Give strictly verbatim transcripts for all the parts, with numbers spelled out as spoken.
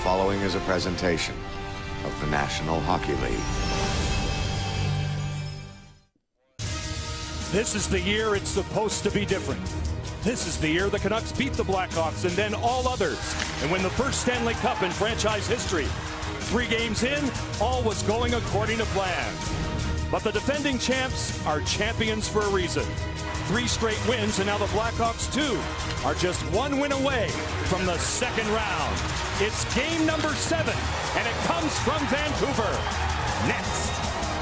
following is a presentation of the National Hockey League. This is the year it's supposed to be different. This is the year the Canucks beat the Blackhawks and then all others and win the first Stanley Cup in franchise history. Three games in, all was going according to plan. But the defending champs are champions for a reason. Three straight wins, and now the Blackhawks, too, are just one win away from the second round. It's game number seven, and it comes from Vancouver. Next.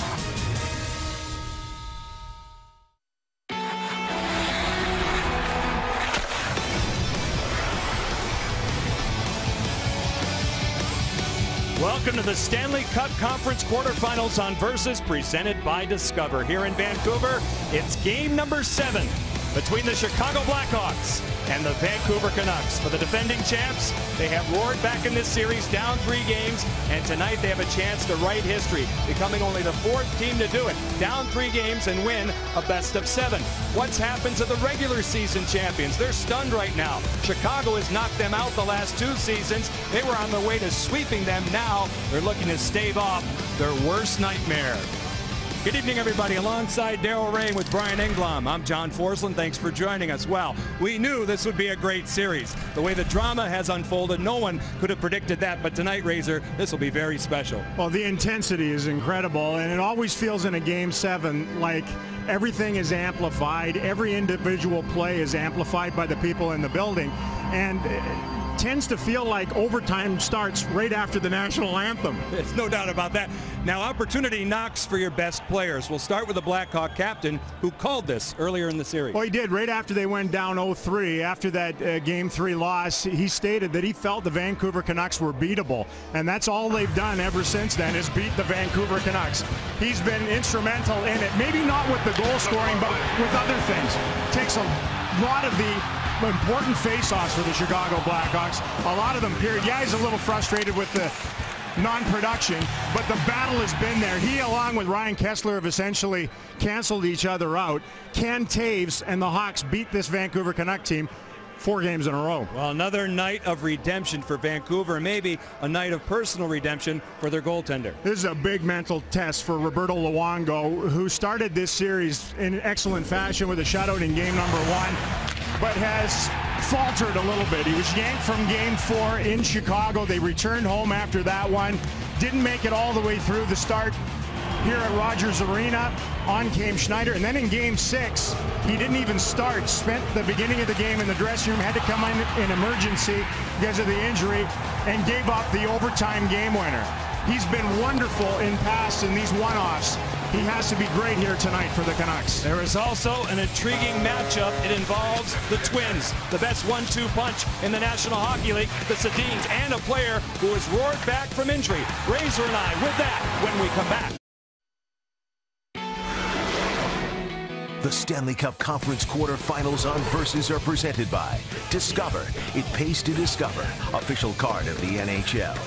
Welcome to the Stanley Cup Conference quarterfinals on Versus, presented by Discover. Here in Vancouver, it's game number seven between the Chicago Blackhawks and the Vancouver Canucks. For the defending champs, they have roared back in this series, down three games, and tonight they have a chance to write history, becoming only the fourth team to do it. Down three games and win a best of seven. What's happened to the regular season champions? They're stunned right now. Chicago has knocked them out the last two seasons. They were on their way to sweeping them. Now they're looking to stave off their worst nightmare. Good evening, everybody. Alongside Daryl Ray with Brian Engblom, I'm John Forsland. Thanks for joining us. Well, we knew this would be a great series. The way the drama has unfolded, no one could have predicted that. But tonight, Razor, this will be very special. Well, the intensity is incredible, and it always feels in a game seven like everything is amplified. Every individual play is amplified by the people in the building, and it tends to feel like overtime starts right after the national anthem. There's no doubt about that. Now, opportunity knocks for your best players. We'll start with the Blackhawk captain who called this earlier in the series. Well, he did. Right after they went down oh three, after that uh, game three loss, he stated that he felt the Vancouver Canucks were beatable, and that's all they've done ever since then is beat the Vancouver Canucks. He's been instrumental in it, maybe not with the goal scoring, but with other things. Takes a lot of the important face-offs for the Chicago Blackhawks. A lot of them, period. Yeah, he's a little frustrated with the non-production, but the battle has been there. He, along with Ryan Kesler, have essentially canceled each other out. Ken Taves and the Hawks beat this Vancouver Canuck team four games in a row. Well, another night of redemption for Vancouver, and maybe a night of personal redemption for their goaltender. This is a big mental test for Roberto Luongo, who started this series in excellent fashion with a shutout in game number one, but has faltered a little bit. He was yanked from game four in Chicago. They returned home after that one. Didn't make it all the way through the start here at Rogers Arena. On came Schneider, and then in game six, he didn't even start. Spent the beginning of the game in the dressing room, had to come in in emergency because of the injury, and gave up the overtime game winner. He's been wonderful in pass in these one-offs. He has to be great here tonight for the Canucks. There is also an intriguing matchup. It involves the Twins, the best one two punch in the National Hockey League, the Sedins, and a player who has roared back from injury. Razor and I with that when we come back. The Stanley Cup Conference quarterfinals on Versus are presented by Discover. It pays to discover. Official card of the N H L.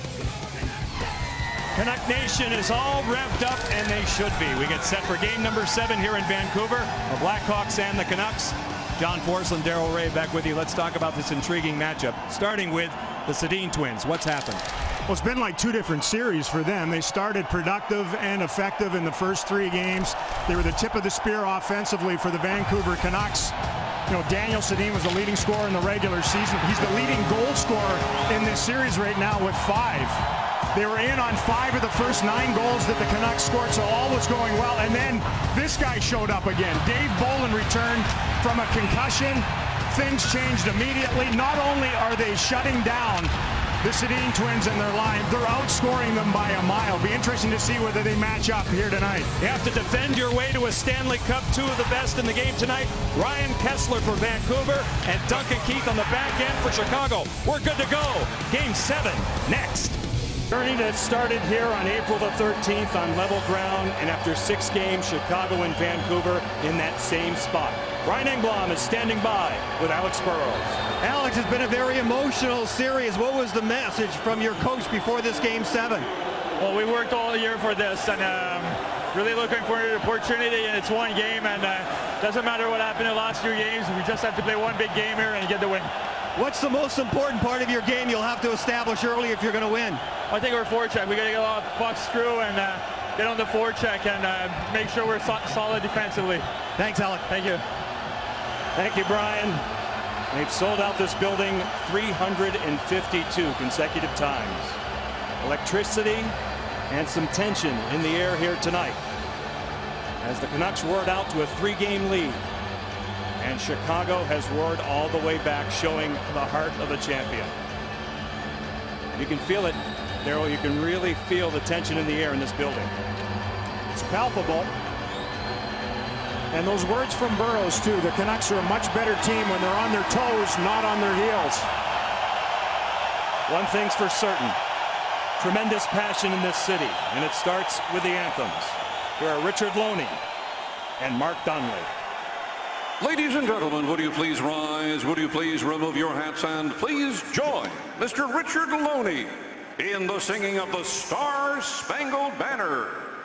Canuck Nation is all wrapped up, and they should be. We get set for game number seven here in Vancouver. The Blackhawks and the Canucks. John Forsland, Daryl Ray back with you. Let's talk about this intriguing matchup, starting with the Sedin twins. What's happened? Well, it's been like two different series for them. They started productive and effective in the first three games. They were the tip of the spear offensively for the Vancouver Canucks. You know, Daniel Sedin was the leading scorer in the regular season. He's the leading goal scorer in this series right now with five. They were in on five of the first nine goals that the Canucks scored, so all was going well. And then this guy showed up again. Dave Bolin returned from a concussion. Things changed immediately. Not only are they shutting down the Sedin twins in their line, they're outscoring them by a mile. Be interesting to see whether they match up here tonight. You have to defend your way to a Stanley Cup. Two of the best in the game tonight. Ryan Kesler for Vancouver and Duncan Keith on the back end for Chicago. We're good to go. Game seven next. Journey that started here on April the thirteenth on level ground, and after six games, Chicago and Vancouver in that same spot. Brian Engblom is standing by with Alex Burrows. Alex, has been a very emotional series. What was the message from your coach before this game seven? Well, we worked all year for this, and um, really looking for an opportunity, and it's one game, and uh, doesn't matter what happened in the last few games. We just have to play one big game here and get the win. What's the most important part of your game you'll have to establish early if you're going to win? I think we're forecheck. We got to get a lot of pucks through and uh, get on the forecheck and uh, make sure we're so solid defensively. Thanks, Alec. Thank you. Thank you, Brian. They've sold out this building three hundred fifty-two consecutive times. Electricity and some tension in the air here tonight as the Canucks roared out to a three-game lead. And Chicago has roared all the way back, showing the heart of a champion. You can feel it, Darryl. You can really feel the tension in the air in this building. It's palpable. And those words from Burroughs, too. The Canucks are a much better team when they're on their toes, not on their heels. One thing's for certain. Tremendous passion in this city, and it starts with the anthems. Here are Richard Loney and Mark Donnelly. Ladies and gentlemen, would you please rise? Would you please remove your hats and please join Mister Richard Loney in the singing of the Star-Spangled Banner.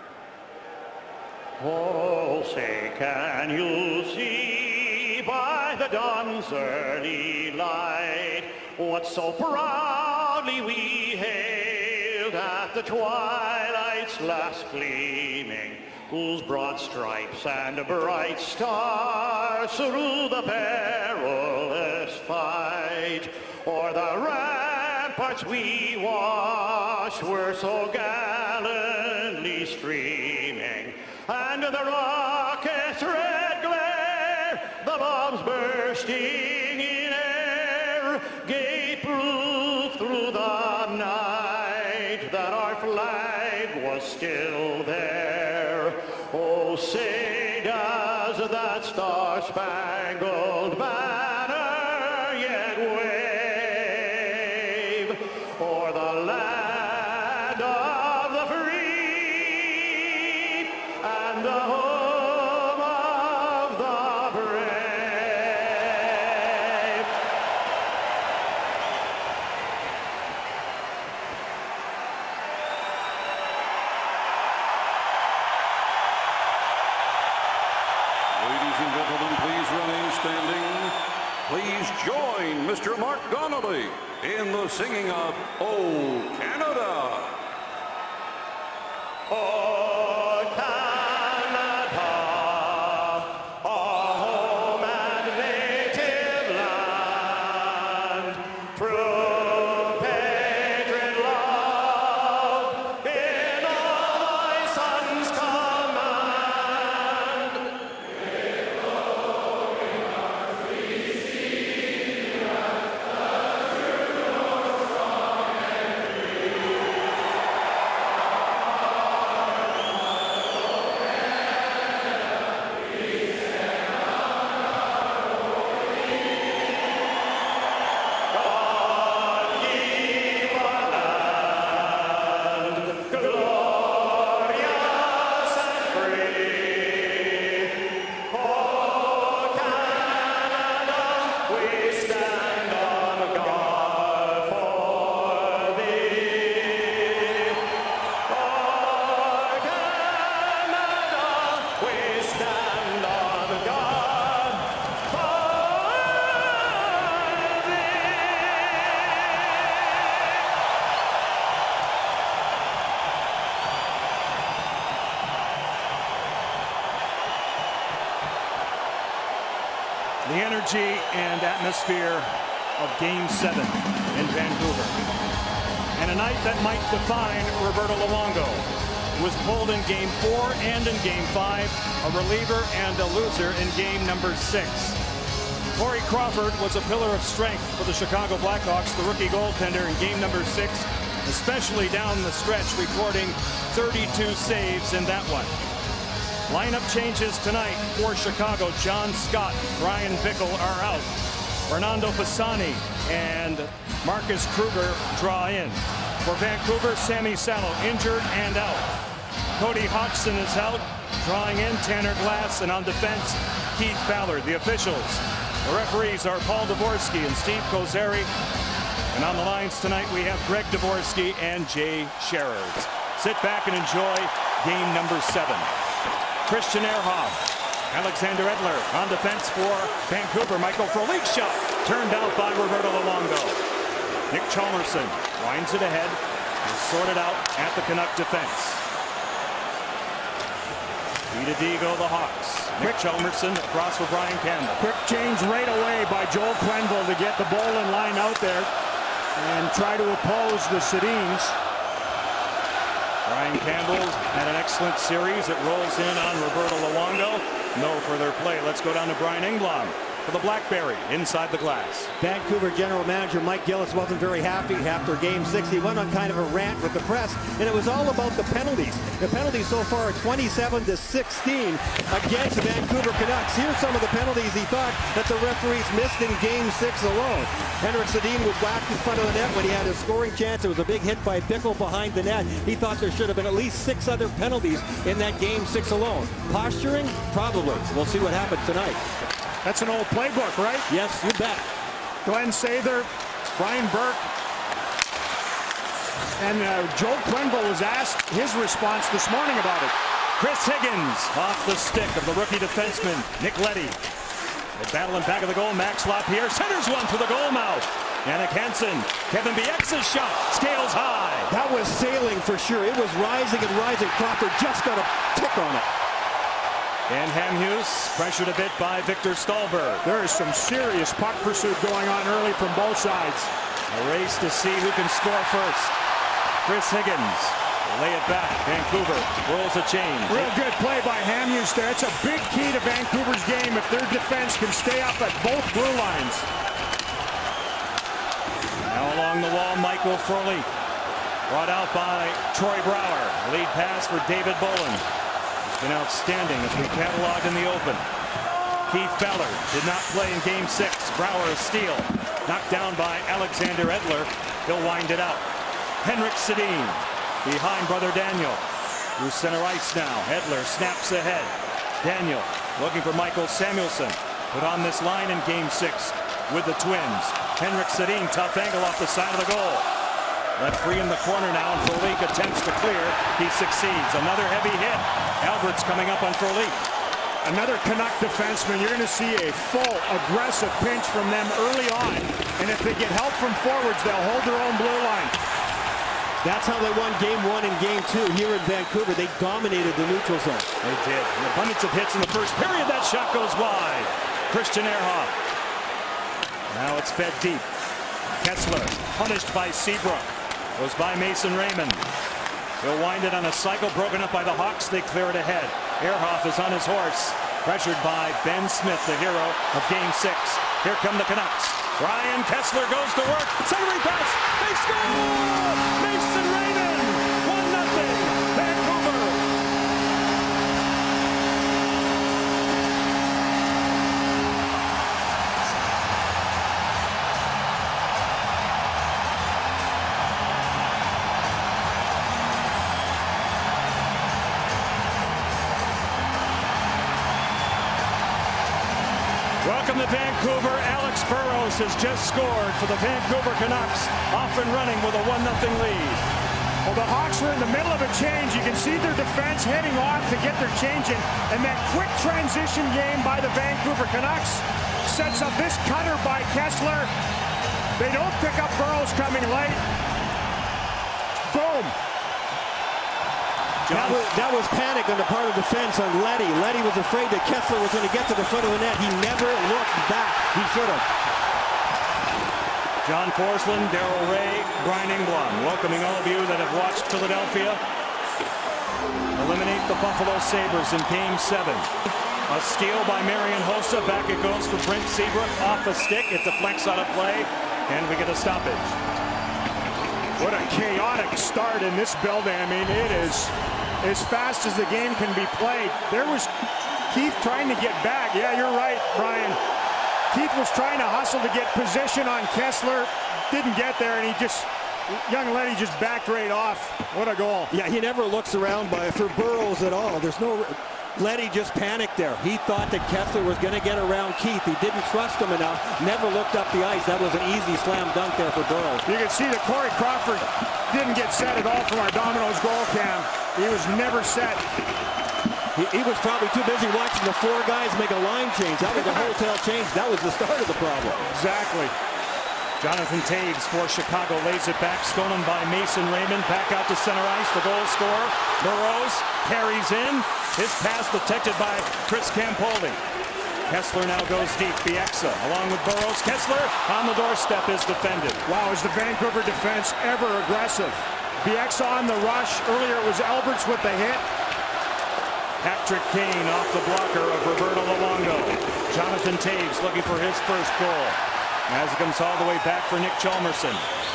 Oh, say, can you see by the dawn's early light what so proudly we hailed at the twilight's last gleaming, whose broad stripes and bright stars through the perilous fight o'er the ramparts we watched were so gallantly streaming, and the rocket's red glare, the bombs bursting in air, gave proof through the night that our flag was still there. Oh, say does that star-spangled banner yet wave o'er the land of the free and the home of the brave. Ladies and gentlemen, please remain standing. Please join Mister Mark Donnelly in the singing of "O Canada." Oh, Canada, our home and native land, true patriot love in all thy sons' command. The energy and atmosphere of Game seven in Vancouver. And a night that might define Roberto Luongo, who was pulled in Game four and in Game five, a reliever and a loser in Game number six. Corey Crawford was a pillar of strength for the Chicago Blackhawks, the rookie goaltender in Game number six, especially down the stretch, recording thirty-two saves in that one. Lineup changes tonight for Chicago. John Scott, Brian Bickle are out. Fernando Pisani and Marcus Kruger draw in. For Vancouver, Sammy Salo injured and out. Cody Hodgson is out, drawing in Tanner Glass, and on defense, Keith Ballard. The officials, the referees are Paul Dvorsky and Steve Kozeri. And on the lines tonight, we have Greg Dvorsky and Jay Sherrard. Sit back and enjoy game number seven. Christian Ehrhoff Alexander Edler on defense for Vancouver. Michael Frolik shot turned out by Roberto Luongo. Nick Chalmerson winds it ahead and sorted out at the Canuck defense. D to D go the Hawks. Nick Chalmerson across for Brian Campbell. Quick change right away by Joel Quenneville to get the Bolin line out there and try to oppose the Sedins. Brian Campbell had an excellent series. It rolls in on Roberto Luongo. No further play. Let's go down to Brian Engblom for the Blackberry inside the glass. Vancouver general manager Mike Gillis wasn't very happy after game six. He went on kind of a rant with the press, and it was all about the penalties. The penalties so far are twenty-seven to sixteen against the Vancouver Canucks. Here's some of the penalties he thought that the referees missed in game six alone. Henrik Sedin was whacked in front of the net when he had a scoring chance. It was a big hit by Bickle behind the net. He thought there should have been at least six other penalties in that game six alone. Posturing? Probably. We'll see what happens tonight. That's an old playbook, right? Yes, you bet. Glenn Sather, Brian Burke, and uh, Joel Quenneville was asked his response this morning about it. Chris Higgins off the stick of the rookie defenseman Nick Leddy. They battle in back of the goal. Max Lapierre centers one to the goal mouth. Yannick Hansen, Kevin Bieksa's shot scales high. That was sailing for sure. It was rising and rising. Crawford just got a tick on it. And Hamhuis pressured a bit by Victor Stahlberg. There is some serious puck pursuit going on early from both sides. A race to see who can score first. Chris Higgins lay it back. Vancouver rolls a change. Real good play by Hamhuis there. It's a big key to Vancouver's game if their defense can stay up at both blue lines. Now along the wall, Michael Frolik. Brought out by Troy Brouwer. Lead pass for David Bolin. Been outstanding as we cataloged in the open. Keith Ballard did not play in game six. Brouwer a steal. Knocked down by Alexander Edler. He'll wind it out. Henrik Sedin behind brother Daniel. Through center ice now. Edler snaps ahead. Daniel looking for Michael Samuelsson. Put on this line in game six with the Twins. Henrik Sedin, tough angle off the side of the goal. Left free in the corner now, and Frolik attempts to clear. He succeeds. Another heavy hit. Albert's coming up on Frolik. Another Canuck defenseman. You're going to see a full, aggressive pinch from them early on. And if they get help from forwards, they'll hold their own blue line. That's how they won game one and game two here in Vancouver. They dominated the neutral zone. They did. An abundance of hits in the first period. That shot goes wide. Christian Ehrhoff. Now it's fed deep. Kessler punished by Seabrook. Goes by Mason Raymond. He'll wind it on a cycle broken up by the Hawks. They clear it ahead. Ehrhoff is on his horse. Pressured by Ben Smith, the hero of game six. Here come the Canucks. Ryan Kessler goes to work. Centering pass. They score! Mason Raymond. one nothing. Vancouver. Welcome to Vancouver. Alex Burrows has just scored for the Vancouver Canucks, off and running with a one nothing lead. Well, the Hawks were in the middle of a change. You can see their defense heading off to get their change in. And that quick transition game by the Vancouver Canucks sets up this cutter by Kessler. They don't pick up Burrows coming late. Boom. That was, that was panic on the part of defense on Leddy. Leddy was afraid that Kessler was going to get to the front of the net. He never looked back. He should have. John Forsland, Darrell Ray, Brian Engblom, welcoming all of you that have watched Philadelphia eliminate the Buffalo Sabres in game seven. A steal by Marian Hossa. Back it goes for Brent Seabrook. Off a stick. It deflects on a play, and we get a stoppage. What a chaotic start in this building. I mean, it is as fast as the game can be played. There was Keith trying to get back. Yeah, you're right, Brian. Keith was trying to hustle to get position on Kessler. Didn't get there, and he just, young Leddy just backed right off. What a goal. Yeah, he never looks around by for Burrows at all. There's no, Leddy just panicked there. He thought that Kessler was going to get around Keith. He didn't trust him enough. Never looked up the ice. That was an easy slam dunk there for Burrows. You can see that Corey Crawford didn't get set at all from our Domino's goal cam. He was never set. He, he was probably too busy watching the four guys make a line change. That was a wholesale change. That was the start of the problem. Exactly. Jonathan Taves for Chicago lays it back, stolen by Mason Raymond. Back out to center ice, the goal scorer. Burrows carries in. His pass detected by Chris Campoli. Kessler now goes deep. Bieksa along with Burrows. Kessler on the doorstep is defended. Wow, is the Vancouver defense ever aggressive? Bieksa on the rush. Earlier it was Alberts with the hit. Patrick Kane off the blocker of Roberto Luongo. Jonathan Taves looking for his first goal. As it comes all the way back for Nick Chalmerson.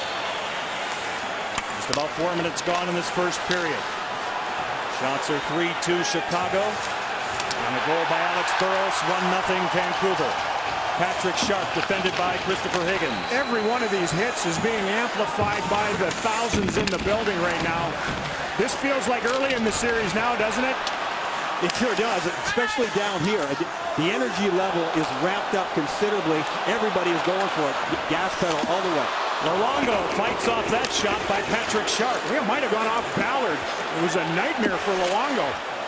Just about four minutes gone in this first period. Shots are three two Chicago. And a goal by Alex Burrows, one nothing Vancouver. Patrick Sharp defended by Christopher Higgins. Every one of these hits is being amplified by the thousands in the building right now. This feels like early in the series now, doesn't it? It sure does, especially down here. The energy level is ramped up considerably. Everybody is going for it. Gas pedal all the way. Luongo fights off that shot by Patrick Sharp. It might have gone off Ballard. It was a nightmare for Luongo.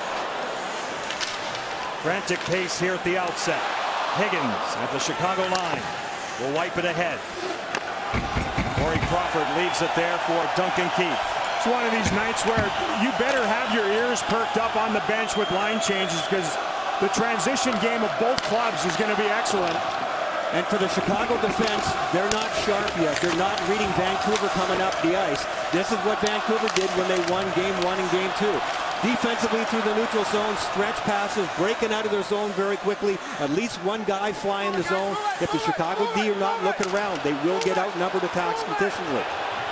Frantic pace here at the outset. Higgins at the Chicago line will wipe it ahead. Corey Crawford leaves it there for Duncan Keith. It's one of these nights where you better have your ears perked up on the bench with line changes, because the transition game of both clubs is going to be excellent. And for the Chicago defense, they're not sharp yet. They're not reading Vancouver coming up the ice. This is what Vancouver did when they won game one and game two. Defensively through the neutral zone, stretch passes, breaking out of their zone very quickly. At least one guy fly in the zone. If the Chicago D are not looking around, they will get outnumbered attacks consistently.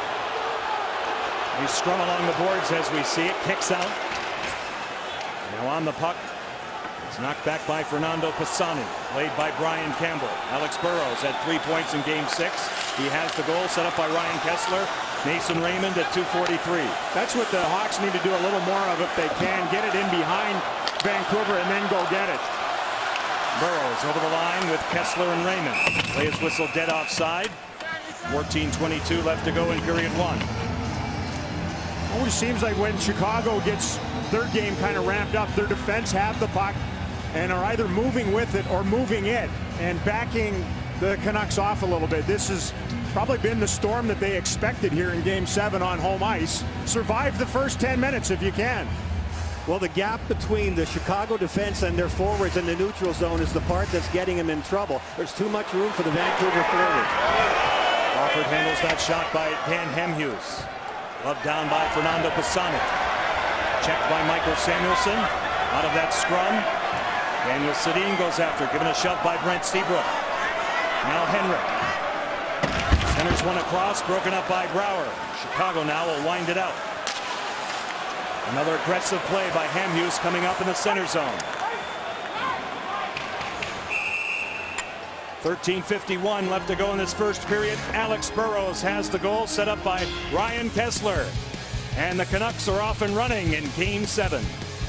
We scrum along the boards as we see it. Kicks out. Now on the puck. It's knocked back by Fernando Pisani. Played by Brian Campbell. Alex Burrows had three points in game six. He has the goal set up by Ryan Kessler. Mason Raymond at two forty-three. That's what the Hawks need to do a little more of if they can. Get it in behind Vancouver and then go get it. Burrows over the line with Kessler and Raymond. Play his whistle dead offside. fourteen twenty-two left to go in period one. Always seems like when Chicago gets their game kind of ramped up, their defense have the puck and are either moving with it or moving it and backing the Canucks off a little bit. This has probably been the storm that they expected here in game seven on home ice. Survive the first ten minutes if you can. Well, the gap between the Chicago defense and their forwards in the neutral zone is the part that's getting them in trouble. There's too much room for the Vancouver forwards. Crawford handles that shot by Dan Hemhughes. Gloved down by Fernando Pisani. Checked by Michael Samuelson. Out of that scrum. Daniel Sedin goes after. Given a shove by Brent Seabrook. Now Henrik. Centers one across. Broken up by Brouwer. Chicago now will wind it out. Another aggressive play by Hemhughes coming up in the center zone. thirteen fifty-one left to go in this first period. Alex Burrows has the goal set up by Ryan Kessler. And the Canucks are off and running in game seven.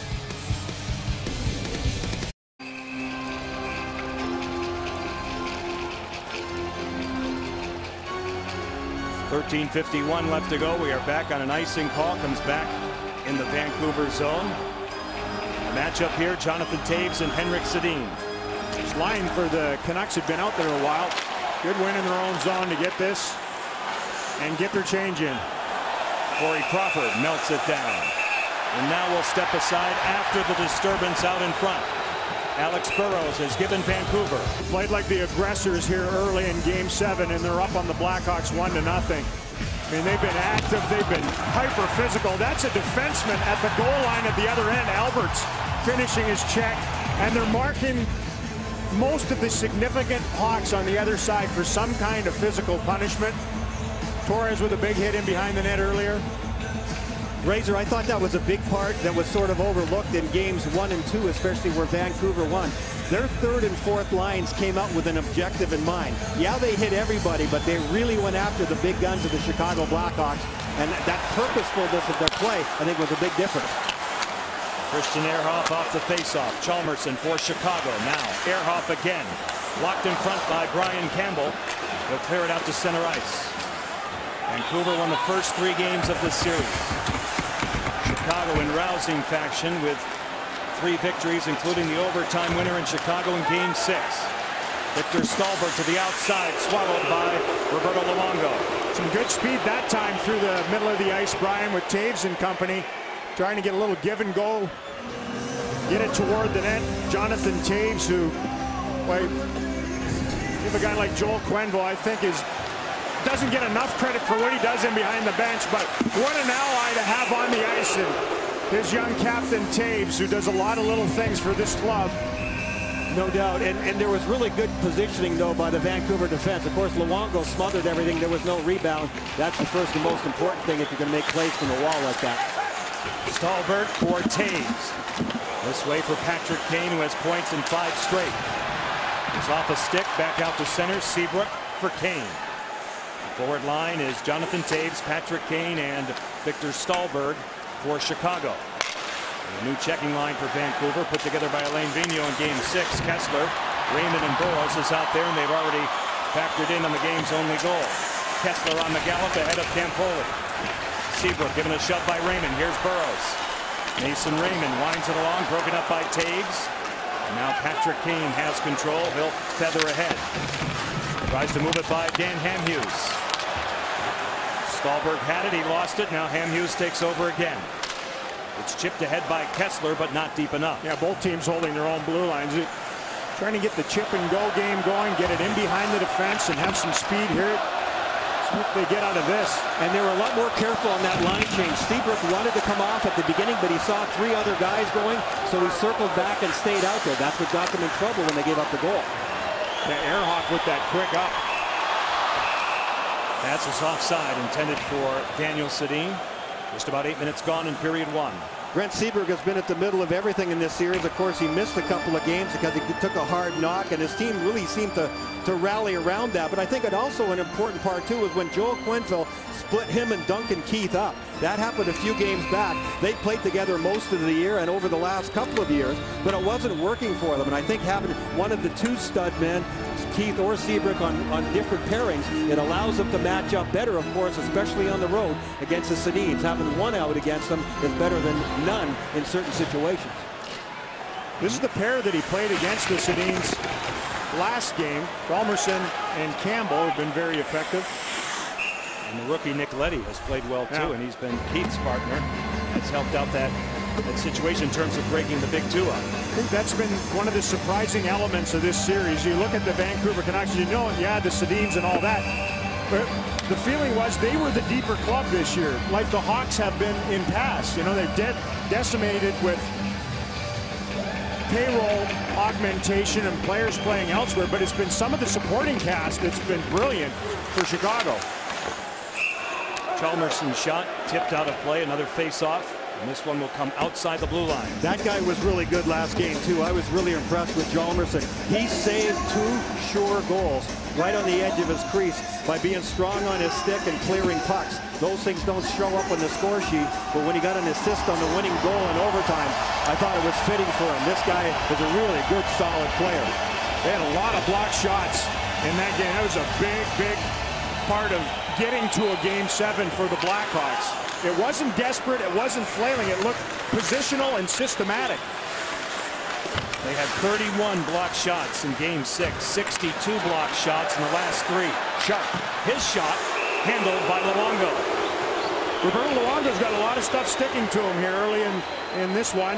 thirteen fifty-one left to go. We are back on an icing call. Comes back in the Vancouver zone. The matchup here, Jonathan Taves and Henrik Sedin. This line for the Canucks had been out there a while. Good win in their own zone to get this and get their change in. Corey Crawford melts it down. And now we'll step aside after the disturbance out in front. Alex Burrows has given Vancouver. Played like the aggressors here early in game seven, and they're up on the Blackhawks one to nothing. I mean, they've been active, they've been hyper physical. That's a defenseman at the goal line at the other end. Alberts finishing his check, and they're marking most of the significant Hawks on the other side for some kind of physical punishment. Torres with a big hit in behind the net earlier. Razor, I thought that was a big part that was sort of overlooked in games one and two, especially where Vancouver won. Their third and fourth lines came out with an objective in mind. Yeah, they hit everybody, but they really went after the big guns of the Chicago Blackhawks, and that purposefulness of their play, I think, was a big difference. Christian Ehrhoff off the faceoff. Chalmerson for Chicago. Now Ehrhoff again. Locked in front by Brian Campbell. He'll clear it out to center ice. Vancouver won the first three games of this series. Chicago in rousing fashion with three victories, including the overtime winner in Chicago in Game six. Victor Stalberg to the outside, swallowed by Roberto Luongo. Some good speed that time through the middle of the ice, Brian, with Taves and company. Trying to get a little give and go. Get it toward the net. Jonathan Taves, who, well, give a guy like Joel Quenneville, I think is doesn't get enough credit for what he does in behind the bench, but what an ally to have on the ice. And his young captain Taves, who does a lot of little things for this club. No doubt, and, and there was really good positioning, though, by the Vancouver defense. Of course, Luongo smothered everything. There was no rebound. That's the first and most important thing if you're going to make plays from the wall like that. Stalberg for Taves. This way for Patrick Kane, who has points in five straight. He's off a stick, back out to center. Seabrook for Kane. The forward line is Jonathan Taves, Patrick Kane, and Victor Stalberg for Chicago. A new checking line for Vancouver, put together by Alain Vigneault in Game six. Kessler, Raymond, and Burroughs is out there, and they've already factored in on the game's only goal. Kessler on the gallop ahead of Campoli. Seabrook given a shove by Raymond. Here's Burroughs. Mason Raymond winds it along, broken up by Taves. And now Patrick Kane has control. He'll feather ahead. Tries to move it by Dan Hamhuis. Stalberg had it, he lost it. Now Hamhuis takes over again. It's chipped ahead by Kessler, but not deep enough. Yeah, both teams holding their own blue lines. It, trying to get the chip and go game going, get it in behind the defense, and have some speed here. See what they get out of this. And they were a lot more careful on that line change. Seabrook wanted to come off at the beginning, but he saw three other guys going, so he circled back and stayed out there. That's what got them in trouble when they gave up the goal. Yeah, Ehrhoff with that quick up. That's his offside, intended for Daniel Sedin. Just about eight minutes gone in period one. Brent Seabrook has been at the middle of everything in this series. Of course, he missed a couple of games because he took a hard knock, and his team really seemed to, to rally around that. But I think it also an important part, too, is when Joel Quenneville split him and Duncan Keith up. That happened a few games back. They played together most of the year and over the last couple of years, but it wasn't working for them. And I think having one of the two stud men, Keith or Seabrook, on, on different pairings, it allows them to match up better, of course, especially on the road against the Sedins. Having one out against them is better than none in certain situations. This is the pair that he played against the Sedins last game. Hjalmarsson and Campbell have been very effective. And the rookie Nick Leddy has played well too, yeah. and he's been Keith's partner. It's helped out that, that situation in terms of breaking the big two up. I think that's been one of the surprising elements of this series. You look at the Vancouver Canucks, you know, yeah, the Sedins and all that, but the feeling was they were the deeper club this year, like the Hawks have been in past. You know, they're de decimated with payroll augmentation and players playing elsewhere, but it's been some of the supporting cast that's been brilliant for Chicago. Hjalmarsson's shot tipped out of play, another face-off, and this one will come outside the blue line. That guy was really good last game, too. I was really impressed with Hjalmarsson. He saved two sure goals right on the edge of his crease by being strong on his stick and clearing pucks. Those things don't show up on the score sheet, but when he got an assist on the winning goal in overtime, I thought it was fitting for him. This guy is a really good, solid player. They had a lot of block shots in that game. That was a big, big part of getting to a game seven for the Blackhawks. It wasn't desperate, it wasn't flailing, it looked positional and systematic. They had thirty-one block shots in game six, sixty-two block shots in the last three. Sharp, his shot handled by Luongo. Roberto Luongo's got a lot of stuff sticking to him here early in, in this one.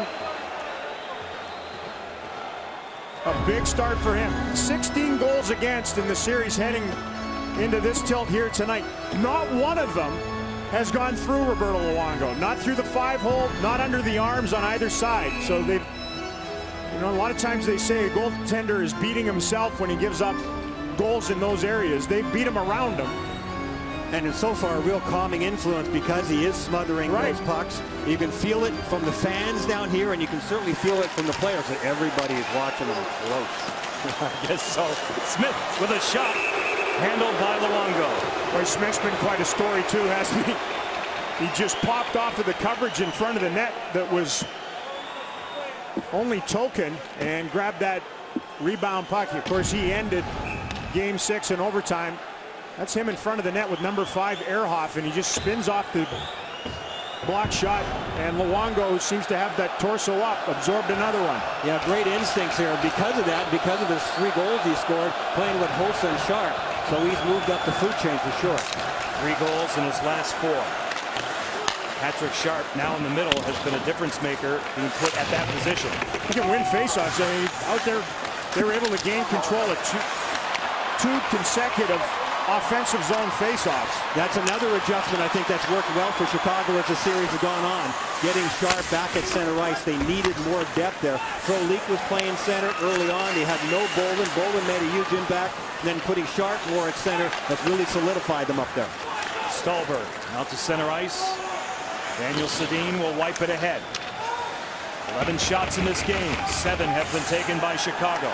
A big start for him. sixteen goals against in the series heading into this tilt here tonight. Not one of them has gone through Roberto Luongo. Not through the five hole, not under the arms on either side. So they've, you know, a lot of times they say a goaltender is beating himself when he gives up goals in those areas. They beat him around him. And it's so far a real calming influence because he is smothering right. those pucks. You can feel it from the fans down here, and you can certainly feel it from the players. That everybody is watching them close. I guess so. Smith with a shot. Handled by Luongo. Boy, Smith's been quite a story too, hasn't he? He just popped off of the coverage in front of the net that was only token and grabbed that rebound puck. Of course, he ended game six in overtime. That's him in front of the net with number five Ehrhoff, and he just spins off the block shot, and Luongo seems to have that torso up, absorbed another one. Yeah, great instincts here. Because of that, because of his three goals he scored, playing with Hossa and Sharp, so he's moved up the food chain for sure. Three goals in his last four. Patrick Sharp, now in the middle, has been a difference maker, being put at that position. He can win faceoffs. I mean, out there, they were able to gain control of two, two consecutive offensive zone faceoffs. That's another adjustment I think that's worked well for Chicago as the series has gone on. Getting Sharp back at center ice. They needed more depth there. Frolik was playing center early on. They had no Bolden. Bolden made a huge impact. And then putting Sharp more at center, that's really solidified them up there. Stolberg out to center ice. Daniel Sedin will wipe it ahead. eleven shots in this game. Seven have been taken by Chicago.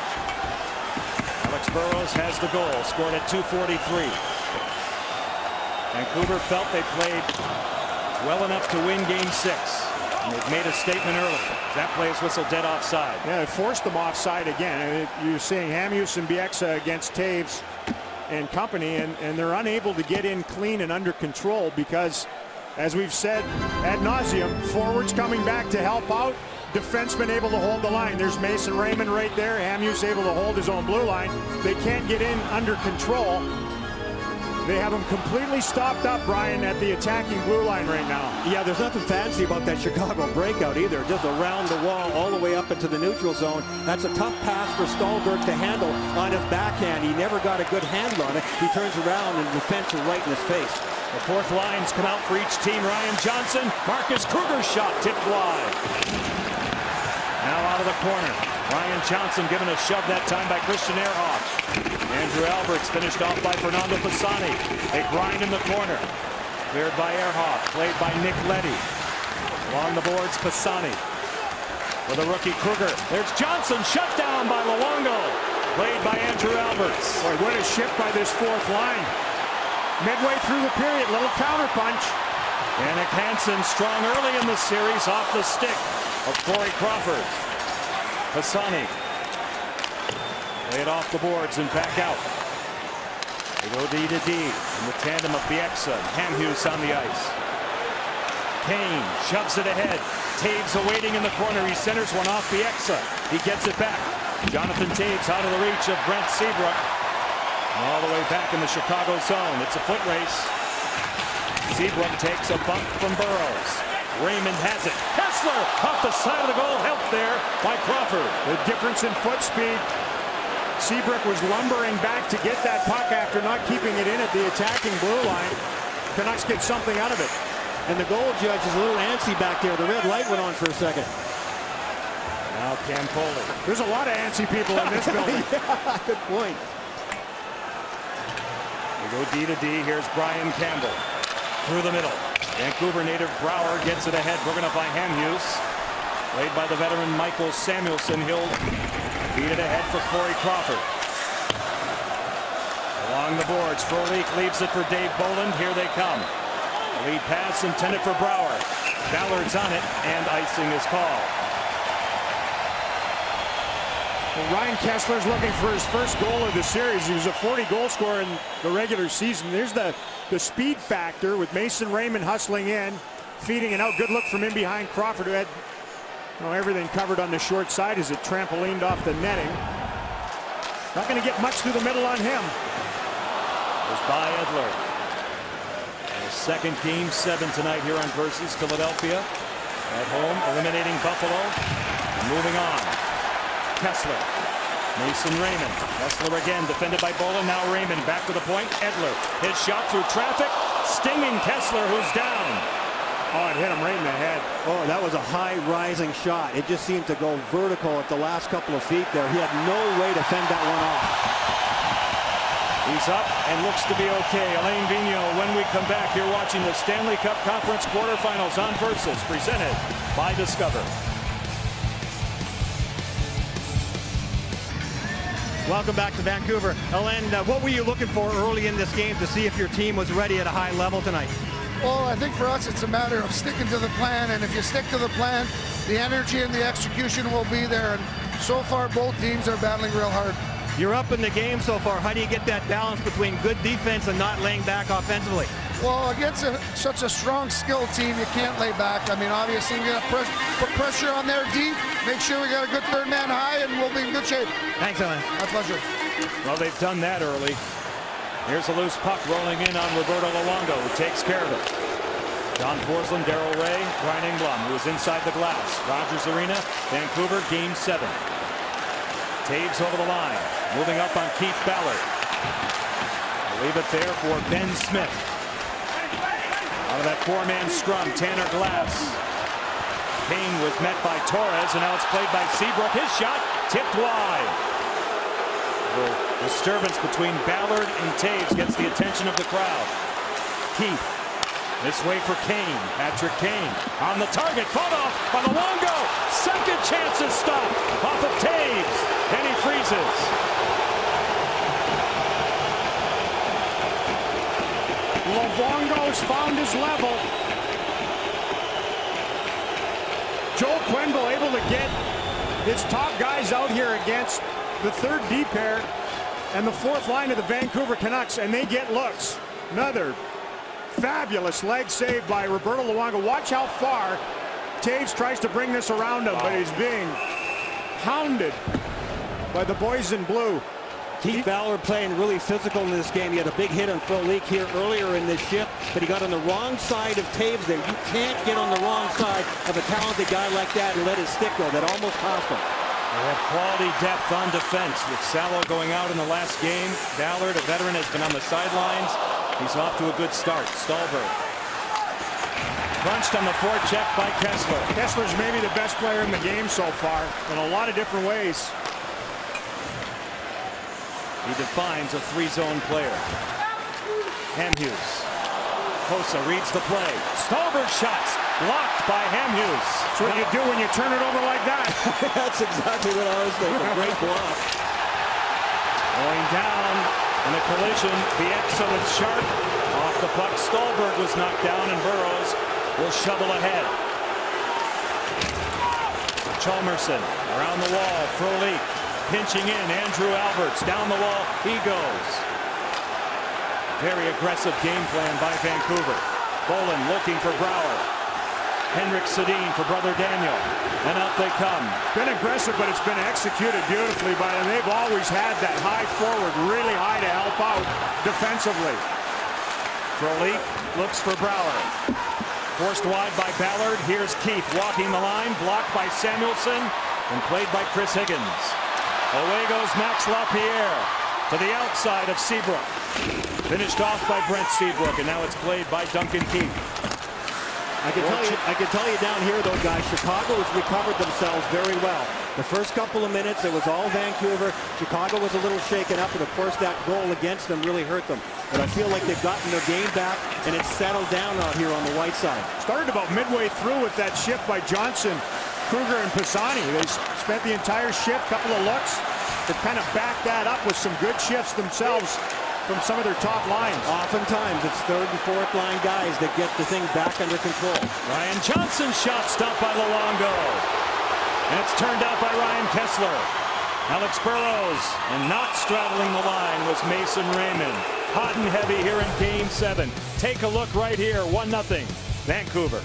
Alex Burrows has the goal, scored at two forty-three. Vancouver felt they played well enough to win game six. And they've made a statement early. That play is whistled dead offside. Yeah, it forced them offside again. You're seeing Hamhuis and Bieksa against Taves and company, and, and they're unable to get in clean and under control because, as we've said ad nauseum, forwards coming back to help out, defenseman able to hold the line. There's Mason Raymond right there. Hamhuis able to hold his own blue line. They can't get in under control. They have him completely stopped up, Brian, at the attacking blue line right now. Yeah, there's nothing fancy about that Chicago breakout either. Just around the wall all the way up into the neutral zone. That's a tough pass for Stolberg to handle on his backhand. He never got a good handle on it. He turns around and the defense is right in his face. The fourth lines come out for each team. Ryan Johnson, Marcus Kruger's shot tipped wide. Now out of the corner. Ryan Johnson given a shove that time by Christian Ehrhoff. Andrew Alberts finished off by Fernando Pisani. They grind in the corner. Cleared by Ehrhoff. Played by Nick Leddy. Along the boards, Pisani. For the rookie Kruger. There's Johnson shut down by Luongo. Played by Andrew Alberts. Boy, what a shift by this fourth line. Midway through the period, little counter punch. Yannick Hansen strong early in the series off the stick of Corey Crawford. Pisani. Lay it off the boards and back out. They go D to D in the tandem of Bieksa and Hamhuis on the ice. Kane shoves it ahead. Taves awaiting in the corner. He centers one off Bieksa. He gets it back. Jonathan Taves out of the reach of Brent Seabrook. All the way back in the Chicago zone. It's a foot race. Seabrook takes a bump from Burrows. Raymond has it. Kessler off the side of the goal. Help there by Crawford. The difference in foot speed. Seabrook was lumbering back to get that puck after not keeping it in at the attacking blue line. Canucks get something out of it. And the goal judge is a little antsy back there. The red light went on for a second. Now Campoli. There's a lot of antsy people in this building. Yeah, good point. We go D to D. Here's Brian Campbell. Through the middle. Vancouver native Brouwer gets it ahead. Broken up by Hamhuis. Played by the veteran Michael Samuelson. He'll feed it ahead for Corey Crawford. Along the boards. Frolik leaves it for Dave Bolland. Here they come. Lead pass intended for Brouwer. Ballard's on it, and icing is called. Well, Ryan Kessler's looking for his first goal of the series. He was a forty goal scorer in the regular season. There's the, the speed factor with Mason Raymond hustling in, feeding it out. Good look from in behind Crawford, who had you know, everything covered on the short side as it trampolined off the netting. Not going to get much through the middle on him. Goes by Edler. And a second game seven tonight here on Versus Philadelphia. At home, eliminating Buffalo. And moving on. Kessler. Mason Raymond. Kessler again, defended by Bolland. Now Raymond back to the point. Edler. His shot through traffic. Stinging Kessler, who's down. Oh, it hit him right in the head. Oh, that was a high rising shot. It just seemed to go vertical at the last couple of feet there. He had no way to fend that one off. He's up and looks to be okay. Alain Vigneault, when we come back, you're watching the Stanley Cup Conference quarterfinals on Versus, presented by Discover. Welcome back to Vancouver. Alain, uh, what were you looking for early in this game to see if your team was ready at a high level tonight? Well, I think for us it's a matter of sticking to the plan, and if you stick to the plan, the energy and the execution will be there, and so far both teams are battling real hard. You're up in the game so far. How do you get that balance between good defense and not laying back offensively? Well, against a, such a strong, skilled team, you can't lay back. I mean, obviously, we got to put pressure on their D. Make sure we got a good third man high, and we'll be in good shape. Thanks, Alan. My pleasure. Well, they've done that early. Here's a loose puck rolling in on Roberto Luongo, who takes care of it. John Forsland, Darrell Ray, Brian Engblom, who is inside the glass. Rogers Arena, Vancouver, game seven. Taves over the line, moving up on Keith Ballard. Leave it there for Ben Smith. Out of that four-man scrum, Tanner Glass. Kane was met by Torres, and now it's played by Seabrook. His shot tipped wide. The disturbance between Ballard and Taves gets the attention of the crowd. Keith, this way for Kane. Patrick Kane on the target, fought off by Luongo. Second chance is stopped off of Taves, and he freezes. Luongo's found his level. Joel Quenneville able to get his top guys out here against the third D pair and the fourth line of the Vancouver Canucks, and they get looks. Another fabulous leg save by Roberto Luongo. Watch how far Taves tries to bring this around him, but he's being hounded by the boys in blue. Keith Ballard playing really physical in this game. He had a big hit on Phil Leak here earlier in this shift, but he got on the wrong side of Taves there. You can't get on the wrong side of a talented guy like that and let his stick go. That almost cost him. They have quality depth on defense with Salo going out in the last game. Ballard, a veteran, has been on the sidelines. He's off to a good start. Stallberg. Crunched on the forecheck by Kessler. Kessler's maybe the best player in the game so far in a lot of different ways. He defines a three-zone player. Hamhuis. Hossa reads the play. Stallberg shots blocked by Hamhuis. That's what you do when you turn it over like that. That's exactly what I was thinking. Great block. Going down in a collision. Bieksa with Sharp. Off the puck. Stallberg was knocked down, and Burrows will shovel ahead. Chalmerson around the wall. Frolik pinching in. Andrew Alberts down the wall. He goes. Very aggressive game plan by Vancouver. Bolin looking for Brouwer. Henrik Sedin for brother Daniel. And out they come. Been aggressive, but it's been executed beautifully by them. They've always had that high forward, really high to help out defensively. Frolik looks for Brouwer. Forced wide by Ballard. Here's Keith walking the line. Blocked by Samuelson and played by Chris Higgins. Away goes Max Lapierre to the outside of Seabrook. Finished off by Brent Seabrook, and now it's played by Duncan Keith. I can tell you, I can tell you down here, though, guys, Chicago has recovered themselves very well. The first couple of minutes, it was all Vancouver. Chicago was a little shaken up, and of course that goal against them really hurt them. But I feel like they've gotten their game back, and it's settled down out here on the white side. Started about midway through with that shift by Johnson, Kruger, and Pisani. They spent the entire shift, couple of looks. They've kind of backed that up with some good shifts themselves from some of their top lines. Oftentimes, it's third and fourth line guys that get the thing back under control. Ryan Johnson's shot stopped by Luongo. And it's turned out by Ryan Kessler. Alex Burrows, and not straddling the line was Mason Raymond. Hot and heavy here in game seven. Take a look right here, one nothing, Vancouver.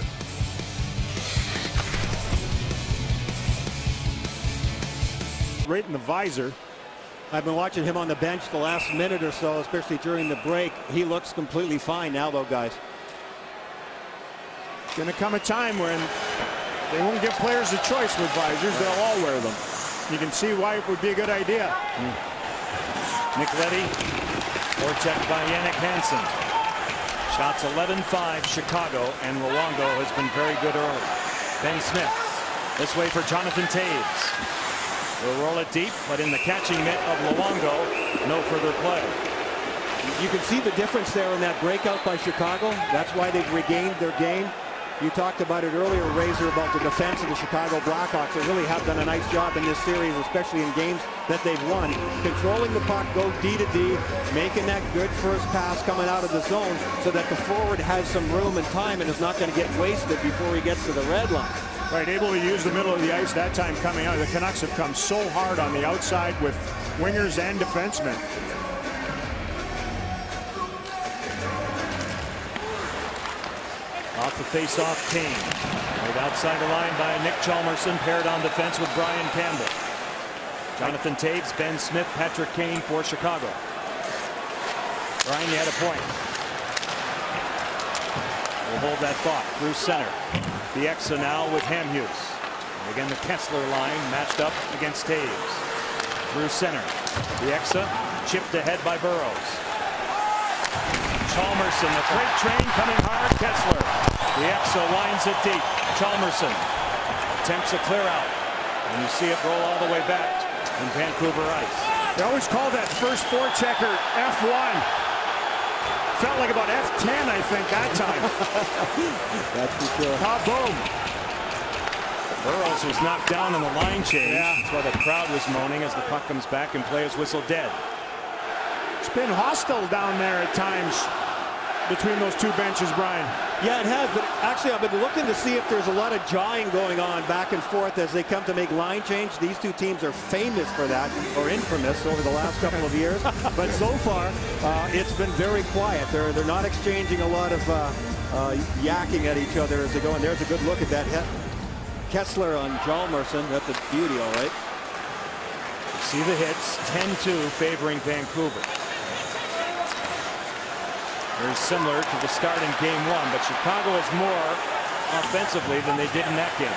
Right in the visor. I've been watching him on the bench the last minute or so, especially during the break. He looks completely fine now, though, guys. It's going to come a time when they won't give players a choice with visors. They'll all wear them. You can see why it would be a good idea. Mm. Nick Leddy, forechecked by Yannick Hansen. Shots eleven five Chicago, and Luongo has been very good early. Ben Smith, this way for Jonathan Taves. They'll roll it deep, but in the catching mitt of Luongo, no further play. You can see the difference there in that breakout by Chicago. That's why they've regained their game. You talked about it earlier, Razor, about the defense of the Chicago Blackhawks. They really have done a nice job in this series, especially in games that they've won. Controlling the puck, go D to D, making that good first pass coming out of the zone so that the forward has some room and time and is not going to get wasted before he gets to the red line. Right, able to use the middle of the ice that time coming out. The Canucks have come so hard on the outside with wingers and defensemen. off the face-off, Kane. Right outside the line by Nick Chalmerson, paired on defense with Brian Campbell. Jonathan Toews, Ben Smith, Patrick Kane for Chicago. Brian, you had a point. We'll hold that thought through center. Bieksa now with Hamhuis. And again, the Kessler line matched up against Toews. Through center. Bieksa chipped ahead by Burrows. Chalmerson, the freight train coming hard. Kessler. Bieksa winds it deep. Chalmerson attempts a clear out. And you see it roll all the way back in Vancouver ice. They always call that first forechecker F one. Felt like about F ten, I think, that time. That's for sure. Ah, boom. Burrows was knocked down in the line change. Yeah. That's why the crowd was moaning as the puck comes back and players whistle dead. It's been hostile down there at times between those two benches, Brian. Yeah, it has, but actually I've been looking to see if there's a lot of jawing going on back and forth as they come to make line change. These two teams are famous for that, or infamous over the last couple of years. But so far, uh, it's been very quiet. They're, they're not exchanging a lot of uh, uh, yakking at each other as they go, and there's a good look at that. Kessler on Chalmerson. That's a beauty, all right. See the hits, ten two favoring Vancouver. Very similar to the start in game one, but Chicago is more offensively than they did in that game.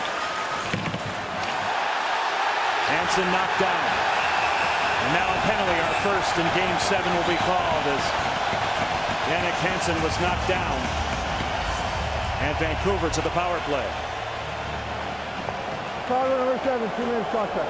Hansen knocked down. And now a penalty, our first in game seven, will be called as Jannik Hansen was knocked down. And Vancouver to the power play. Chicago number seven, two minutes clock start.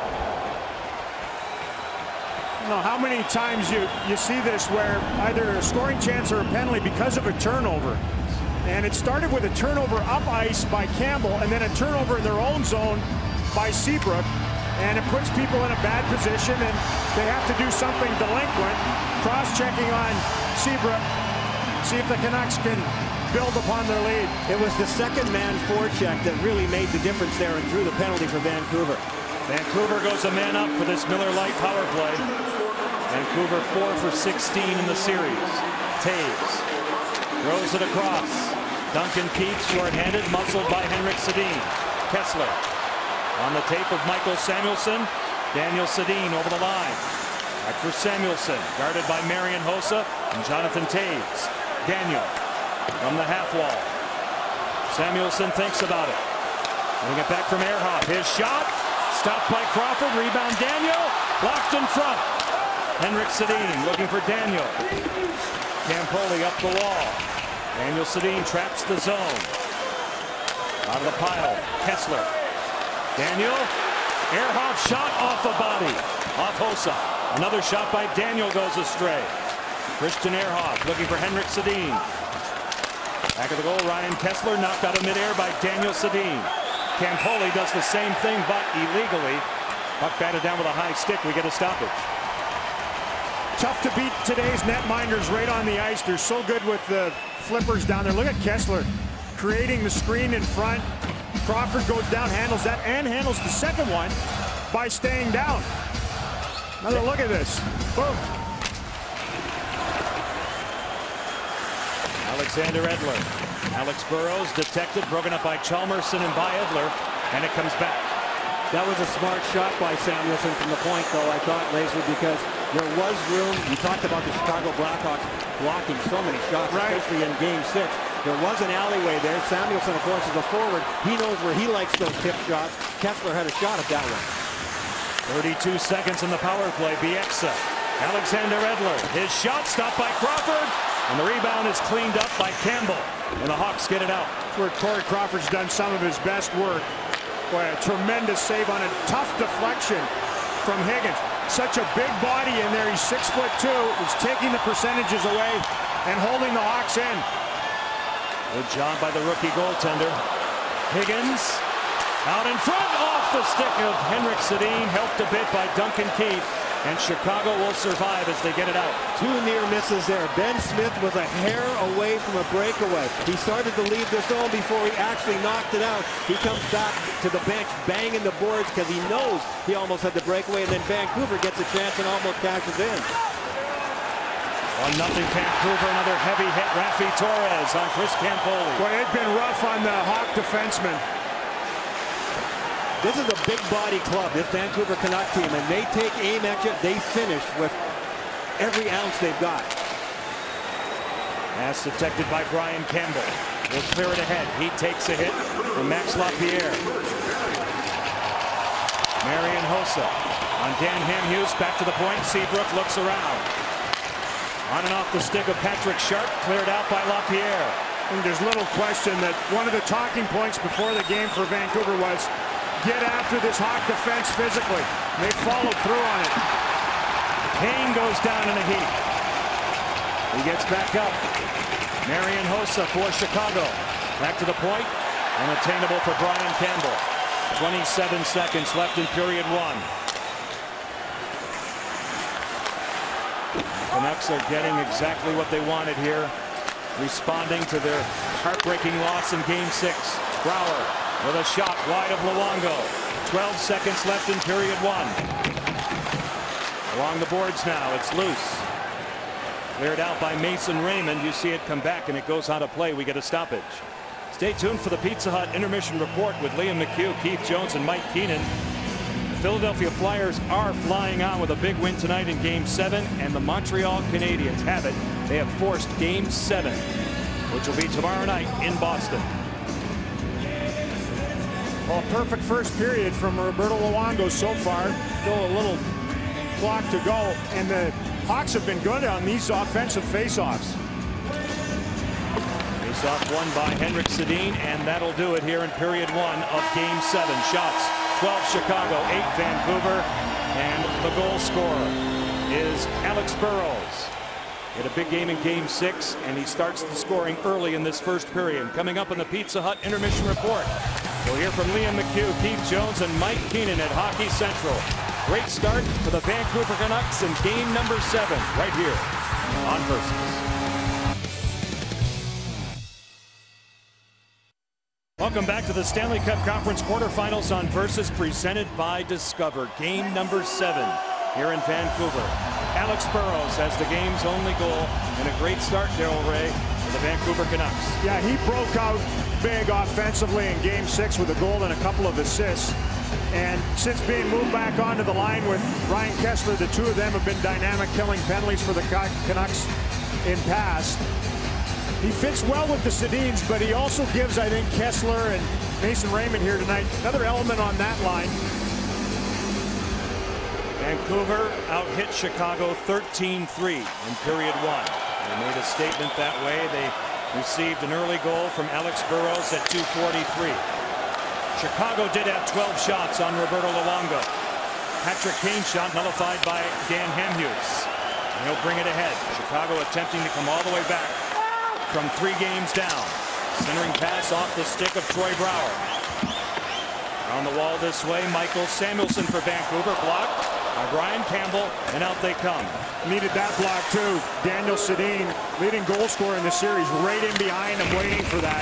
I don't know how many times you, you see this where either a scoring chance or a penalty because of a turnover. And it started with a turnover up ice by Campbell and then a turnover in their own zone by Seabrook. And it puts people in a bad position and they have to do something delinquent. Cross-checking on Seabrook. See if the Canucks can build upon their lead. It was the second man forecheck that really made the difference there and drew the penalty for Vancouver. Vancouver goes a man up for this Miller Lite power play. Vancouver four for sixteen in the series. Toews throws it across. Duncan Keith shorthanded, muscled by Henrik Sedin. Kessler on the tape of Michael Samuelsson. Daniel Sedin over the line. Back for Samuelsson, guarded by Marian Hossa and Jonathan Toews. Daniel from the half wall. Samuelsson thinks about it. Getting it back from Ehrhoff. His shot. Stopped by Crawford. Rebound Daniel. Blocked in front. Henrik Sedin looking for Daniel. Campoli up the wall. Daniel Sedin traps the zone. Out of the pile. Kessler. Daniel. Ehrhoff shot off the body. Off Hossa. Another shot by Daniel goes astray. Christian Ehrhoff looking for Henrik Sedin. Back of the goal, Ryan Kessler knocked out of midair by Daniel Sedin. Campoli does the same thing, but illegally. Puck batted down with a high stick. We get a stoppage. Tough to beat today's netminders right on the ice. They're so good with the flippers down there. Look at Kessler creating the screen in front. Crawford goes down, handles that, and handles the second one by staying down. Another look at this. Boom. Alexander Edler. Alex Burrows detected, broken up by Chalmerson and by Edler, and it comes back. That was a smart shot by Samuelsson from the point, though, I thought, Laser, because there was room. You talked about the Chicago Blackhawks blocking so many shots, right, especially in game six. There was an alleyway there. Samuelsson, of course, is a forward. He knows where he likes those tip shots. Kessler had a shot at that one. thirty-two seconds in the power play. Bieksa. Alexander Edler. His shot stopped by Crawford. And the rebound is cleaned up by Campbell. And the Hawks get it out. Where Corey Crawford's done some of his best work. Boy, a tremendous save on a tough deflection from Higgins. Such a big body in there. He's six foot two. He's taking the percentages away and holding the Hawks in. Good job by the rookie goaltender. Higgins out in front, off the stick of Henrik Sedin, helped a bit by Duncan Keith. And Chicago will survive as they get it out. Two near misses there. Ben Smith was a hair away from a breakaway. He started to leave the zone before he actually knocked it out. He comes back to the bench, banging the boards because he knows he almost had the breakaway. And then Vancouver gets a chance and almost cashes in. one nothing Vancouver, another heavy hit. Rafi Torres on Chris Campoli. Boy, they've been rough on the Hawk defenseman. This is a big body club, this Vancouver Canuck team, and they take aim at you, they finish with every ounce they've got. Pass detected by Brian Campbell. Will clear it ahead. He takes a hit from Max Lapierre. Marian Hossa on Dan Hamhuis, back to the point. Seabrook looks around. On and off the stick of Patrick Sharp, cleared out by Lapierre. And there's little question that one of the talking points before the game for Vancouver was get after this Hawk defense physically. And they followed through on it. Kane goes down in a heap. He gets back up. Marian Hossa for Chicago. Back to the point. Unattainable for Brian Campbell. twenty-seven seconds left in period one. Canucks are getting exactly what they wanted here, responding to their heartbreaking loss in game six. Brouwer with a shot wide of Luongo. twelve seconds left in period one. Along the boards now, it's loose. Cleared out by Mason Raymond. You see it come back and it goes out of play. We get a stoppage. Stay tuned for the Pizza Hut intermission report with Liam McHugh, Keith Jones, and Mike Keenan. The Philadelphia Flyers are flying on with a big win tonight in game seven, and the Montreal Canadiens have it. They have forced game seven, which will be tomorrow night in Boston. Well, perfect first period from Roberto Luongo so far. Still a little clock to go, and the Hawks have been good on these offensive faceoffs. Face-off won by Henrik Sedin, and that'll do it here in period one of game seven. Shots, twelve Chicago, eight Vancouver, and the goal scorer is Alex Burrows. He had a big game in game six, and he starts the scoring early in this first period. Coming up in the Pizza Hut intermission report, we'll hear from Liam McHugh, Keith Jones, and Mike Keenan at Hockey Central. Great start for the Vancouver Canucks in game number seven, right here on Versus. Welcome back to the Stanley Cup Conference quarterfinals on Versus, presented by Discover. Game number seven here in Vancouver. Alex Burrows has the game's only goal, and a great start, Darryl Ray, for the Vancouver Canucks. Yeah, he broke out big offensively in game six with a goal and a couple of assists. And since being moved back onto the line with Ryan Kessler, the two of them have been dynamic, killing penalties for the Canucks in past. He fits well with the Sedins, but he also gives, I think, Kessler and Mason Raymond here tonight another element on that line. Vancouver out-hit Chicago thirteen three in period one. They made a statement that way. They received an early goal from Alex Burrows at two forty-three. Chicago did have twelve shots on Roberto Luongo. Patrick Kane shot nullified by Dan Hamhuis. And he'll bring it ahead. Chicago attempting to come all the way back from three games down. Centering pass off the stick of Troy Brouwer. On the wall this way, Michael Samuelsson for Vancouver, blocked by Brian Campbell, and out they come. Needed that block too. Daniel Sedin, leading goal scorer in the series, right in behind him, waiting for that.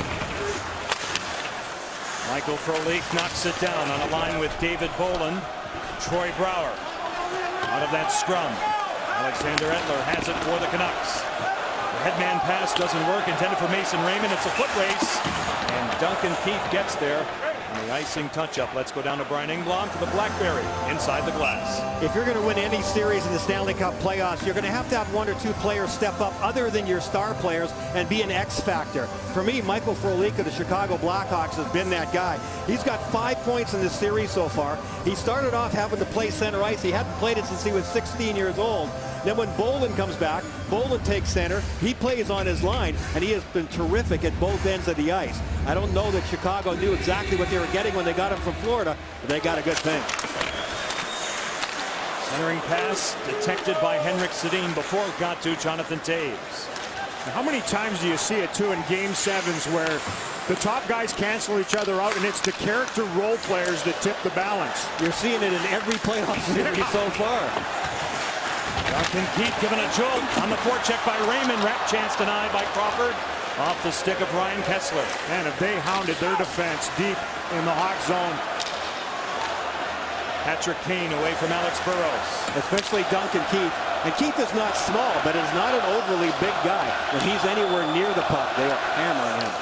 Michael Frolik knocks it down on a line with David Boland. Troy Brouwer out of that scrum. Alexander Edler has it for the Canucks. The headman pass doesn't work, intended for Mason Raymond. It's a foot race, and Duncan Keith gets there. And the icing touch-up. Let's go down to Brian Engblom to the Blackberry inside the glass. If you're going to win any series in the Stanley Cup playoffs, you're going to have to have one or two players step up other than your star players and be an X factor. For me, Michael Frolik of the Chicago Blackhawks has been that guy. He's got five points in this series so far. He started off having to play center ice. He hadn't played it since he was sixteen years old. Then when Boland comes back, Boland takes center. He plays on his line, and he has been terrific at both ends of the ice. I don't know that Chicago knew exactly what they were getting when they got him from Florida, but they got a good thing. Centering pass detected by Henrik Sedin before it got to Jonathan Toews. How many times do you see it too in game sevens where the top guys cancel each other out, and it's the character role players that tip the balance? You're seeing it in every playoff series so far. Duncan Keith given a jolt on the forecheck by Raymond. Rap chance denied by Crawford. Off the stick of Ryan Kessler. And if they hounded their defense deep in the Hawk zone. Patrick Kane away from Alex Burrows. Especially Duncan Keith. And Keith is not small, but is not an overly big guy. When he's anywhere near the puck, they are hammering him.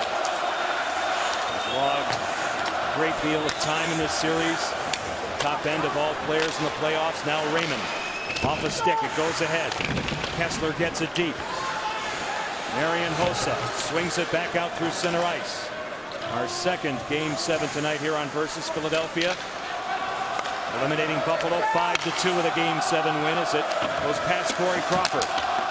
He's logged a great deal of time in this series. Top end of all players in the playoffs. Now Raymond. Off a stick, it goes ahead. Kessler gets it deep. Marian Hossa swings it back out through center ice. Our second game seven tonight here on Versus Philadelphia. Eliminating Buffalo five to two with a game seven win as it goes past Corey Crawford.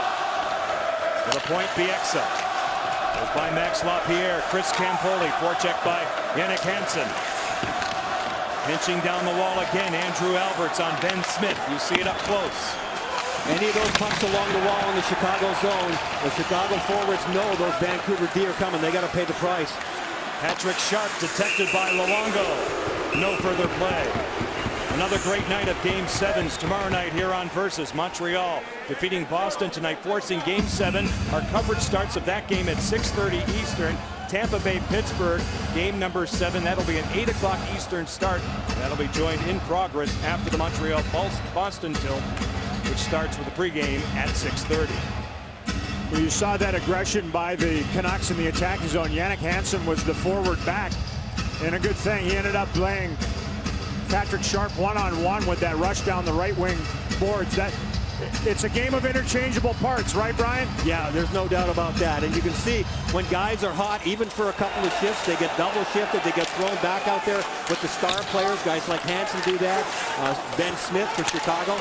To the point, Bieksa. Goes by Max LaPierre. Chris Campoli, forecheck by Yannick Hansen. Pinching down the wall again, Andrew Alberts on Ben Smith. You see it up close. Any of those pucks along the wall in the Chicago zone, the Chicago forwards know those Vancouver D are coming. They got to pay the price. Patrick Sharp detected by Luongo. No further play. Another great night of game sevens tomorrow night here on Versus. Montreal defeating Boston tonight, forcing game seven. Our coverage starts of that game at six thirty Eastern. Tampa Bay, Pittsburgh, game number seven. That'll be an eight o'clock Eastern start. That'll be joined in progress after the Montreal Boston tilt, which starts with the pregame at six thirty. Well, you saw that aggression by the Canucks in the attacking zone. Yannick Hansen was the forward back, and a good thing he ended up playing Patrick Sharp one-on-one with that rush down the right wing boards. That it's a game of interchangeable parts, right, Brian? Yeah, there's no doubt about that. And you can see when guys are hot, even for a couple of shifts, they get double shifted, they get thrown back out there with the star players. Guys like Hansen do that. Uh, Ben Smith for Chicago.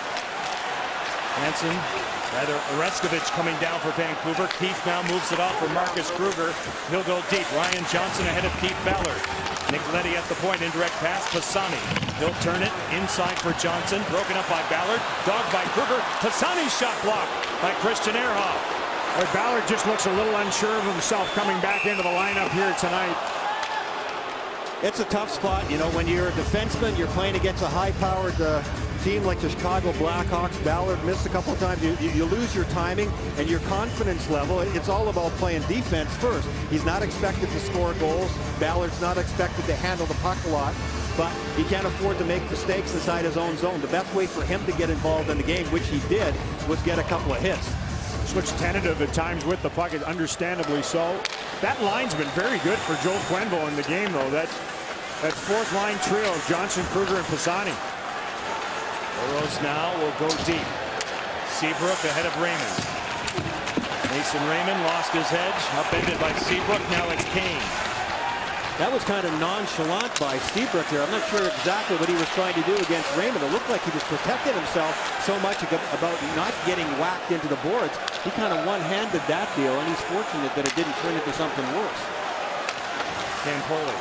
Hansen, rather Oreskovich coming down for Vancouver. Keith now moves it off for Marcus Kruger. He'll go deep. Ryan Johnson ahead of Keith Ballard. Nicoletti at the point, indirect pass, Pisani. He'll turn it inside for Johnson, broken up by Ballard, dogged by Kruger. Pisani's shot blocked by Christian Ehrhoff. Well, Ballard just looks a little unsure of himself coming back into the lineup here tonight. It's a tough spot, you know, when you're a defenseman, you're playing against a high-powered uh, team like the Chicago Blackhawks. Ballard missed a couple of times. You, you, you lose your timing and your confidence level. It's all about playing defense first. He's not expected to score goals. Ballard's not expected to handle the puck a lot, but he can't afford to make mistakes inside his own zone. The best way for him to get involved in the game, which he did, was get a couple of hits. Just looks tentative at times with the puck, understandably so. That line's been very good for Joel Quenneville in the game, though. That, that fourth line trio of Johnson, Kruger, and Pisani. Burrows now will go deep. Seabrook ahead of Raymond. Mason Raymond lost his edge, upended by Seabrook. Now it's Kane. That was kind of nonchalant by Seabrook there. I'm not sure exactly what he was trying to do against Raymond. It looked like he was protecting himself so much about not getting whacked into the boards. He kind of one-handed that deal, and he's fortunate that it didn't turn into something worse. Campoli.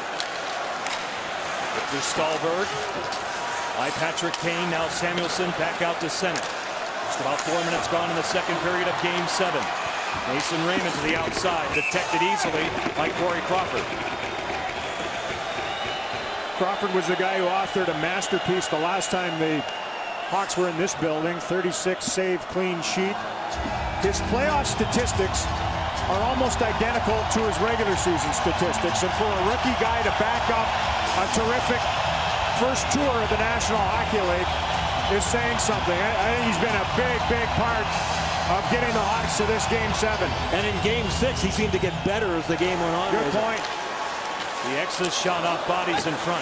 Victor Stahlberg by Patrick Kane. Now Samuelson back out to center. Just about four minutes gone in the second period of game seven. Mason Raymond to the outside, detected easily by Corey Crawford. Crawford was the guy who authored a masterpiece the last time the Hawks were in this building. thirty-six save clean sheet. His playoff statistics are almost identical to his regular season statistics. And for a rookie guy to back up a terrific first tour of the National Hockey League is saying something. I think he's been a big, big part of getting the Hawks to this game seven. And in game six, he seemed to get better as the game went on. Good point. The X's shot off bodies in front.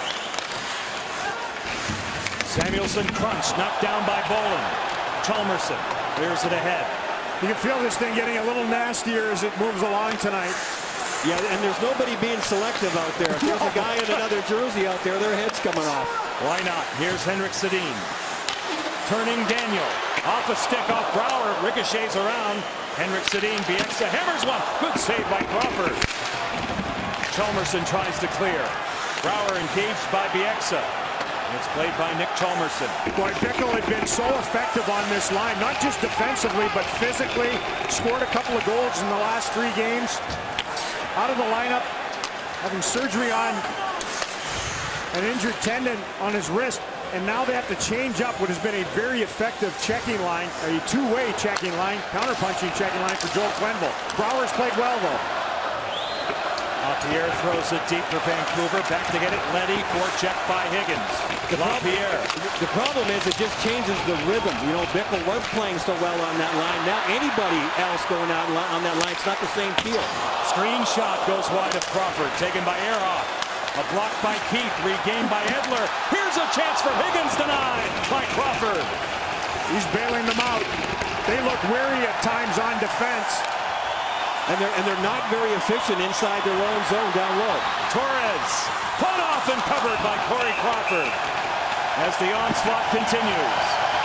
Samuelson crunched, knocked down by Bolin. Chalmerson clears it ahead. You can feel this thing getting a little nastier as it moves along tonight. Yeah, and there's nobody being selective out there. If there's a guy in another jersey out there, their head's coming off. Why not? Here's Henrik Sedin. Turning Daniel. Off a stick off Brouwer. Ricochets around. Henrik Sedin. Bieksa hammers one. Good save by Crawford. Chalmerson tries to clear. Brouwer engaged by Bieksa. It's played by Nick Chalmerson. Boy, Bickle had been so effective on this line, not just defensively, but physically. Scored a couple of goals in the last three games. Out of the lineup, having surgery on an injured tendon on his wrist. And now they have to change up what has been a very effective checking line, a two-way checking line, counterpunching checking line for Joel Quenneville. Brouwer's played well, though. LaPierre throws it deep for Vancouver. Back to get it. Leddy, forecheck by Higgins. LaPierre. The problem is it just changes the rhythm. You know, Bickle was playing so well on that line. Now anybody else going out on that line, it's not the same feel. Screen shot goes wide of Crawford. Taken by Ehrhoff. A block by Keith. Regained by Edler. Here's a chance for Higgins. Denied by Crawford. He's bailing them out. They look weary at times on defense. And they're, and they're not very efficient inside their own zone down low. Torres, put off and covered by Corey Crawford as the onslaught continues.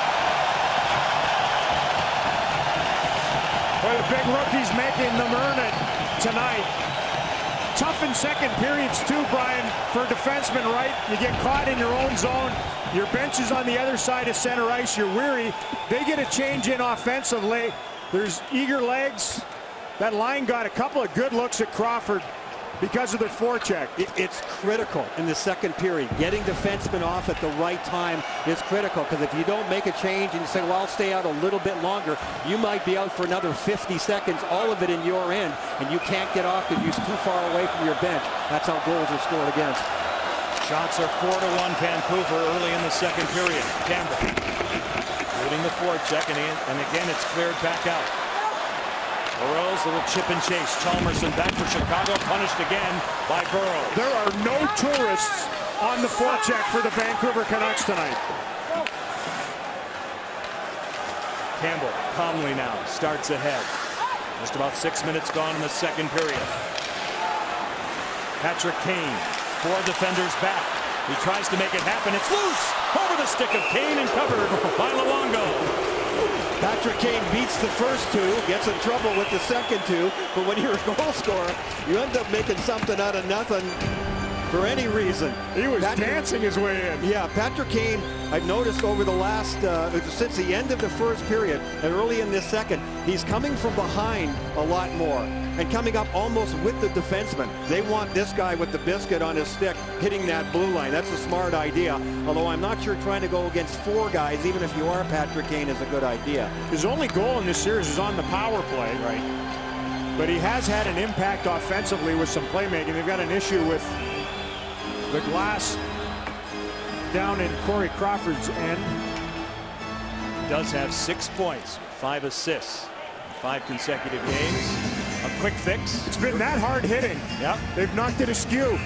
Boy, the big rookie's making them earn it tonight. Tough in second periods too, Brian, for defensemen, right? You get caught in your own zone. Your bench is on the other side of center ice. You're weary. They get a change in offensively. There's eager legs. That line got a couple of good looks at Crawford because of their forecheck. It, it's critical in the second period. Getting defensemen off at the right time is critical, because if you don't make a change and you say, well, I'll stay out a little bit longer, you might be out for another fifty seconds, all of it in your end, and you can't get off because you're too far away from your bench. That's how goals are scored against. Shots are four to one Vancouver early in the second period. Campbell holding the forecheck, and, and again it's cleared back out. Burrows, little chip and chase. Chalmerson back for Chicago, punished again by Burrows. There are no tourists on the forecheck for the Vancouver Canucks tonight. Campbell calmly now starts ahead. Just about six minutes gone in the second period. Patrick Kane, four defenders back. He tries to make it happen. It's loose over the stick of Kane and covered by Luongo. Patrick Kane beats the first two, gets in trouble with the second two, but when you're a goal scorer, you end up making something out of nothing for any reason. He was Patrick, dancing his way in. Yeah, Patrick Kane, I've noticed over the last, uh, since the end of the first period and early in this second, he's coming from behind a lot more and coming up almost with the defenseman. They want this guy with the biscuit on his stick hitting that blue line. That's a smart idea, although I'm not sure trying to go against four guys, even if you are Patrick Kane, is a good idea. His only goal in this series is on the power play. Right. But he has had an impact offensively with some playmaking. They've got an issue with the glass down in Corey Crawford's end. He does have six points, five assists, five consecutive games. A quick fix. It's been that hard hitting. Yep. They've knocked it askew.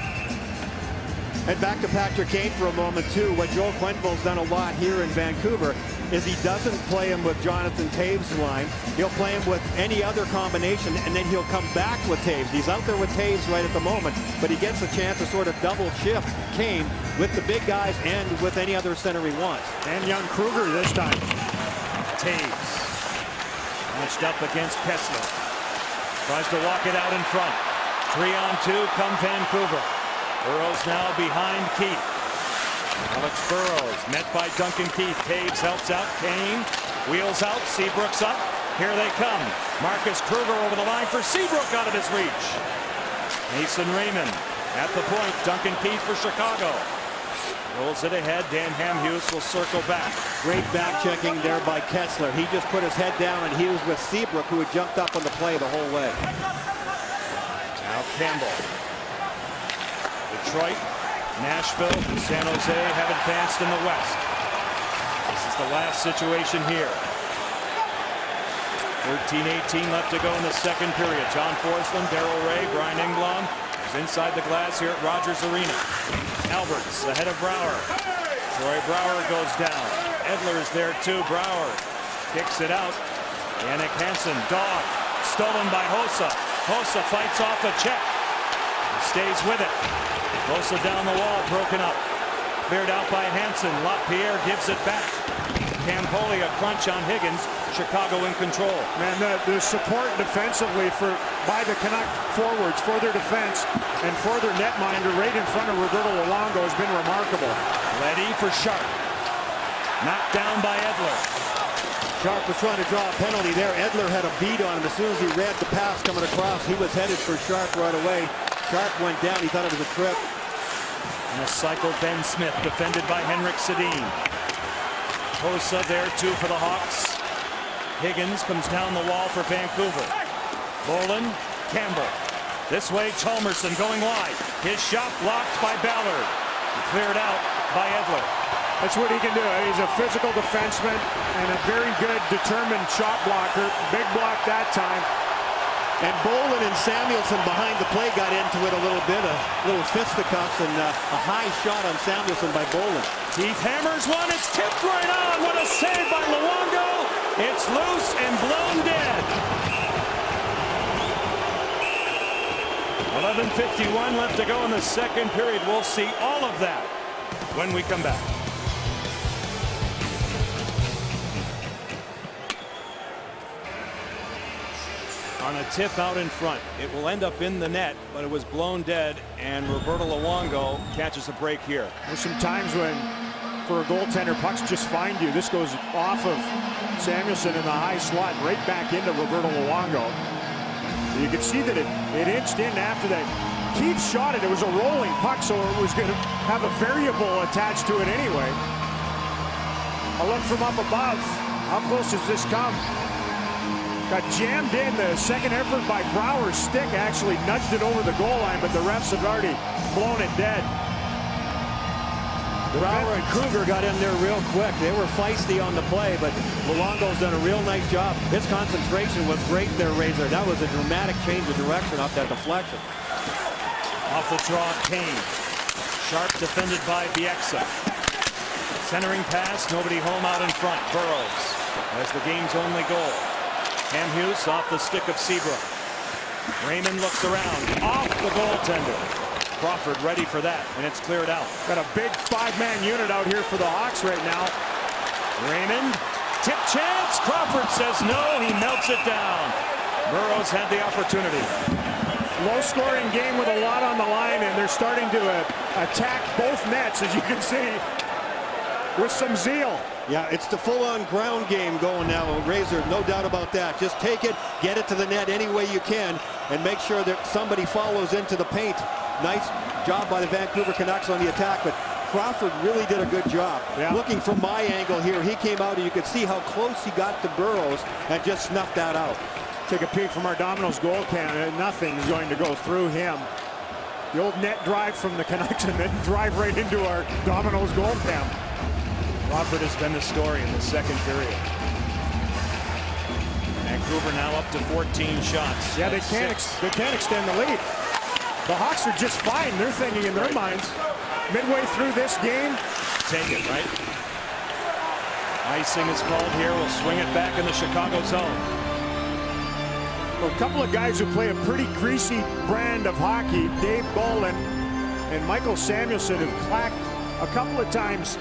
And back to Patrick Kane for a moment too. What Joe Quenneville's done a lot here in Vancouver is he doesn't play him with Jonathan Toews' line. He'll play him with any other combination, and then he'll come back with Toews. He's out there with Toews right at the moment, but he gets a chance to sort of double shift Kane with the big guys and with any other center he wants. And young Kruger this time. Toews matched up against Kessler. Tries to walk it out in front. Three on two come Vancouver. Burrows now behind Keith. Alex Burrows met by Duncan Keith. Toews helps out. Kane wheels out. Seabrook's up. Here they come. Marcus Kruger over the line for Seabrook out of his reach. Mason Raymond at the point. Duncan Keith for Chicago. Rolls it ahead. Dan Hamhuis will circle back. Great back checking there by Kessler. He just put his head down and he was with Seabrook, who had jumped up on the play the whole way. Now Campbell. Detroit, Nashville, and San Jose have advanced in the West. This is the last situation here. thirteen eighteen left to go in the second period. John Forsland, Darrell Ray, Brian Engblom is inside the glass here at Rogers Arena. Alberts ahead of Brouwer. Troy Brouwer goes down. Edler is there too. Brouwer kicks it out. Yannick Hansen, dog, stolen by Hossa. Hossa fights off a check. He stays with it. Hossa down the wall, broken up. Cleared out by Hansen. LaPierre gives it back. Campoli a crunch on Higgins. Chicago in control. Man, the, the support defensively for by the Canuck forwards for their defense and for their netminder right in front of Roberto Luongo has been remarkable. Leddy for Sharp. Knocked down by Edler. Sharp was trying to draw a penalty there. Edler had a beat on him as soon as he read the pass coming across. He was headed for Sharp right away. Sharp went down. He thought it was a trip. And a cycle Ben Smith defended by Henrik Sedin. Hossa there too for the Hawks. Higgins comes down the wall for Vancouver. Bolin, Campbell. This way, Chalmerson going wide. His shot blocked by Ballard. Cleared out by Edler. That's what he can do. He's a physical defenseman and a very good, determined shot blocker. Big block that time. And Bolin and Samuelson behind the play got into it a little bit, a little fisticuffs, and uh, a high shot on Samuelson by Bolin. Keith hammers one. It's tipped right on. What a save by Luongo. It's loose and blown dead. eleven fifty-one left to go in the second period. We'll see all of that when we come back. On a tip out in front. It will end up in the net, but it was blown dead, and Roberto Luongo catches a break here. There's some times when, for a goaltender, pucks just find you. This goes off of Samuelson in the high slot, right back into Roberto Luongo. You can see that it, it inched in after that. Keith shot it. It was a rolling puck, so it was going to have a variable attached to it anyway. A look from up above. How close does this come? Got jammed in. The second effort by Brouwer's stick actually nudged it over the goal line, but the refs had already blown it dead. Brouwer and Kruger got in there real quick. They were feisty on the play, but Luongo's done a real nice job. His concentration was great there, Razor. That was a dramatic change of direction off that deflection. Off the draw, Kane. Sharp defended by Bieksa. Centering pass, nobody home out in front. Burrows has the game's only goal. Cam Hughes off the stick of Seabrook. Raymond looks around, off the goaltender. Crawford ready for that, and it's cleared out. Got a big five-man unit out here for the Hawks right now. Raymond, tip chance. Crawford says no, he melts it down. Burrows had the opportunity. Low-scoring game with a lot on the line, and they're starting to uh, attack both nets, as you can see, with some zeal. Yeah, it's the full-on ground game going now, Razor, no doubt about that. Just take it, get it to the net any way you can, and make sure that somebody follows into the paint. Nice job by the Vancouver Canucks on the attack, but Crawford really did a good job. Yeah. Looking from my angle here, he came out and you could see how close he got to Burrows and just snuffed that out. Take a peek from our Domino's goal cam. Nothing's going to go through him. The old net drive from the Canucks and then drive right into our Domino's goal cam. Crawford has been the story in the second period. Vancouver now up to fourteen shots. Yeah, they can't, ex they can't extend the lead. The Hawks are just fine. They're thinking in their minds, midway through this game, take it, right? Icing is called here. We'll swing it back in the Chicago zone. Well, a couple of guys who play a pretty greasy brand of hockey, Dave Bolin and Michael Samuelson, have clacked a couple of times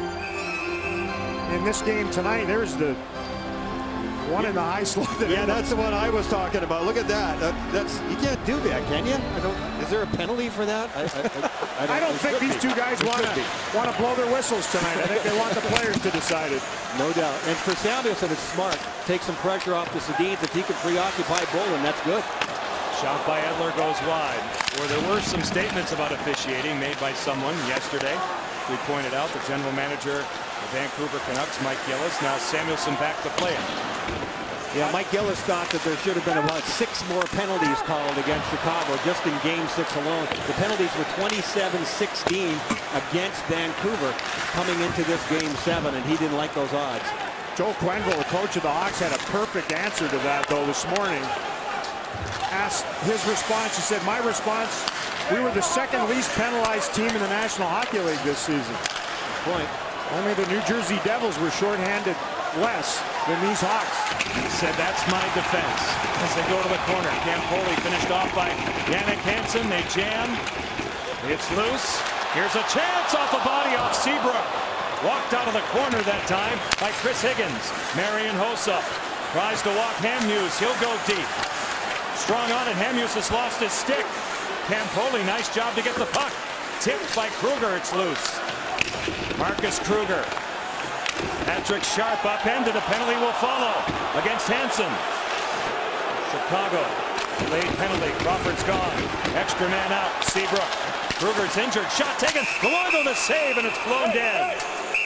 in this game tonight. There's the one in the high slot. That yeah, that's the one I was talking about. Look at that. that that's you can't do that, can you? I don't. Is there a penalty for that? I, I, I, I don't, I don't think these be. two guys want to want to blow their whistles tonight. I think they want the players to decide it. No doubt. And for Samuelson, it's smart. Take some pressure off the Sedins. If he can preoccupy Bolin, that's good. Shot by Edler goes wide. Where there were some statements about officiating made by someone yesterday. We pointed out the general manager of the Vancouver Canucks, Mike Gillis. Now Samuelson back to play it. Yeah, Mike Gillis thought that there should have been about six more penalties called against Chicago just in game six alone. The penalties were twenty-seven sixteen against Vancouver coming into this game seven, and he didn't like those odds. Joe Quenneville, the coach of the Hawks, had a perfect answer to that, though, this morning. Asked his response, he said, my response, we were the second least penalized team in the National Hockey League this season. Good point. Only the New Jersey Devils were shorthanded less than these Hawks. He said, that's my defense. As they go to the corner, Campoli finished off by Yannick Hansen. They jam. It's loose. Here's a chance off the body off Seabrook. Walked out of the corner that time by Chris Higgins. Marian Hossa tries to walk Hamhuis. He'll go deep. Strong on it. Hamhuis has lost his stick. Campoli, nice job to get the puck. Tipped by Kruger. It's loose. Marcus Kruger. Patrick Sharp upended. A penalty will follow against Hansen. Chicago. Late penalty. Crawford's gone. Extra man out. Seabrook. Kruger's injured. Shot taken. Luongo the save, and it's blown dead.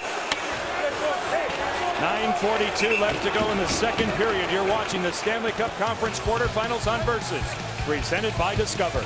nine forty-two left to go in the second period. You're watching the Stanley Cup Conference quarterfinals on Versus, presented by Discover.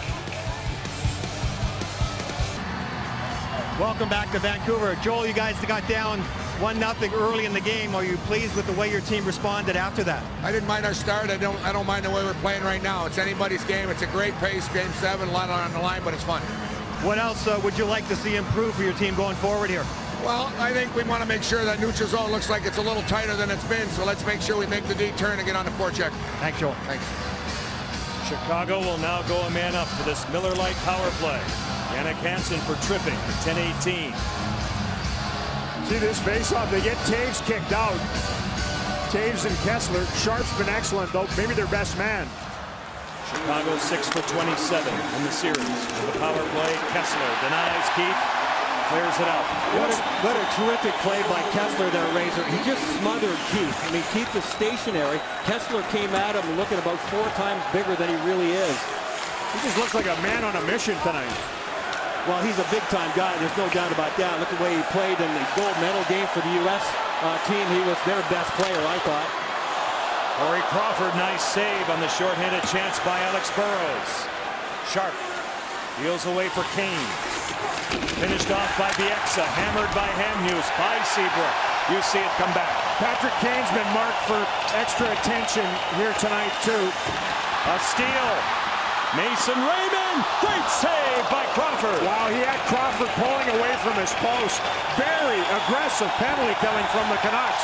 Welcome back to Vancouver. Joel, you guys got down one nothing early in the game. Are you pleased with the way your team responded after that? I didn't mind our start. I don't I don't mind the way we're playing right now. It's anybody's game. It's a great pace. Game seven, a lot on the line, but it's fun. What else uh, would you like to see improve for your team going forward here? Well, I think we want to make sure that neutral zone looks like it's a little tighter than it's been, so let's make sure we make the D turn and get on the forecheck. Thanks, Joel. Thanks. Chicago will now go a man up for this Miller Lite power play. Yannick Hansen for tripping, ten eighteen. See this face-off, they get Taves kicked out. Taves and Kessler. Sharp's been excellent, though, maybe their best man. Chicago six for twenty-seven in the series. For the power play, Kessler denies Keith, clears it out. What a, what a terrific play by Kessler there, Razor. He just smothered Keith. I mean, Keith is stationary. Kessler came at him looking about four times bigger than he really is. He just looks like a man on a mission tonight. Well, he's a big-time guy. There's no doubt about that. Look at the way he played in the gold medal game for the U S uh, team. He was their best player, I thought. Corey Crawford, nice save on the shorthanded chance by Alex Burrows. Sharp deals away for Kane. Finished off by Bieksa, hammered by Hamhuis, by Seabrook. You see it come back. Patrick Kane's been marked for extra attention here tonight, too. A steal. Mason Raymond, great save by Crawford. Wow, he had Crawford pulling away from his post. Very aggressive penalty killing from the Canucks.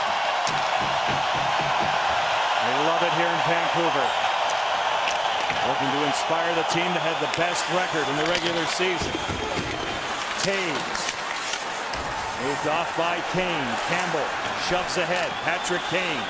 They love it here in Vancouver. Looking to inspire the team to have the best record in the regular season. Taves. Moved off by Kane. Campbell shoves ahead. Patrick Kane.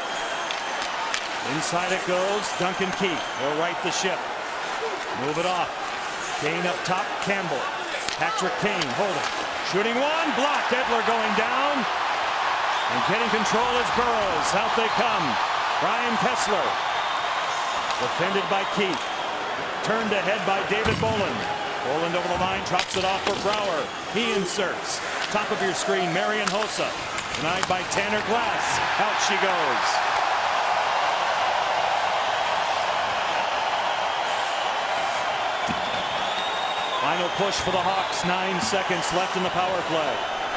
Inside it goes. Duncan Keith will right the ship. Move it off. Kane up top. Campbell. Patrick Kane holding. Shooting one. Blocked. Edler going down. And getting control is Burrows. Out they come. Brian Kessler. Defended by Keith. Turned ahead by David Boland. Boland over the line. Drops it off for Brouwer. He inserts. Top of your screen. Marian Hossa. Denied by Tanner Glass. Out she goes. Final push for the Hawks. Nine seconds left in the power play.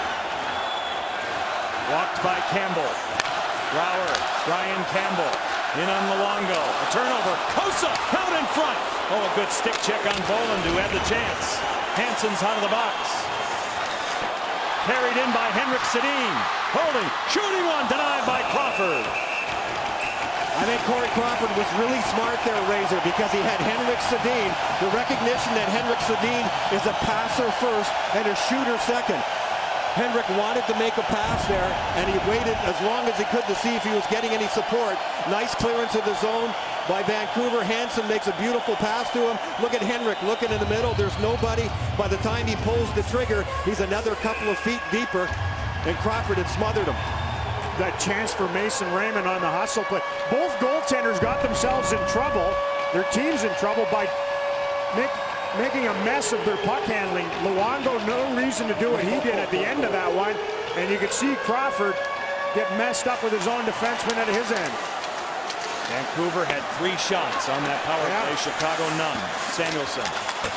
Walked by Campbell. Brouwer. Brian Campbell. In on Luongo. A turnover. Hossa out in front. Oh, a good stick check on Boland, who had the chance. Hansen's out of the box. Carried in by Henrik Sedin. Holding. Shooting one. Denied by Crawford. I think Corey Crawford was really smart there, Razor, because he had Henrik Sedin. The recognition that Henrik Sedin is a passer first and a shooter second. Henrik wanted to make a pass there, and he waited as long as he could to see if he was getting any support. Nice clearance of the zone by Vancouver. Hansen makes a beautiful pass to him. Look at Henrik looking in the middle. There's nobody. By the time he pulls the trigger, he's another couple of feet deeper, and Crawford had smothered him. That chance for Mason Raymond on the hustle play. Both goaltenders got themselves in trouble. Their team's in trouble by make, making a mess of their puck handling. Luongo, no reason to do what he did at the end of that one. And you could see Crawford get messed up with his own defenseman at his end. Vancouver had three shots on that power yeah. play. Chicago none. Samuelson.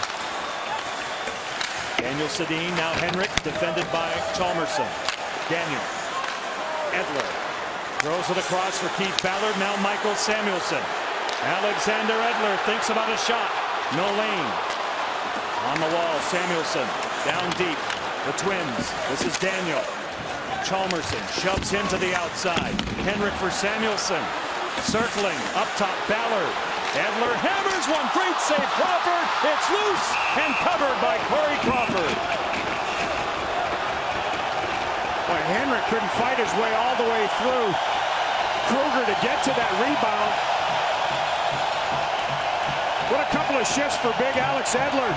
Daniel Sedin, now Henrik, defended by Chalmerson. Daniel. Edler throws it across for Keith Ballard. Now Michael Samuelson. Alexander Edler thinks about a shot. No lane. On the wall, Samuelson down deep. The Twins. This is Daniel. Chalmerson shoves him to the outside. Henrik for Samuelson. Circling up top, Ballard. Edler hammers one. Great save, Crawford. It's loose and covered by Corey Crawford. Boy, Henrik couldn't fight his way all the way through. Kruger to get to that rebound. What a couple of shifts for big Alex Edler.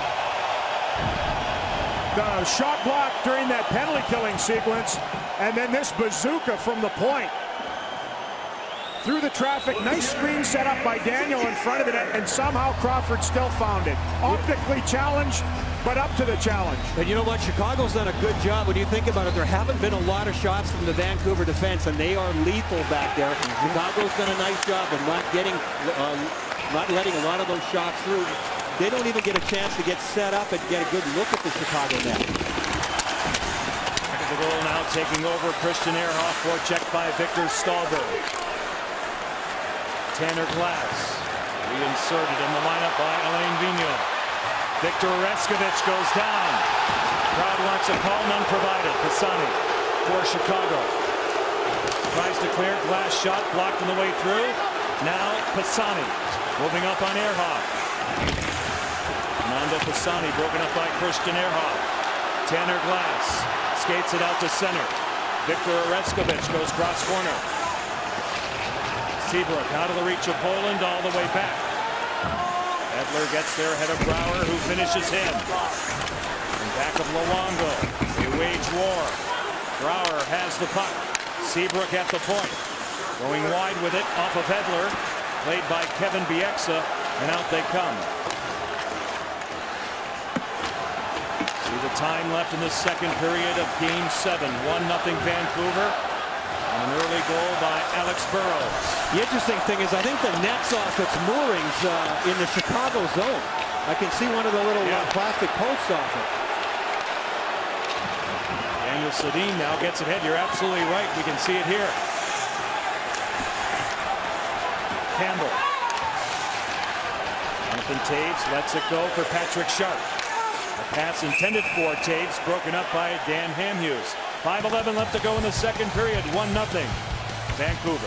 The shot block during that penalty killing sequence, and then this bazooka from the point. Through the traffic, nice screen set up by Daniel in front of it, and somehow Crawford still found it. Optically challenged, but up to the challenge. And you know what? Chicago's done a good job. When you think about it, there haven't been a lot of shots from the Vancouver defense, and they are lethal back there. Chicago's done a nice job of not getting uh, not letting a lot of those shots through. They don't even get a chance to get set up and get a good look at the Chicago net. Back at the goal now, taking over Christian Ehrhoff, forechecked by Victor Stalberg. Tanner Glass reinserted in the lineup by Alain Vigneault. Victor Oreskovich goes down. Crowd wants a call, none provided. Pisani for Chicago. Tries to clear, Glass shot blocked on the way through. Now Pisani moving up on Ehrhoff. Nando Pisani broken up by Christian Ehrhoff. Tanner Glass skates it out to center. Victor Oreskovich goes cross corner. Seabrook out of the reach of Poland all the way back. Edler gets there ahead of Brouwer, who finishes him. In back of Luongo, they wage war. Brouwer has the puck. Seabrook at the point. Going wide with it off of Edler. Played by Kevin Bieksa, and out they come. See the time left in the second period of game seven. one nothing Vancouver. And an early goal by Alex Burrows. The interesting thing is I think the net's off its moorings uh, in the Chicago zone. I can see one of the little yeah. uh, plastic posts off it. Daniel Sedin now gets it ahead. You're absolutely right. We can see it here. Campbell. Jonathan Taves lets it go for Patrick Sharp. A pass intended for Taves, broken up by Dan Hamhuis. five eleven left to go in the second period. one nothing Vancouver.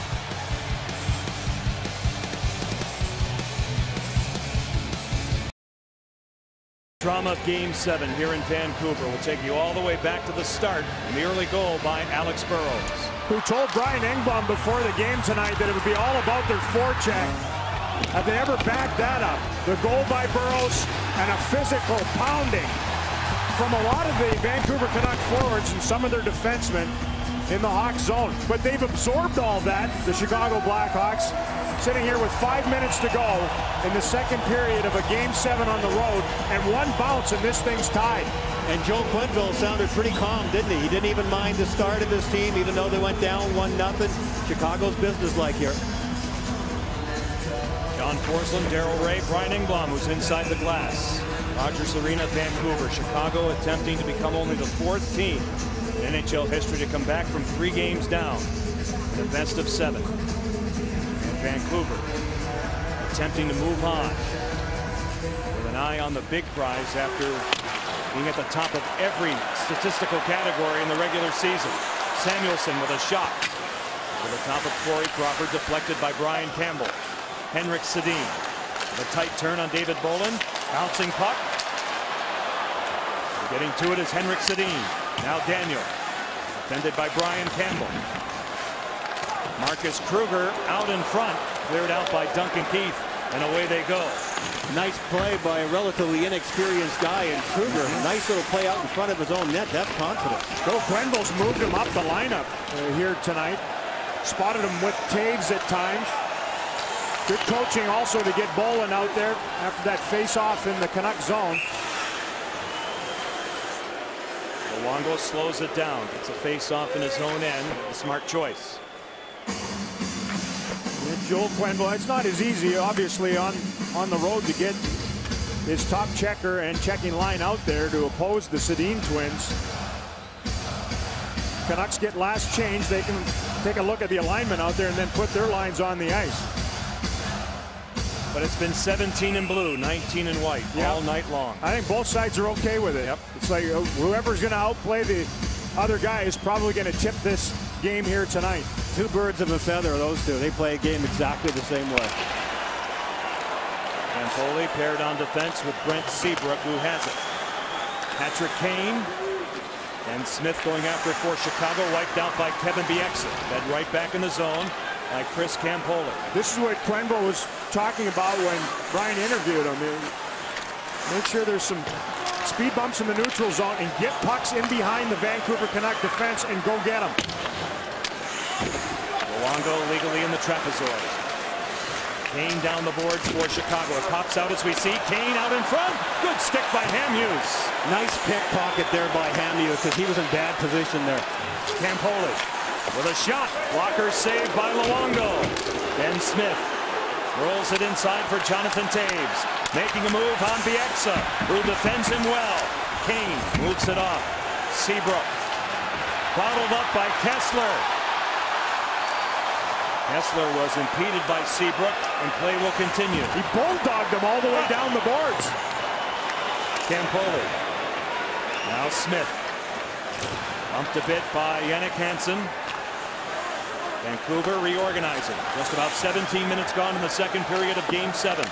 Drama of game seven here in Vancouver. We'll take you all the way back to the start and the early goal by Alex Burrows. Who told Brian Engblom before the game tonight that it would be all about their forecheck. Have they ever backed that up? The goal by Burrows and a physical pounding from a lot of the Vancouver Canucks forwards and some of their defensemen in the Hawks zone. But they've absorbed all that, the Chicago Blackhawks, sitting here with five minutes to go in the second period of a game seven on the road, and one bounce and this thing's tied. And Joe Quenneville sounded pretty calm, didn't he? He didn't even mind the start of this team, even though they went down one nothing. Chicago's business-like here. John Forsland, Darrell Ray, Brian Engblom, who's inside the glass. Rogers Arena, Vancouver. Chicago attempting to become only the fourth team in N H L history to come back from three games down in the best of seven. And Vancouver attempting to move on with an eye on the big prize after being at the top of every statistical category in the regular season. Samuelson with a shot to the top of Corey Crawford, deflected by Brian Campbell. Henrik Sedin with a tight turn on David Bolin. Bouncing puck. Getting to it is Henrik Sedin. Now Daniel. Defended by Brian Campbell. Marcus Kruger out in front. Cleared out by Duncan Keith. And away they go. Nice play by a relatively inexperienced guy in Kruger. Mm-hmm. Nice little play out in front of his own net. That's confidence. Joe Quenneville's moved him up the lineup uh, here tonight. Spotted him with Taves at times. Good coaching also to get Bolin out there after that face-off in the Canuck zone. Luongo slows it down. It's a face-off in his own end. A smart choice. And Joel Quenneville, it's not as easy, obviously, on, on the road to get his top checker and checking line out there to oppose the Sedin twins. Canucks get last change. They can take a look at the alignment out there and then put their lines on the ice. But it's been seventeen in blue, nineteen in white, yep. all night long. I think both sides are okay with it. Yep. It's like whoever's going to outplay the other guy is probably going to tip this game here tonight. Two birds of a feather, those two. They play a game exactly the same way. Campoli paired on defense with Brent Seabrook, who has it. Patrick Kane and Smith going after it for Chicago, wiped out by Kevin Bieksa. Fed right back in the zone by Chris Campoli. This is what Quenneville was talking about when Brian interviewed him. Make sure there's some speed bumps in the neutral zone and get pucks in behind the Vancouver Canuck defense and go get them. Luongo legally in the trapezoid. Kane down the boards for Chicago. It pops out as we see Kane out in front. Good stick by Hamhuis. Nice pickpocket there by Hamhuis because he was in bad position there. Campoli with a shot. Blocker saved by Luongo. Ben Smith Rolls it inside for Jonathan Toews. Making a move on Bieksa, who defends him well. Kane moves it off. Seabrook. Bottled up by Kessler. Kessler was impeded by Seabrook, and play will continue. He bulldogged him all the way down the boards. Campoli. Now Smith. Bumped a bit by Jannik Hansen. Vancouver reorganizing. Just about seventeen minutes gone in the second period of Game seven.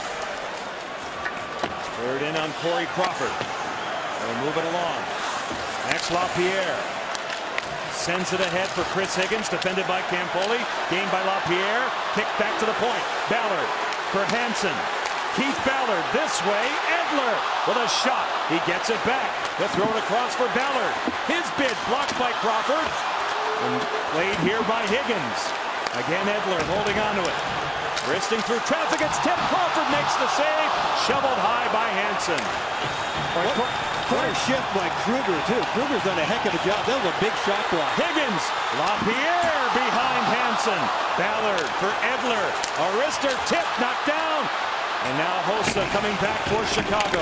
Third in on Corey Crawford. They'll move it along. Max LaPierre. Sends it ahead for Chris Higgins, defended by Campoli. Gained by LaPierre. Kicked back to the point. Ballard for Hansen. Keith Ballard this way. Edler with a shot. He gets it back. The throw it across for Ballard. His bid blocked by Crawford. And played here by Higgins. Again, Edler holding on to it. Wristing through traffic. It's tipped. Crawford makes the save. Shoveled high by Hansen. What, what a shift by Kruger, too. Kruger's done a heck of a job. That was a big shot block. Higgins. LaPierre behind Hansen. Ballard for Edler. A wrister tip knocked down. And now Hossa coming back for Chicago.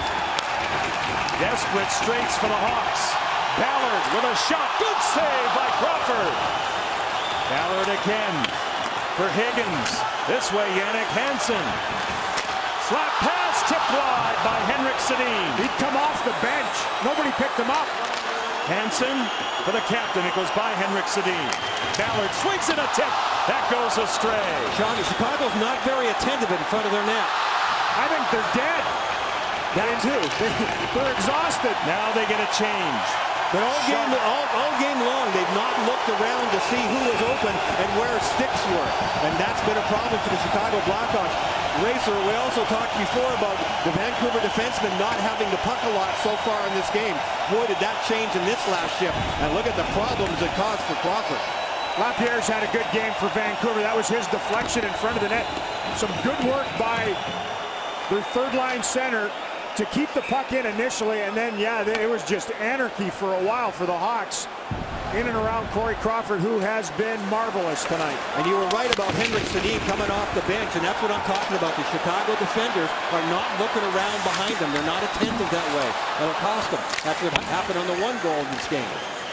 Desperate straits for the Hawks. Ballard with a shot. Good save by Crawford. Ballard again for Higgins. This way, Jannik Hansen. Slap pass tipped wide by Henrik Sedin. He'd come off the bench. Nobody picked him up. Hansen for the captain. It goes by Henrik Sedin. Ballard swings in a tip. That goes astray. Sean, Chicago's not very attentive in front of their net. I think they're dead. That too. They're exhausted. Now they get a change. But all game, all, all game long, they've not looked around to see who was open and where sticks were. And that's been a problem for the Chicago Blackhawks. Racer, we also talked before about the Vancouver defensemen not having the puck a lot so far in this game. Boy, did that change in this last shift. And look at the problems it caused for Crawford. LaPierre's had a good game for Vancouver. That was his deflection in front of the net. Some good work by their third line center to keep the puck in initially, and then, yeah, it was just anarchy for a while for the Hawks in and around Corey Crawford, who has been marvelous tonight. And you were right about Henrik Sedin coming off the bench, and that's what I'm talking about. The Chicago defenders are not looking around behind them. They're not attentive that way. That'll cost them. That's what happened on the one goal in this game.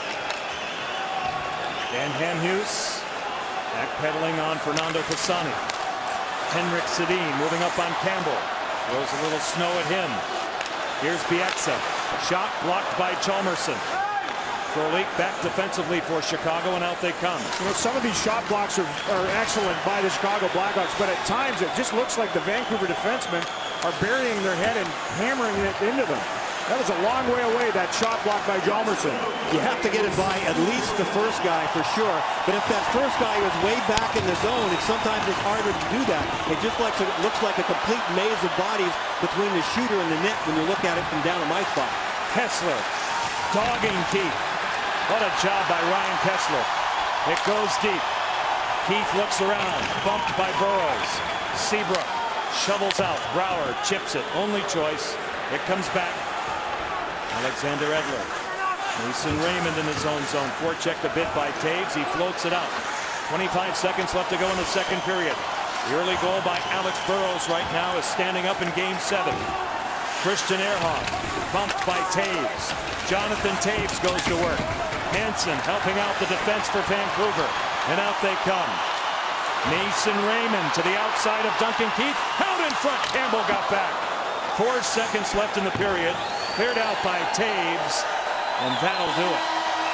Dan Hamhuis backpedaling on Fernando Pisani. Henrik Sedin moving up on Campbell. Throws a little snow at him. Here's Bieksa. Shot blocked by Chalmerson. Frolik back defensively for Chicago, and out they come. You know, some of these shot blocks are, are excellent by the Chicago Blackhawks, but at times it just looks like the Vancouver defensemen are burying their head and hammering it into them. That was a long way away, that shot block by Chalmerson. You have to get it by at least the first guy for sure. But if that first guy is way back in the zone, it's sometimes it's harder to do that. It just looks like, it looks like a complete maze of bodies between the shooter and the net when you look at it from down on my spot. Kessler dogging Keith. What a job by Ryan Kessler. It goes deep. Keith looks around, bumped by Burrows. Seabrook shovels out. Brouwer chips it. Only choice. It comes back. Alexander Edler. Mason Raymond in his own zone. Forechecked a bit by Toews. He floats it out. twenty-five seconds left to go in the second period. The early goal by Alex Burrows right now is standing up in Game seven. Christian Ehrhoff bumped by Toews. Jonathan Toews goes to work. Hansen helping out the defense for Vancouver. And out they come. Mason Raymond to the outside of Duncan Keith. Out in front. Campbell got back. Four seconds left in the period. Cleared out by Toews, and that'll do it.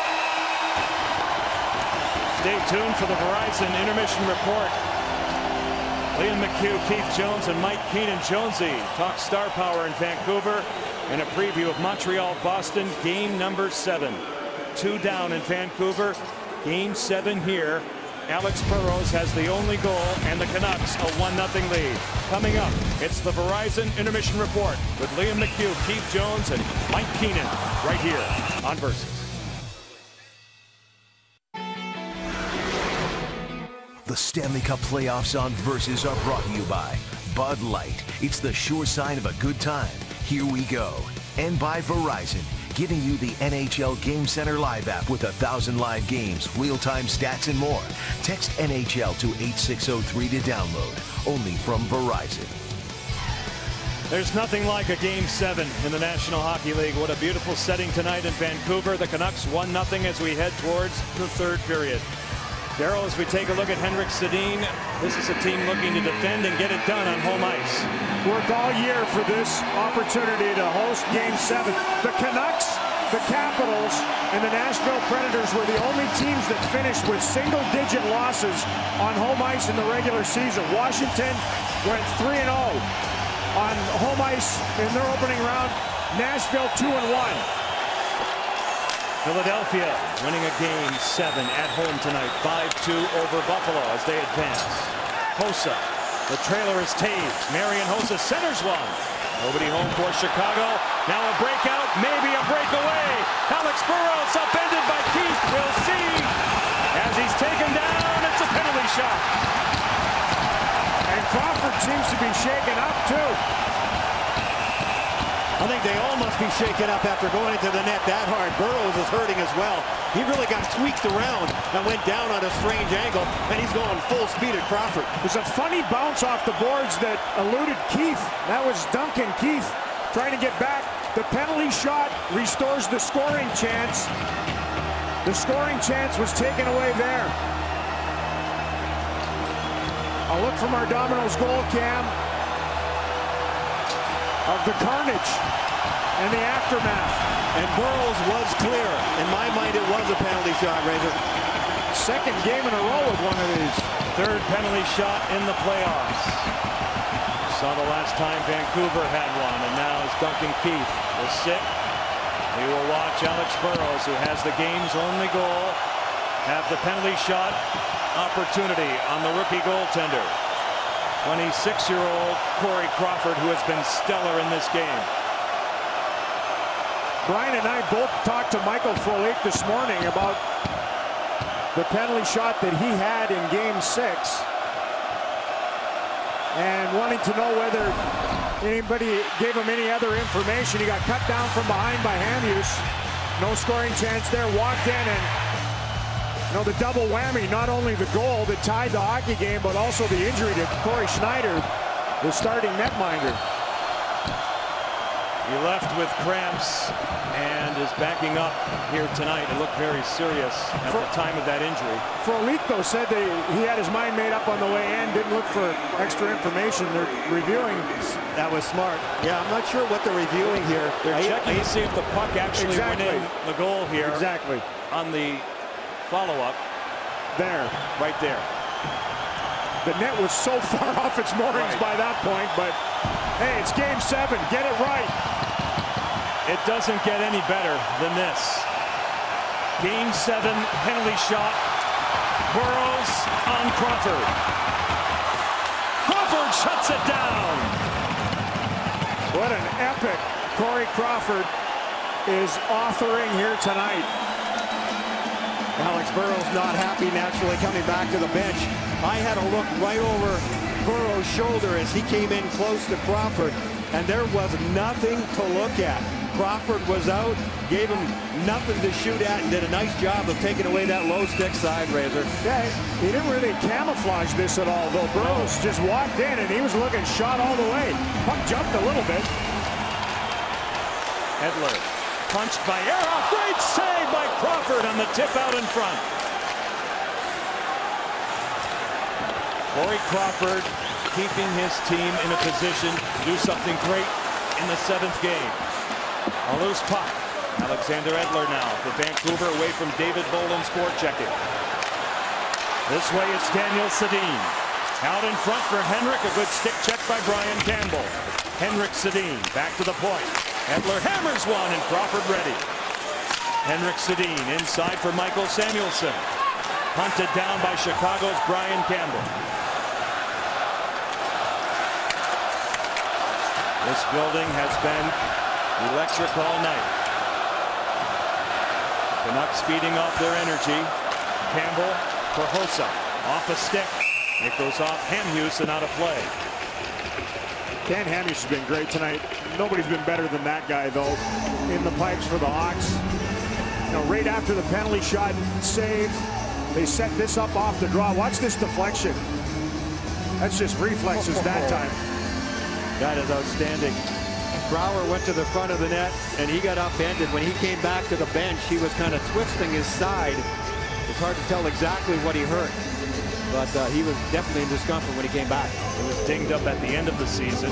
Stay tuned for the Verizon Intermission Report. Liam McHugh, Keith Jones, and Mike Keenan. Jonesy talk star power in Vancouver, and a preview of Montreal-Boston, game number seven. Two down in Vancouver, game seven here. Alex Burrows has the only goal, and the Canucks a one nothing lead. Coming up, it's the Verizon Intermission Report with Liam McHugh, Keith Jones, and Mike Keenan right here on Versus. The Stanley Cup playoffs on Versus are brought to you by Bud Light. It's the sure sign of a good time. Here we go. And by Verizon. giving you the N H L Game Center Live app with a thousand live games, real-time stats, and more. Text N H L to eight six zero three to download. Only from Verizon. There's nothing like a Game seven in the National Hockey League. What a beautiful setting tonight in Vancouver. The Canucks one nothing as we head towards the third period. Darryl, as we take a look at Henrik Sedin, this is a team looking to defend and get it done on home ice. Worked all year for this opportunity to host Game seven. The Canucks, the Capitals, and the Nashville Predators were the only teams that finished with single-digit losses on home ice in the regular season. Washington went three and oh on home ice in their opening round. Nashville two and one. Philadelphia winning a Game seven at home tonight, five two over Buffalo as they advance. Hossa, the trailer is Taves. Marian Hossa centers one. Nobody home for Chicago. Now a breakout, maybe a breakaway. Alex Burrows upended by Keith. We'll see. As he's taken down, it's a penalty shot. And Crawford seems to be shaken up too. I think they all must be shaken up after going into the net that hard. Burrows is hurting as well. He really got tweaked around and went down on a strange angle, and he's going full speed at Crawford. There's a funny bounce off the boards that eluded Keith. That was Duncan Keith trying to get back. The penalty shot restores the scoring chance. The scoring chance was taken away there. A look from our Domino's goal cam of the carnage and the aftermath. And Burrows was clear. In my mind, it was a penalty shot, Razor. Second game in a row with one of these. Third penalty shot in the playoffs. Saw the last time Vancouver had one, and now it's Duncan Keith. The sick. We will watch Alex Burrows, who has the game's only goal, have the penalty shot opportunity on the rookie goaltender. twenty-six-year-old Corey Crawford, who has been stellar in this game. Brian and I both talked to Michael Frolik this morning about the penalty shot that he had in Game six. And wanting to know whether anybody gave him any other information. He got cut down from behind by Hamhuis. No scoring chance there. Walked in and, you know, the double whammy. Not only the goal that tied the hockey game, but also the injury to Corey Schneider, the starting netminder. He left with cramps and is backing up here tonight. It looked very serious at the time of that injury. Frolik, though, said that he had his mind made up on the way in, didn't look for extra information. They're reviewing. That was smart. Yeah, I'm not sure what they're reviewing here. They're I, checking I, to see if the puck actually exactly. went in the goal here. Exactly. On the follow-up. There. Right there. The net was so far off its moorings right. by that point, but hey, it's Game seven. Get it right. It doesn't get any better than this. Game seven penalty shot. Burrows on Crawford. Crawford shuts it down. What an epic Corey Crawford is authoring here tonight. Alex Burrows not happy naturally coming back to the bench. I had a look right over Burrows' shoulder as he came in close to Crawford, and there was nothing to look at. Crawford was out, gave him nothing to shoot at, and did a nice job of taking away that low stick side, Razor. Yeah, he didn't really camouflage this at all, though. Burrows just walked in, and he was looking shot all the way. Puck jumped a little bit. Edler punched by Ehrhoff. Great save by Crawford on the tip out in front. Corey Crawford keeping his team in a position to do something great in the seventh game. A loose puck. Alexander Edler now for Vancouver, away from David Boland's forechecking. This way it's Daniel Sedin. Out in front for Henrik. A good stick check by Brian Campbell. Henrik Sedin back to the point. Edler hammers one and Crawford ready. Henrik Sedin inside for Michael Samuelsson. Hunted down by Chicago's Brian Campbell. This building has been electric all night. Canucks feeding off their energy. Campbell for Hossa. Off a stick. It goes off Hamhuis and out of play. Dan Hamhuis has been great tonight. Nobody's been better than that guy, though, in the pipes for the Hawks. You know, right after the penalty shot save, they set this up off the draw. Watch this deflection. That's just reflexes that time. That is outstanding. Brouwer went to the front of the net, and he got upended. When he came back to the bench, he was kind of twisting his side. It's hard to tell exactly what he hurt, but uh, he was definitely in discomfort when he came back. He was dinged up at the end of the season.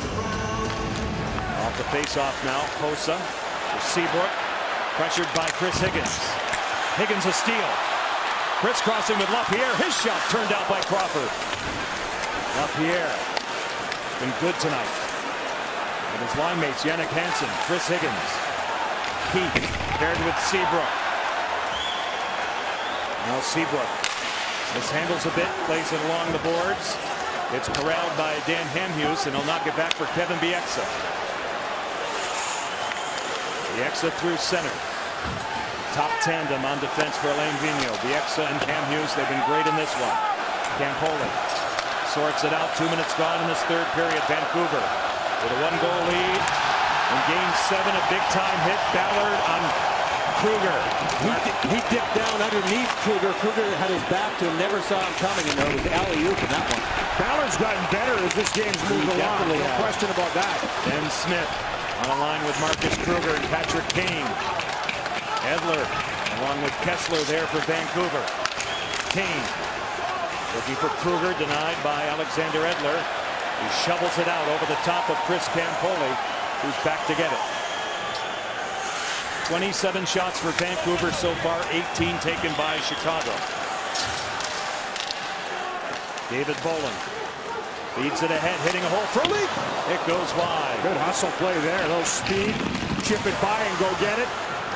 Off the face-off now, Hossa for Seabrook, pressured by Chris Higgins. Higgins a steal. Crisscrossing with LaPierre. His shot turned out by Crawford. LaPierre has been good tonight. And his line mates, Yannick Hansen, Chris Higgins, Keith paired with Seabrook. Now Seabrook mishandles a bit, plays it along the boards. It's corralled by Dan Hamhuis, and he'll knock it back for Kevin Bieksa. Bieksa through center. Top tandem on defense for Alain Vigneault. Bieksa and Hamhuis, they've been great in this one. Campoli sorts it out. Two minutes gone in this third period. Vancouver with a one-goal lead. In game seven, a big-time hit. Ballard on Kruger. He, he dipped down underneath Kruger. Kruger had his back to him, never saw him coming, and there was alley-oop in that one. Ballard's gotten better as this game's moved He along. No has. question about that. Ben Smith on a line with Marcus Kruger and Patrick Kane. Edler along with Kessler there for Vancouver. Kane looking for Kruger, denied by Alexander Edler. He shovels it out over the top of Chris Campoli, who's back to get it. twenty-seven shots for Vancouver so far, eighteen taken by Chicago. David Boland feeds it ahead, hitting a hole for Lee. It goes wide. Good hustle play there. A little speed, chip it by and go get it.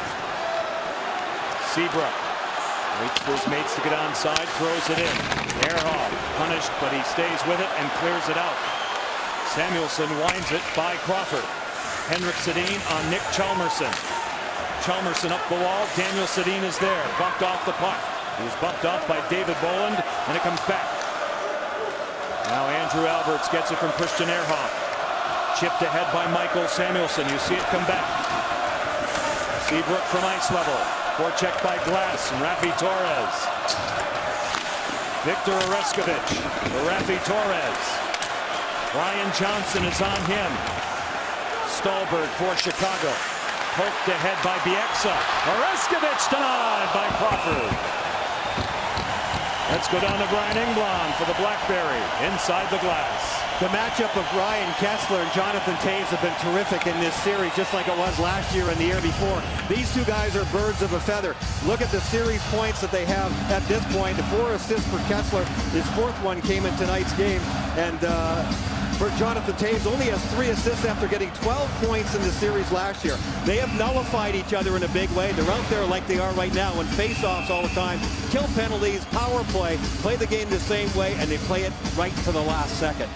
Seabrook waits for his mates to get onside, throws it in. Ehrhoff punished, but he stays with it and clears it out. Samuelsson winds it by Crawford. Henrik Sedin on Nick Chalmerson. Chalmerson up the wall. Daniel Sedin is there. Bumped off the puck. He was bumped off by David Boland, and it comes back. Now Andrew Alberts gets it from Christian Ehrhoff. Chipped ahead by Michael Samuelsson. You see it come back. Seabrook from ice level. Forecheck by Glass and Rafi Torres. Victor Oreskovic for Rafi Torres. Brian Johnson is on him. Stolberg for Chicago. Poked ahead by Bieksa. Oreskovic denied by Crawford. Let's go down to Brian Engblom for the Blackberry inside the glass. The matchup of Ryan Kessler and Jonathan Toews have been terrific in this series, just like it was last year and the year before. These two guys are birds of a feather. Look at the series points that they have at this point. The four assists for Kessler. His fourth one came in tonight's game. And uh, for Jonathan Toews, only has three assists after getting twelve points in the series last year. They have nullified each other in a big way. They're out there like they are right now in face-offs all the time. Kill penalties, power play, play the game the same way, and they play it right to the last second.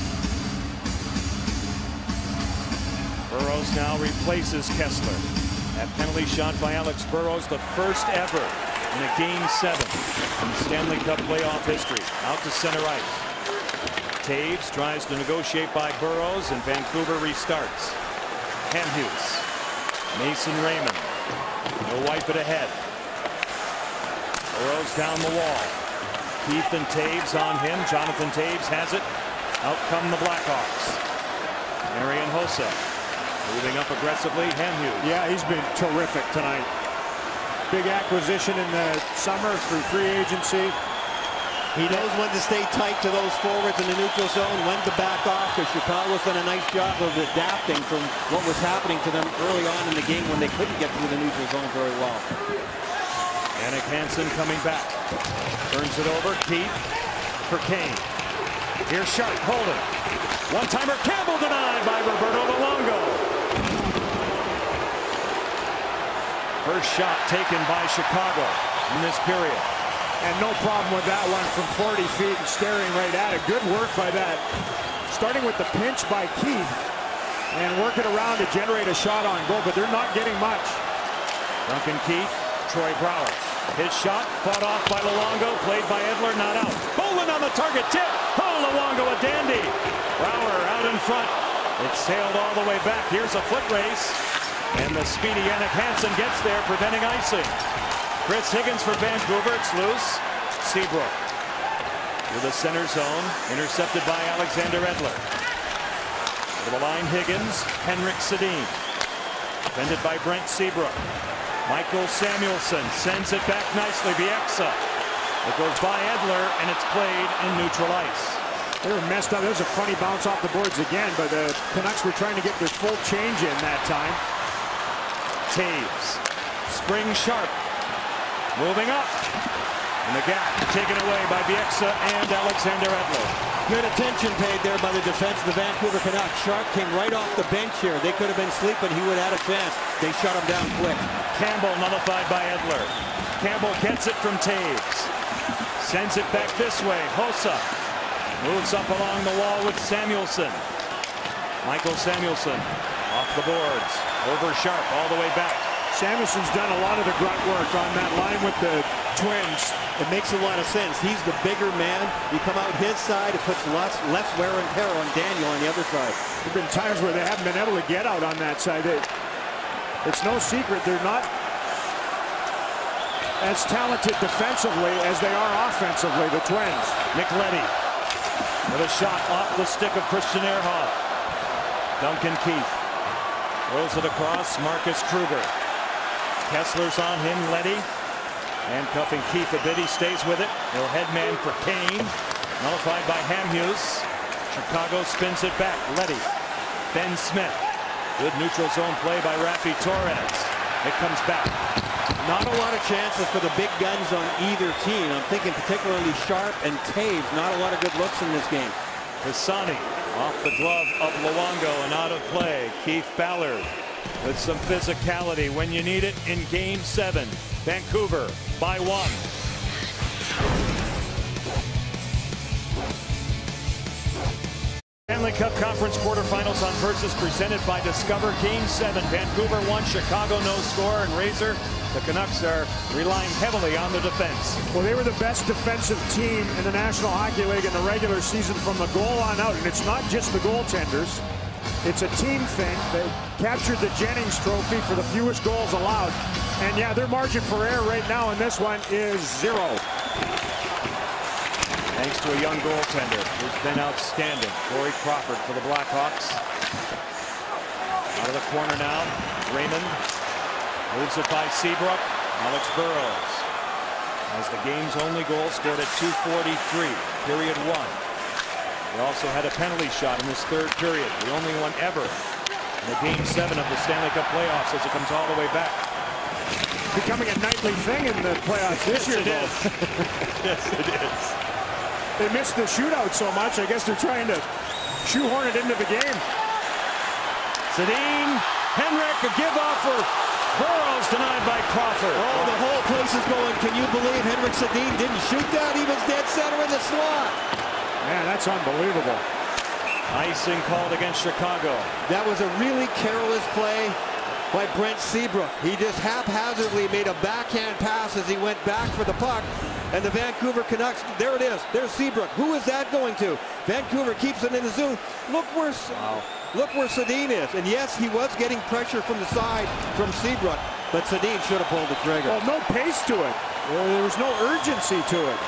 Burrows now replaces Kessler. That penalty shot by Alex Burrows, the first ever in a game seven in Stanley Cup playoff history. Out to center ice. Toews tries to negotiate by Burrows, and Vancouver restarts. Hamhuis. Mason Raymond. He'll wipe it ahead. Burrows down the wall. Keith and Toews on him. Jonathan Toews has it. Out come the Blackhawks. Marian Hossa moving up aggressively. Hamhuis. Yeah, he's been terrific tonight. Big acquisition in the summer through free agency. He knows when to stay tight to those forwards in the neutral zone, when to back off, because Chicago's done a nice job of adapting from what was happening to them early on in the game when they couldn't get through the neutral zone very well. Yannick Hansen coming back. Turns it over. Keith for Kane. Here's Sharp holding. One-timer Campbell denied by Roberto Luongo. First shot taken by Chicago in this period. And no problem with that one from forty feet and staring right at it. Good work by that. Starting with the pinch by Keith and working around to generate a shot on goal, but they're not getting much. Duncan Keith, Troy Brouwer. His shot fought off by Luongo, played by Edler, not out. Boland on the target tip. Oh! Luongo, a dandy. Brouwer out in front. It sailed all the way back. Here's a foot race. And the speedy Yannick Hansen gets there, preventing icing. Chris Higgins for Vancouver. It's loose. Seabrook to the center zone. Intercepted by Alexander Edler. To the line, Higgins. Henrik Sedin. Defended by Brent Seabrook. Michael Samuelsson sends it back nicely. Bieksa. It goes by Edler, and it's played in neutral ice. They were messed up. There was a funny bounce off the boards again, but the Canucks were trying to get their full change in that time. Taves. Spring Sharp. Moving up. And the gap taken away by Bieksa and Alexander Edler. Good attention paid there by the defense of the Vancouver Canucks. Sharp came right off the bench here. They could have been sleeping. He would have had a chance. They shut him down quick. Campbell nullified by Edler. Campbell gets it from Taves. Sends it back this way. Hossa moves up along the wall with Samuelsson. Michael Samuelsson off the boards. Over Sharp all the way back. Samuelsson's done a lot of the grunt work on that line with the Twins. It makes a lot of sense. He's the bigger man. You come out his side, it puts less, less wear and tear on Daniel on the other side. There have been times where they haven't been able to get out on that side. They, it's no secret they're not as talented defensively as they are offensively, the Twins. Nick Leddy with a shot off the stick of Christian Ehrhoff. Duncan Keith throws it across. Marcus Kruger. Kessler's on him. Leddy handcuffing Keith a bit. He stays with it. No headman for Kane. Nullified by Hamhuis. Chicago spins it back. Leddy. Ben Smith. Good neutral zone play by Rafi Torres. It comes back. Not a lot of chances for the big guns on either team. I'm thinking particularly Sharp and Taves. Not a lot of good looks in this game. Pisani off the glove of Luongo and out of play. Keith Ballard with some physicality when you need it in game seven. Vancouver by one. Stanley Cup Conference quarterfinals on Versus presented by Discover. Game seven. Vancouver one, Chicago no score, and Razor, the Canucks are relying heavily on the defense. Well, they were the best defensive team in the National Hockey League in the regular season from the goal on out. And it's not just the goaltenders. It's a team thing. They captured the Jennings Trophy for the fewest goals allowed. And yeah, their margin for error right now in this one is zero. Thanks to a young goaltender who's been outstanding. Corey Crawford for the Blackhawks. Out of the corner now. Raymond moves it by Seabrook. Alex Burrows has the game's only goal, scored at two forty-three, period one. He also had a penalty shot in this third period, the only one ever in the game seven of the Stanley Cup playoffs as it comes all the way back. Becoming a nightly thing in the playoffs this yes, year. It is. Yes, it is. They missed the shootout so much, I guess they're trying to shoehorn it into the game. Sedin, Henrik, a give off for Burrows, denied by Crawford. Oh, the whole place is going. Can you believe Henrik Sedin didn't shoot that? He was dead center in the slot. Man, that's unbelievable. Icing called against Chicago. That was a really careless play by Brent Seabrook. He just haphazardly made a backhand pass as he went back for the puck. And the Vancouver Canucks, there it is. There's Seabrook. Who is that going to? Vancouver keeps it in the zone. Look where, wow. Look where Sedin is. And yes, he was getting pressure from the side from Seabrook, but Sedin should have pulled the trigger. Well, no pace to it. There was no urgency to it.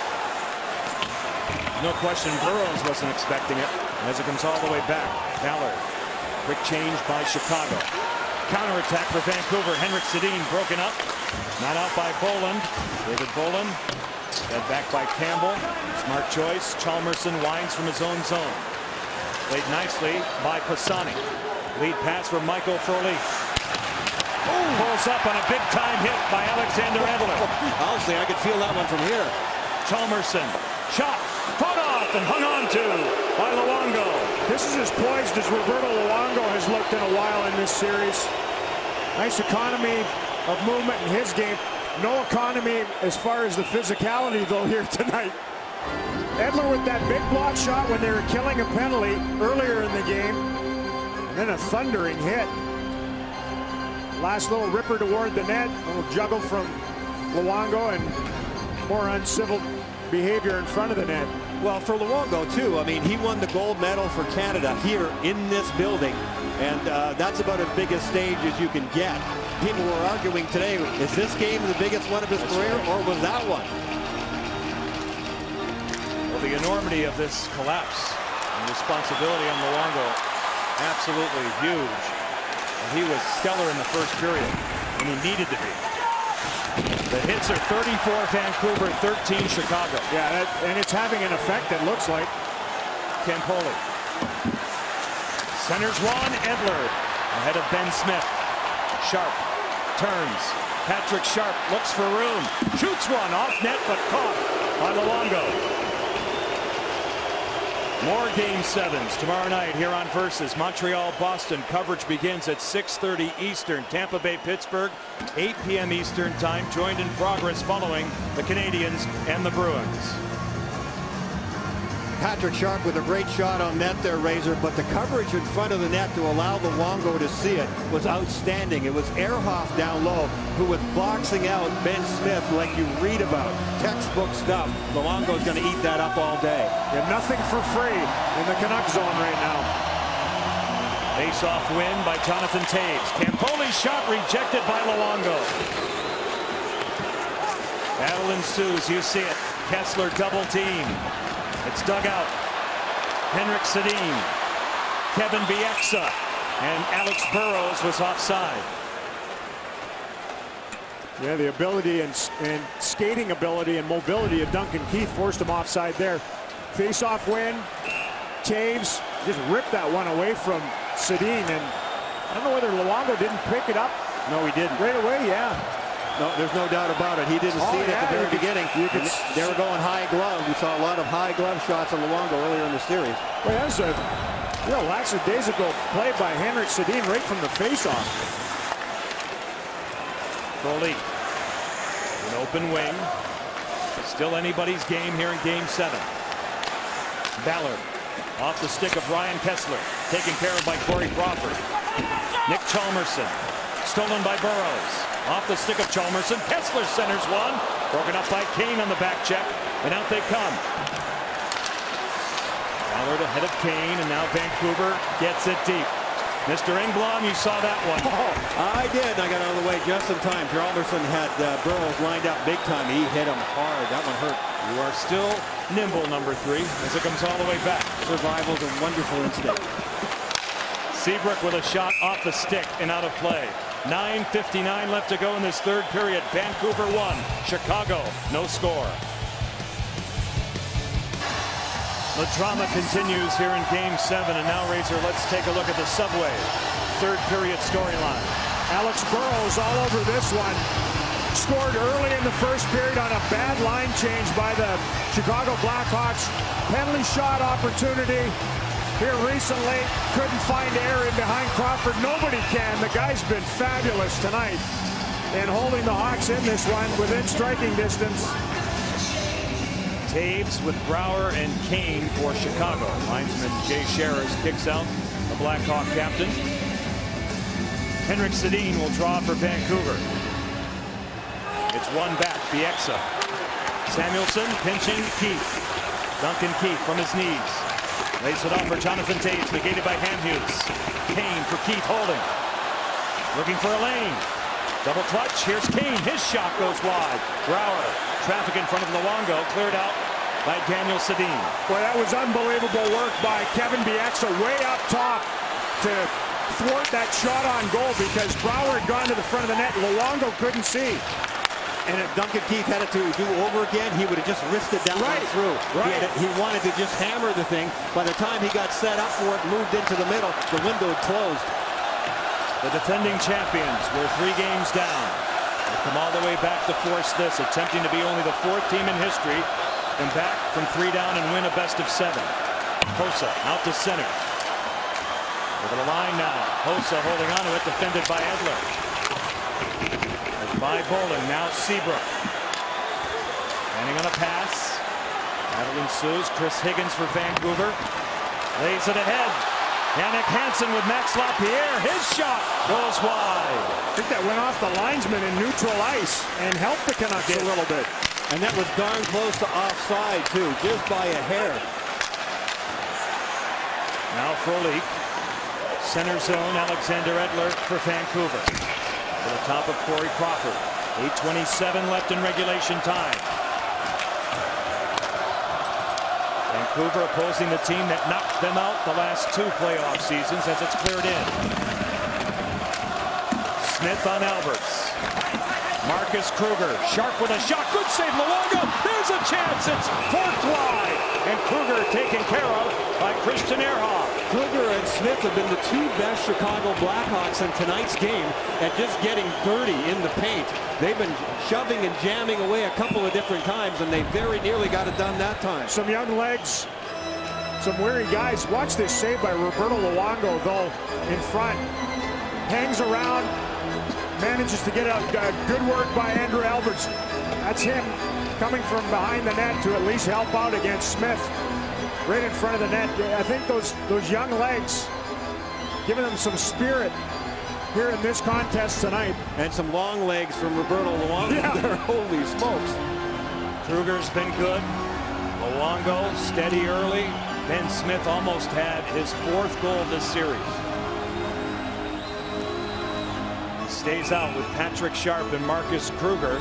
No question Burrows wasn't expecting it as it comes all the way back. Ballard. Quick change by Chicago. Counterattack for Vancouver. Henrik Sedin broken up. Not out by Boland. David Boland. Fed back by Campbell. Smart choice. Chalmerson winds from his own zone. Played nicely by Pisani. Lead pass for Michael Froehlich. Pulls up on a big-time hit by Alexander Edler. Honestly, I could feel that one from here. Chalmerson. Shot. Fought off and hung on to by Luongo. This is as poised as Roberto Luongo has looked in a while in this series. Nice economy of movement in his game. No economy as far as the physicality, though, here tonight. Edler with that big block shot when they were killing a penalty earlier in the game. And then a thundering hit. Last little ripper toward the net. A little juggle from Luongo and more uncivil behavior in front of the net. Well, for Luongo, too. I mean, he won the gold medal for Canada here in this building, and uh, that's about as big a stage as you can get. People were arguing today, is this game the biggest one of his that's career, right. or was that one? Well, the enormity of this collapse and responsibility on Luongo, absolutely huge. And he was stellar in the first period, and he needed to be. The hits are thirty-four Vancouver, thirteen Chicago. Yeah, that, and it's having an effect, it looks like. Campoli. Centers one, Edler ahead of Ben Smith. Sharp turns. Patrick Sharp looks for room. Shoots one off net, but caught by Luongo. More game sevens tomorrow night here on Versus. Montreal, Boston. Coverage begins at six thirty Eastern. Tampa Bay, Pittsburgh, eight p m Eastern time. Joined in progress following the Canadiens and the Bruins. Patrick Sharp with a great shot on net there, Razor, but the coverage in front of the net to allow Luongo to see it was outstanding. It was Ehrhoff down low who was boxing out Ben Smith like you read about. Textbook stuff. Luongo's going to eat that up all day. Yeah, nothing for free in the Canucks zone right now. Face-off win by Jonathan Toews. Campoli's shot rejected by Luongo. Battle ensues. You see it. Kessler double team. It's dug out. Henrik Sedin, Kevin Bieksa, and Alex Burrows was offside. Yeah, the ability and, and skating ability and mobility of Duncan Keith forced him offside there. Face-off win. Toews just ripped that one away from Sedin, and I don't know whether Luongo didn't pick it up. No, he didn't. Right away, yeah. No, there's no doubt about it. He didn't oh, see it yeah, at the very could, beginning. You could, they were going high glove. We saw a lot of high glove shots on Luongo earlier in the series. Well, that was a real lackadaisical play by Henrik Sedin right from the face-off. Crowley, an open wing. It's still anybody's game here in game seven. Ballard off the stick of Ryan Kessler, taken care of by Corey Crawford. Nick Chalmerson, stolen by Burrows. Off the stick of Chalmerson. Kessler centers one. Broken up by Kane on the back check. And out they come. Ballard ahead of Kane. And now Vancouver gets it deep. Mister Engblom, you saw that one. Oh, I did. I got out of the way just in time. Chalmerson had uh, Burrows lined up big time. He hit him hard. That one hurt. You are still nimble, number three, as it comes all the way back. Survival's a wonderful instinct. Seabrook with a shot off the stick and out of play. nine fifty-nine left to go in this third period. Vancouver one, Chicago no score. The drama continues here in game seven, and now, Razor, let's take a look at the subway third period storyline. Alex Burrows all over this one. Scored early in the first period on a bad line change by the Chicago Blackhawks. Penalty shot opportunity here recently. Couldn't find Aaron behind Crawford. Nobody can. The guy's been fabulous tonight in holding the Hawks in this one within striking distance. Toews with Brouwer and Kane for Chicago. Linesman Jay Sherrish kicks out the Blackhawk captain. Henrik Sedin will draw for Vancouver. It's one back. Bieksa. Samuelson pinching Keith. Duncan Keith from his knees. Lays it off for Jonathan Toews, negated by Hamhuis. Kane for Keith holding. Looking for a lane. Double clutch. Here's Kane. His shot goes wide. Brouwer. Traffic in front of Luongo. Cleared out by Daniel Sedin. Boy, that was unbelievable work by Kevin Bieksa way up top to thwart that shot on goal because Brouwer had gone to the front of the net. Luongo couldn't see. And if Duncan Keith had it to do over again, he would have just wristed down right. through. Right. He, had, he wanted to just hammer the thing. By the time he got set up for it, moved into the middle, the window had closed. The defending champions were three games down. They come all the way back to force this, attempting to be only the fourth team in history and back from three down and win a best of seven. Hossa out to center. Over the line now. Hossa holding on to it, defended by Edler. By Bolin, now Seabrook. Landing on a pass. Battle ensues. Chris Higgins for Vancouver. Lays it ahead. Yannick Hansen with Max Lapierre. His shot goes wide. I think that went off the linesman in neutral ice and helped the Canucks a little bit. And that was darn close to offside, too, just by a hair. Now Frolik. Center zone, Alexander Edler for Vancouver. To the top of Corey Crawford. eight twenty-seven left in regulation time. Vancouver opposing the team that knocked them out the last two playoff seasons as it's cleared in. Smith on Alberts. Marcus Kruger, Sharp with a shot, good save, Luongo, there's a chance, it's forked wide, and Kruger taken care of by Christian Ehrhoff. Kruger and Smith have been the two best Chicago Blackhawks in tonight's game at just getting dirty in the paint. They've been shoving and jamming away a couple of different times, and they very nearly got it done that time. Some young legs, some weary guys. Watch this save by Roberto Luongo, though, in front. Hangs around, manages to get a, a good work by Andrew Alberts. That's him coming from behind the net to at least help out against Smith. Right in front of the net. I think those those young legs giving them some spirit here in this contest tonight. And some long legs from Roberto Luongo. Yeah. There, holy smokes. Kruger's been good. Luongo steady early. Ben Smith almost had his fourth goal this series. Stays out with Patrick Sharp and Marcus Kruger.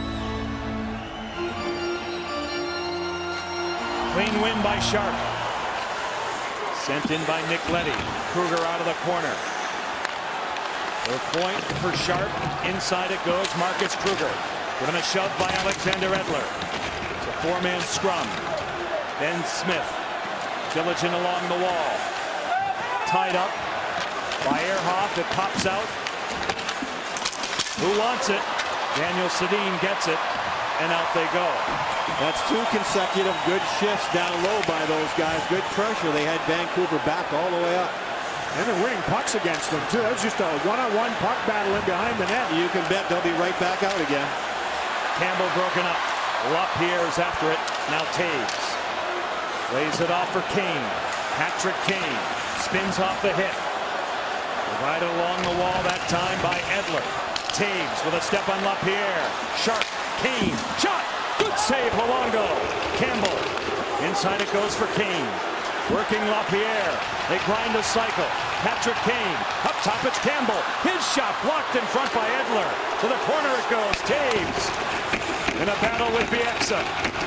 Clean win by Sharp. Sent in by Nick Leddy. Kruger out of the corner. The point for Sharp. Inside it goes. Marcus Kruger. Given a shove by Alexander Edler. It's a four-man scrum. Ben Smith. Diligent along the wall. Tied up by Ehrhoff. It pops out. Who wants it? Daniel Sedin gets it. And out they go. That's two consecutive good shifts down low by those guys. Good pressure. They had Vancouver back all the way up. And they're winning pucks against them, too. That was just a one-on-one puck battle in behind the net. You can bet they'll be right back out again. Campbell broken up. LaPierre's after it. Now Taves. Lays it off for Kane. Patrick Kane spins off the hit. Right along the wall that time by Edler. Taves with a step on LaPierre. Sharp. Kane. Shot. Good save, Luongo. Campbell. Inside it goes for Kane. Working LaPierre. They grind a cycle. Patrick Kane. Up top it's Campbell. His shot blocked in front by Edler. To the corner it goes. Taves. In a battle with Bieksa.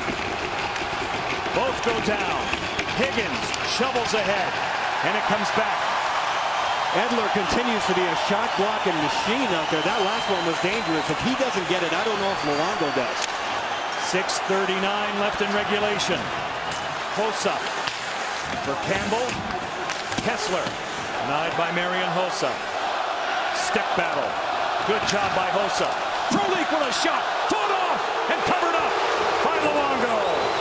Both go down. Higgins shovels ahead. And it comes back. Edler continues to be a shot blocking machine out there. That last one was dangerous. If he doesn't get it, I don't know if Luongo does. six thirty-nine left in regulation. Hossa for Campbell. Kessler. Denied by Marian Hossa. Step battle. Good job by Hossa. Frolik with a shot. Fought off and covered up by Luongo.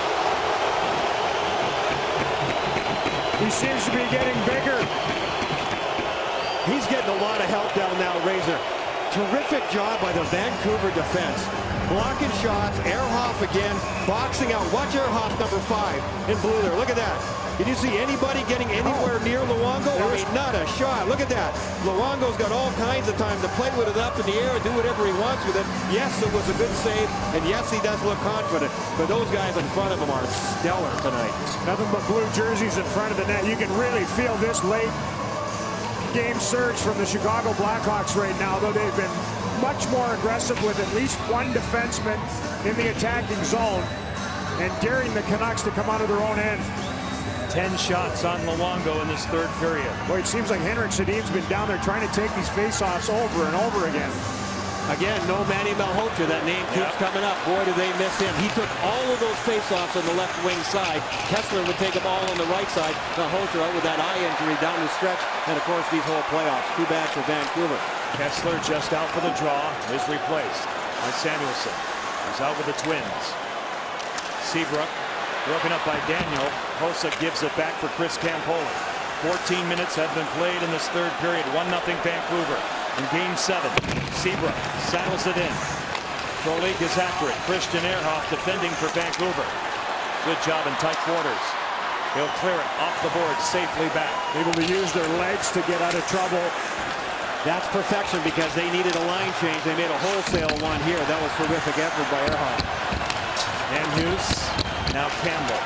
He seems to be getting bigger. He's getting a lot of help down now, Razor. Terrific job by the Vancouver defense. Blocking shots, Ehrhoff again, boxing out. Watch Ehrhoff, number five, in blue there. Look at that. Did you see anybody getting anywhere near Luongo? I mean, not a shot. Look at that. Luongo's got all kinds of time to play with it up in the air and do whatever he wants with it. Yes, it was a good save, and yes, he does look confident. But those guys in front of him are stellar tonight. Nothing but blue jerseys in front of the net. You can really feel this late game surge from the Chicago Blackhawks right now, though they've been much more aggressive with at least one defenseman in the attacking zone and daring the Canucks to come out of their own end. Ten shots on Luongo in this third period. Boy, it seems like Henrik Sedin's been down there trying to take these faceoffs over and over again. Again, no Manny Malhotra. That name keeps yep. coming up. Boy, did they miss him. He took all of those faceoffs on the left wing side. Kessler would take them all on the right side. Malhotra out with that eye injury down the stretch. And, of course, these whole playoffs. Too bad for Vancouver. Kessler just out for the draw. Is replaced by Samuelson. He's out with the Twins. Seabrook broken up by Daniel. Hossa gives it back for Chris Campoli. fourteen minutes have been played in this third period. one nothing Vancouver. In game seven, Seabrook saddles it in. Frolik is after it. Christian Ehrhoff defending for Vancouver. Good job in tight quarters. He'll clear it off the board safely back. Able to use their legs to get out of trouble. That's perfection because they needed a line change. They made a wholesale one here. That was terrific effort by Ehrhoff. And Hughes, now Campbell.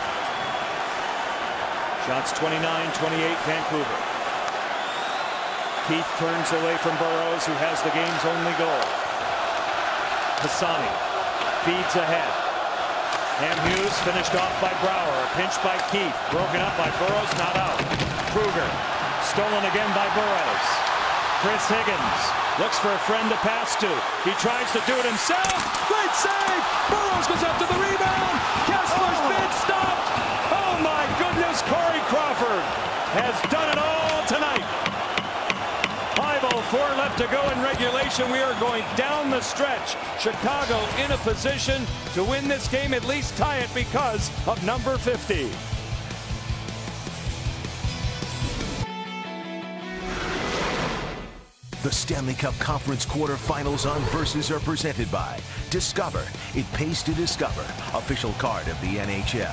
Shots twenty-nine twenty-eight Vancouver. Keith turns away from Burrows, who has the game's only goal. Pisani feeds ahead. Ham Hughes finished off by Brouwer. A pinch by Keith. Broken up by Burrows, not out. Kruger stolen again by Burrows. Chris Higgins looks for a friend to pass to. He tries to do it himself. Great save. Burrows goes up to the rebound. Kessler's bid stopped. Oh my goodness, Corey Crawford has done it all tonight. five oh four left to go in regulation. We are going down the stretch. Chicago in a position to win this game, at least tie it because of number fifty. The Stanley Cup Conference quarterfinals on Versus are presented by Discover. It pays to discover. Official card of the N H L.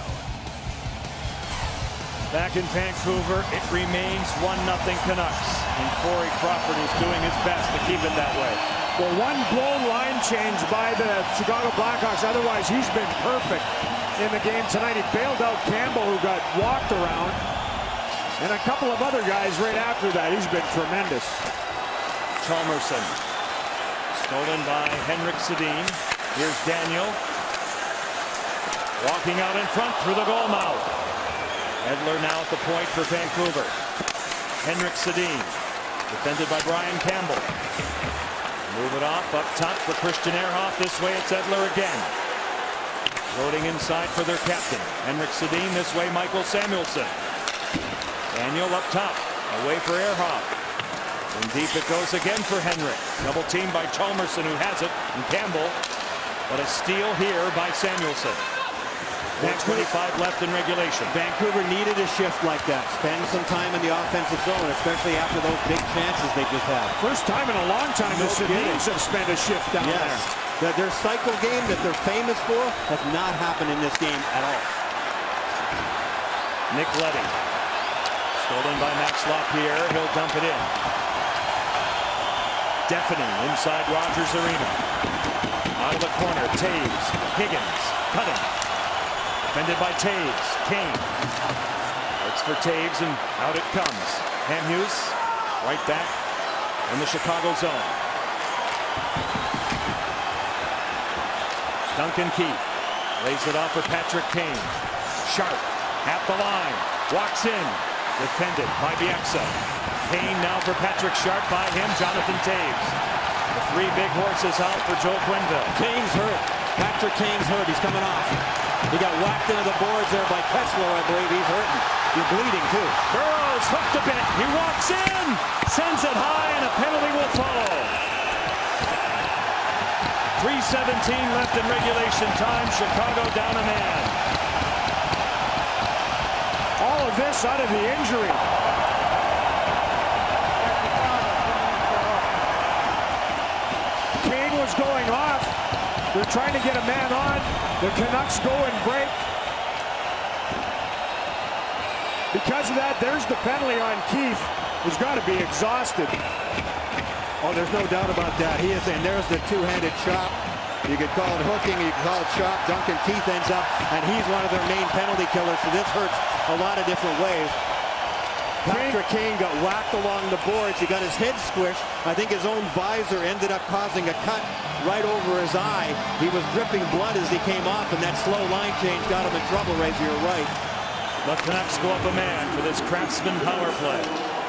Back in Vancouver, it remains one nothing Canucks. And Corey Crawford is doing his best to keep it that way. Well, one blown line change by the Chicago Blackhawks. Otherwise, he's been perfect in the game tonight. He bailed out Campbell, who got walked around. And a couple of other guys right after that. He's been tremendous. Chalmerson. Stolen by Henrik Sedin. Here's Daniel. Walking out in front through the goal mouth. Edler now at the point for Vancouver. Henrik Sedin. Defended by Brian Campbell. Move it off up top for Christian Ehrhoff. This way it's Edler again. Loading inside for their captain. Henrik Sedin. This way Michael Samuelsson. Daniel up top. Away for Ehrhoff. And deep it goes again for Henrik. Double team by Chalmerson, who has it, and Campbell. But a steal here by Samuelsson. one twenty-five left in regulation. Vancouver needed a shift like that. Spend some time in the offensive zone, especially after those big chances they just had. First time in a long time no the Sedins have spent a shift down yes. there. The, their cycle game that they're famous for has not happened in this game at all. Nick Leddy. Stolen by Max LaPierre. He'll dump it in. Deafening inside Rogers Arena. Out of the corner, Taves, Higgins, cutting. Defended by Taves, Kane. Looks for Taves, and out it comes. Ham Hughes, right back in the Chicago zone. Duncan Keith lays it off for Patrick Kane. Sharp at the line, walks in. Defended by Bieksa. Kane now for Patrick Sharp, by him Jonathan Taves. The three big horses out for Joel Quenneville. Kane's hurt. Patrick Kane's hurt. He's coming off. He got whacked into the boards there by Kessler, I believe. He's hurting. He's bleeding too. Burrows hooked a bit. He walks in, sends it high, and a penalty will follow. three seventeen left in regulation time. Chicago down a man. All of this out of the injury. Kane was going off. They're trying to get a man on. The Canucks go and break. Because of that, there's the penalty on Keith, who's got to be exhausted. Oh, there's no doubt about that. He is, and there's the two-handed chop. You could call it hooking, you could call it chop. Duncan Keith ends up, and he's one of their main penalty killers, so this hurts a lot of different ways. Patrick Kane got whacked along the boards. He got his head squished. I think his own visor ended up causing a cut right over his eye. He was dripping blood as he came off, and that slow line change got him in trouble, Razor, you're right. The Canucks go up a man for this Craftsman power play.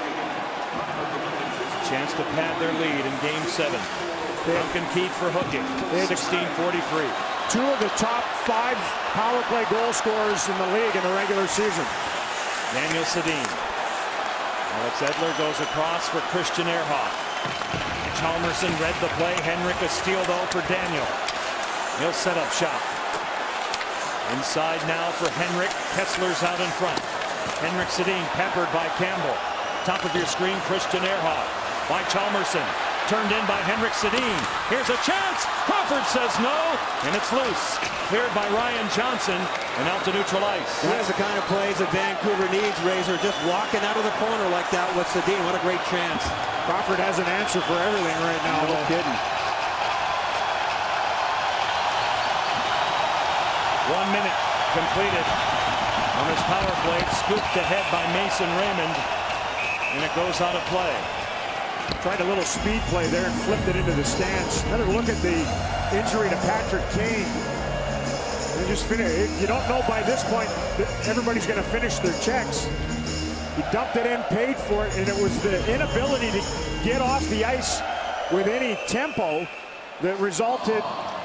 Chance to pad their lead in game seven. Duncan Keith for hooking, sixteen forty-three. Two of the top five power play goal scorers in the league in the regular season. Daniel Sedin. Alex Edler goes across for Christian Ehrhoff. Chalmerson read the play. Henrik a steal though for Daniel. He'll set up shop. Inside now for Henrik. Kessler's out in front. Henrik Sedin peppered by Campbell. Top of your screen, Christian Ehrhoff by Chalmerson. Turned in by Henrik Sedin. Here's a chance. Crawford says no, and it's loose. Cleared by Ryan Johnson and out to neutral ice. That's the kind of plays that Vancouver needs, Razor. Just walking out of the corner like that with Sedin. What a great chance. Crawford has an answer for everything right now. No kidding. One minute completed on this power play. Scooped ahead by Mason Raymond, and it goes out of play. Tried a little speed play there and flipped it into the stands. Another look at the injury to Patrick Kane. They just finish. If you don't know by this point that everybody's going to finish their checks. He dumped it in, paid for it, and it was the inability to get off the ice with any tempo that resulted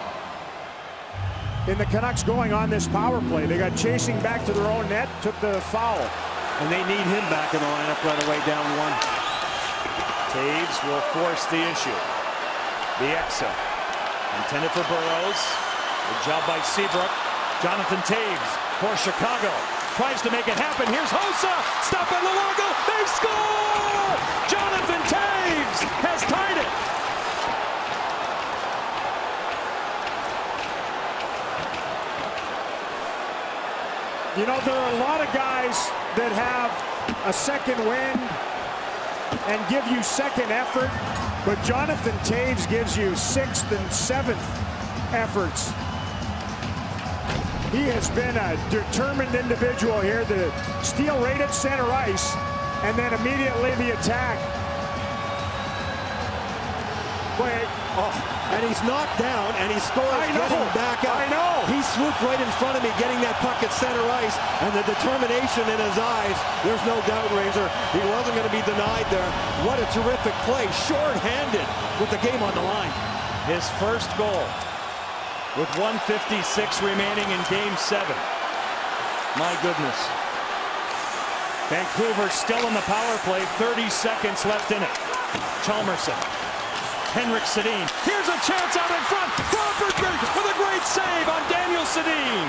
in the Canucks going on this power play. They got chasing back to their own net, took the foul. And they need him back in the lineup right away, down one. Taves will force the issue. The Exa intended for Burrows. Good job by Seabrook. Jonathan Taves for Chicago. Tries to make it happen. Here's Hossa. Stop by Luongo. They score! Jonathan Taves has tied it. You know, there are a lot of guys that have a second wind and give you second effort, but Jonathan Taves gives you sixth and seventh efforts. He has been a determined individual here. The steal right at center ice, and then immediately the attack. Wait. Oh, and he's knocked down, and he scores, I know, getting back up. I know. He swooped right in front of me, getting that puck at center ice, and the determination in his eyes, there's no doubt, Razor, he wasn't going to be denied there. What a terrific play, short-handed with the game on the line. His first goal with one fifty-six remaining in game seven. My goodness. Vancouver still in the power play, thirty seconds left in it. Chalmerson. Henrik Sedin. Here's a chance out in front. Crawford with a great save on Daniel Sedin.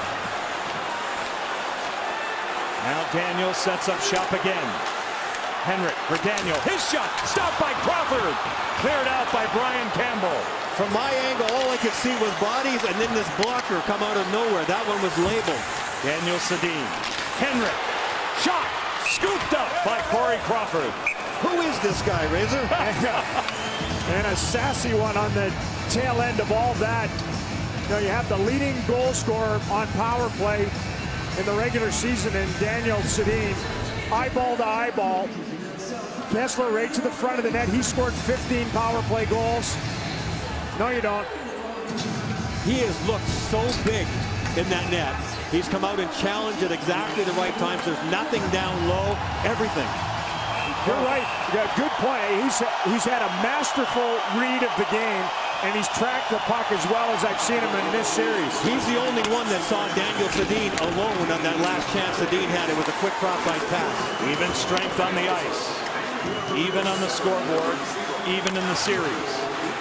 Now Daniel sets up shop again. Henrik for Daniel. His shot stopped by Crawford. Cleared out by Brian Campbell. From my angle, all I could see was bodies, and then this blocker come out of nowhere. That one was labeled. Daniel Sedin. Henrik. Shot. Scooped up by Corey Crawford. Who is this guy, Razor? And a sassy one on the tail end of all that. You know, you have the leading goal scorer on power play in the regular season in Daniel Sedin. Eyeball to eyeball. Kessler right to the front of the net. He scored fifteen power play goals. No, you don't. He has looked so big in that net. He's come out and challenged at exactly the right times. There's nothing down low, everything. You're right. You got good play. He's he's had a masterful read of the game, and he's tracked the puck as well as I've seen him in this series. He's the only one that saw Daniel Sedin alone on that last chance Sedin had it with a quick cross-ice pass. Even strength on the ice, even on the scoreboard, even in the series.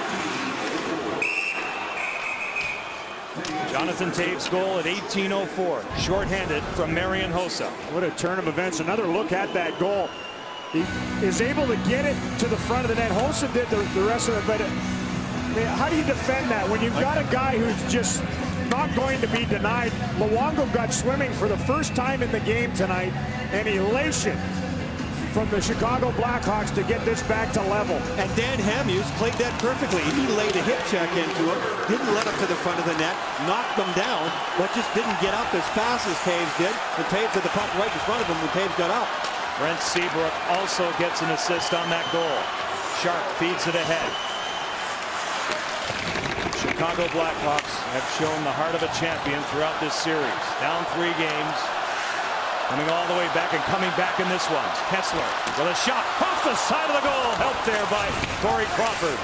Jonathan Taves' goal at eighteen oh four, shorthanded from Marian Hossa. What a turn of events. Another look at that goal. He is able to get it to the front of the net. Hossa did the, the rest of it, but it, I mean, how do you defend that when you've got a guy who's just not going to be denied? Luongo got swimming for the first time in the game tonight, and elation from the Chicago Blackhawks to get this back to level. And Dan Hamhuis played that perfectly. He laid a hip check into him, didn't let him to the front of the net, knocked him down, but just didn't get up as fast as Taves did. And Taves had the puck right in front of him when Taves got up. Brent Seabrook also gets an assist on that goal. Sharp feeds it ahead. Chicago Blackhawks have shown the heart of a champion throughout this series. Down three games. Coming all the way back and coming back in this one. Kessler with a shot off the side of the goal. Helped there by Corey Crawford.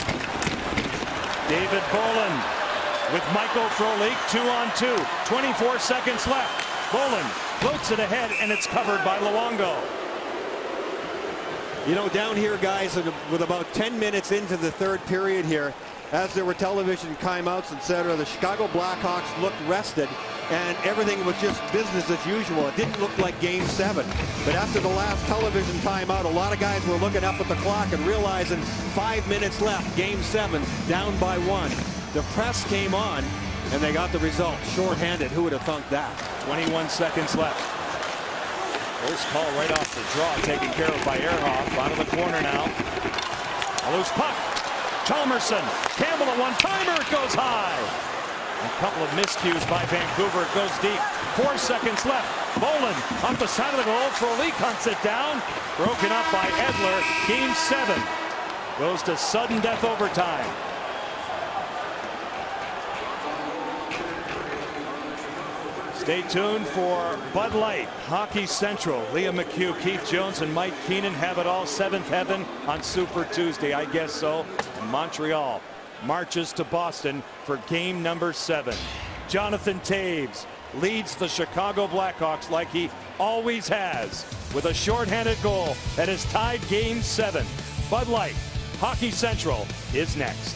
David Bolin with Michael Frolik, two on two. twenty-four seconds left. Bolin floats it ahead, and it's covered by Luongo. You know, down here, guys, with about ten minutes into the third period here, as there were television timeouts, et cetera, the Chicago Blackhawks looked rested, and everything was just business as usual. It didn't look like game seven. But after the last television timeout, a lot of guys were looking up at the clock and realizing five minutes left, game seven, down by one. The press came on, and they got the result. Short-handed. Who would have thunk that? twenty-one seconds left. Close call right off the draw, taken care of by Ehrhoff. Out of the corner now. A loose puck. Chalmerson. Campbell, a one-timer. It goes high. A couple of miscues by Vancouver. It goes deep. Four seconds left. Bolin off the side of the goal. Frolik hunts it down. Broken up by Edler. Game seven goes to sudden death overtime. Stay tuned for Bud Light, Hockey Central. Liam McHugh, Keith Jones, and Mike Keenan have it all. Seventh heaven on Super Tuesday, I guess so. And Montreal marches to Boston for game number seven. Jonathan Toews leads the Chicago Blackhawks like he always has with a shorthanded goal that has tied game seven. Bud Light, Hockey Central is next.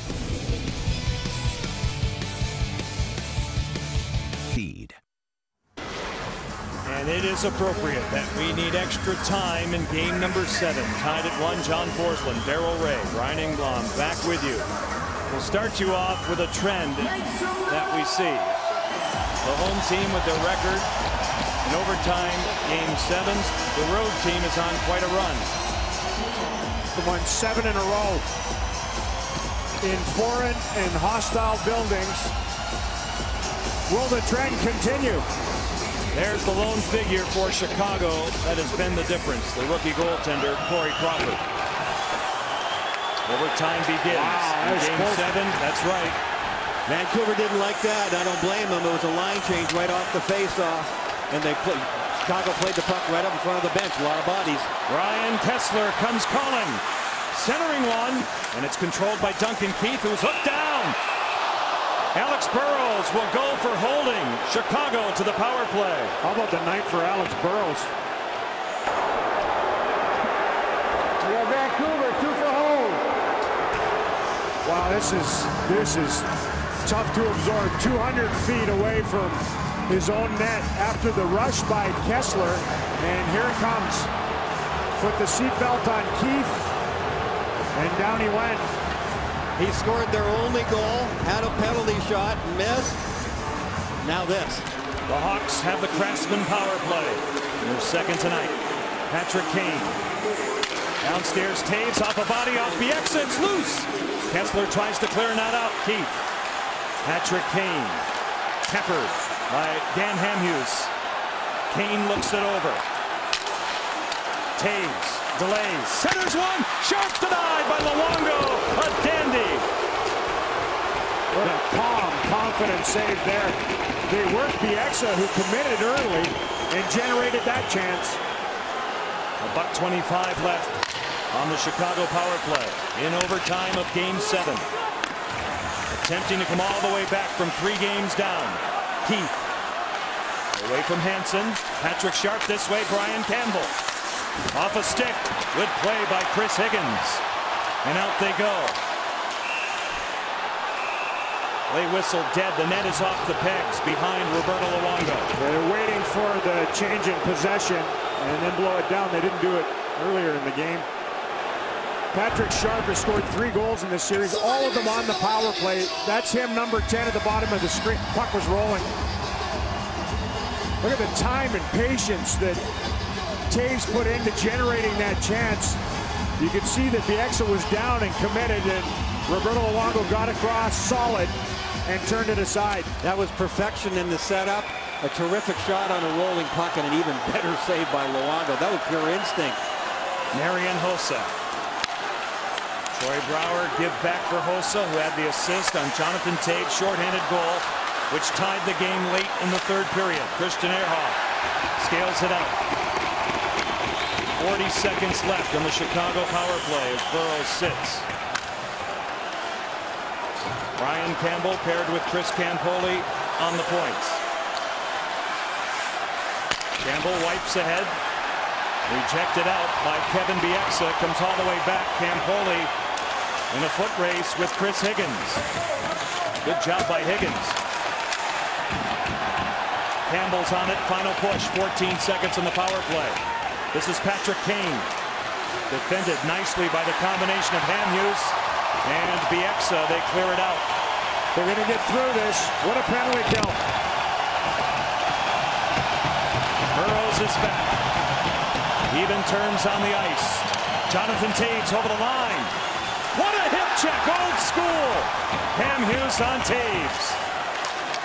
Feed. And it is appropriate that we need extra time in game number seven. Tied at one, John Forsland, Daryl Ray, Ryan Engblom back with you. We'll start you off with a trend that we see. The home team with their record in overtime game sevens. The road team is on quite a run. They won seven in a row in foreign and hostile buildings. Will the trend continue? There's the lone figure for Chicago that has been the difference. The rookie goaltender, Corey Crawford. Overtime begins. Wow, in game close. seven, that's right. Vancouver didn't like that. I don't blame them. It was a line change right off the face-off. And they play, Chicago played the puck right up in front of the bench. A lot of bodies. Ryan Kessler comes calling. Centering one, and it's controlled by Duncan Keith, who's hooked down. Alex Burrows will go for holding. Chicago to the power play. How about the night for Alex Burrows? Yeah, Vancouver, two for hold. Wow, this is this is tough to absorb. two hundred feet away from his own net after the rush by Kessler, and here it comes. Put the seatbelt on Keith, and down he went. He scored their only goal, had a penalty shot, missed. Now this. The Hawks have the Craftsman power play. Their second tonight. Patrick Kane. Downstairs, Toews off a body off Bieksa. It's loose. Kessler tries to clear not out. Keith. Patrick Kane. Tempered by Dan Hamhuis. Kane looks it over. Toews. Delays, centers one, sharp denied by Luongo, a dandy. What a calm, confident save there. They worked Bieksa, who committed early and generated that chance. A buck twenty-five left on the Chicago power play in overtime of game seven. Attempting to come all the way back from three games down. Keith, away from Hansen. Patrick Sharp this way, Brian Campbell. Off a stick. Good play by Chris Higgins. And out they go. Play whistle dead. The net is off the pegs behind Roberto Luongo. They're waiting for the change in possession and then blow it down. They didn't do it earlier in the game. Patrick Sharp has scored three goals in this series, all of them on the power play. That's him, number ten at the bottom of the screen. Puck was rolling. Look at the time and patience that Toews put into generating that chance. You could see that Bieksa was down and committed, and Roberto Luongo got across solid and turned it aside. That was perfection in the setup. A terrific shot on a rolling puck and an even better save by Luongo. That was pure instinct. Marian Hossa. Troy Brouwer give back for Hossa, who had the assist on Jonathan Toews' shorthanded goal, which tied the game late in the third period. Christian Ehrhoff scales it out. forty seconds left on the Chicago power play as Burrows sits. Brian Campbell paired with Chris Campoli on the points. Campbell wipes ahead. Rejected out by Kevin Bieksa. Comes all the way back. Campoli in a foot race with Chris Higgins. Good job by Higgins. Campbell's on it. Final push. fourteen seconds on the power play. This is Patrick Kane. Defended nicely by the combination of Hamhuis and Bieksa. They clear it out. They're going to get through this. What a penalty kill. Burrows is back. Even turns on the ice. Jonathan Toews over the line. What a hip check, old school. Hamhuis on Toews.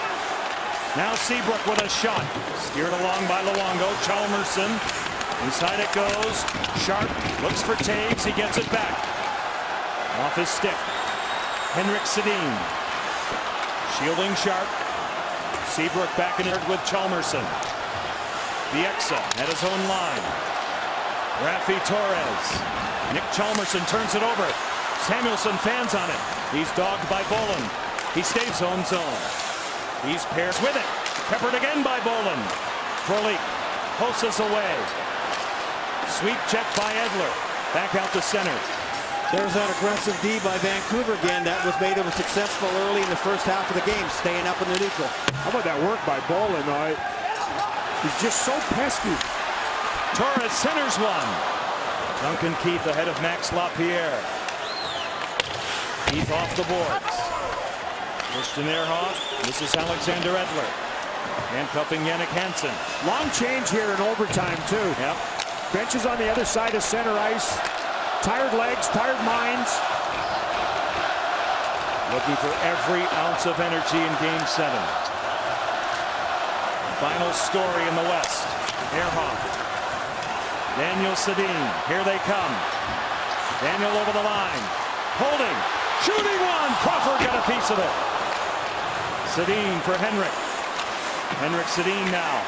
Now Seabrook with a shot. Steered along by Luongo. Chalmerson. Inside it goes. Sharp looks for Taves. He gets it back. Off his stick. Henrik Sedin. Shielding Sharp. Seabrook back in it with Chalmerson. Bieksa at his own line. Raffi Torres. Nick Chalmerson turns it over. Samuelsson fans on it. He's dogged by Bolland. He stays zone zone. He's paired with it. Peppered again by Bolland. Frolik pulses away. Sweep check by Edler. Back out to center. There's that aggressive D by Vancouver again. That was made them successful early in the first half of the game, staying up in the neutral. How about that work by Bolland? Uh, he's just so pesky. Torres centers one. Duncan Keith ahead of Max Lapierre. Keith off the boards. Christian Ehrhoff. This is Alexander Edler. Handcuffing Jannik Hansen. Long change here in overtime, too. Yep. Benches on the other side of center ice. Tired legs, tired minds. Looking for every ounce of energy in game seven. Final story in the West. Ehrhoff. Daniel Sedin. Here they come. Daniel over the line. Holding. Shooting one. Crawford got a piece of it. Sedin for Henrik. Henrik Sedin now.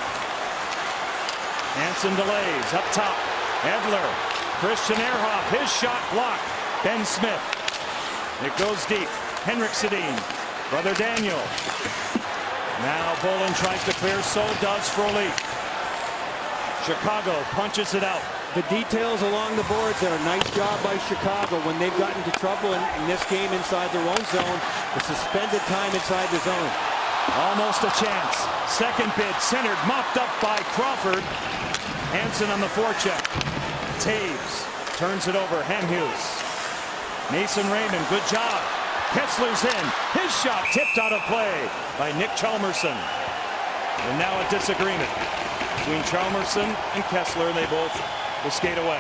Hansen delays up top. Edler. Christian Ehrhoff. His shot blocked. Ben Smith. It goes deep. Henrik Sedin. Brother Daniel. Now Bolland tries to clear. So does Frolik. Chicago punches it out. The details along the boards there. Nice job by Chicago when they've gotten into trouble in, in this game inside their own zone. The suspended time inside the zone. Almost a chance. Second bid centered, mopped up by Crawford. Hansen on the forecheck. Taves turns it over. Hamhuis. Mason Raymond, good job. Kessler's in. His shot tipped out of play by Nick Chalmerson. And now a disagreement between Chalmerson and Kessler. They both will skate away.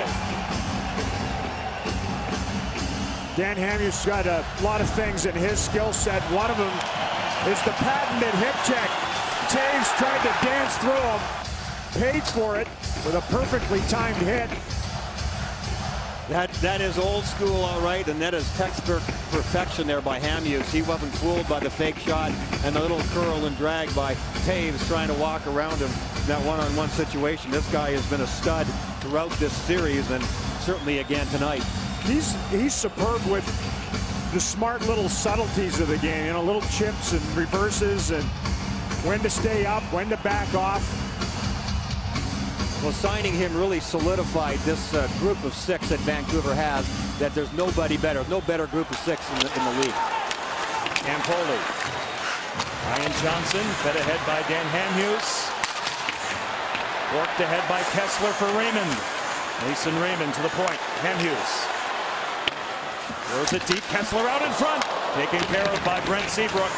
Dan Hamhuis got a lot of things in his skill set. One of them is the patented hip check. Taves tried to dance through him. Paid for it with a perfectly timed hit. That, that is old school, all right, and that is textbook perfection there by Hamhuis. He wasn't fooled by the fake shot and the little curl and drag by Taves trying to walk around him in that one-on-one situation. This guy has been a stud throughout this series and certainly again tonight. He's, he's superb with the smart little subtleties of the game, you know, little chips and reverses and when to stay up, when to back off. Well, signing him really solidified this uh, group of six that Vancouver has, that there's nobody better, no better group of six in the, in the league. Campoli. Ryan Johnson fed ahead by Dan Hamhuis. Worked ahead by Kessler for Raymond. Mason Raymond to the point. Hamhuis. Throws it deep. Kessler out in front. Taken care of by Brent Seabrook.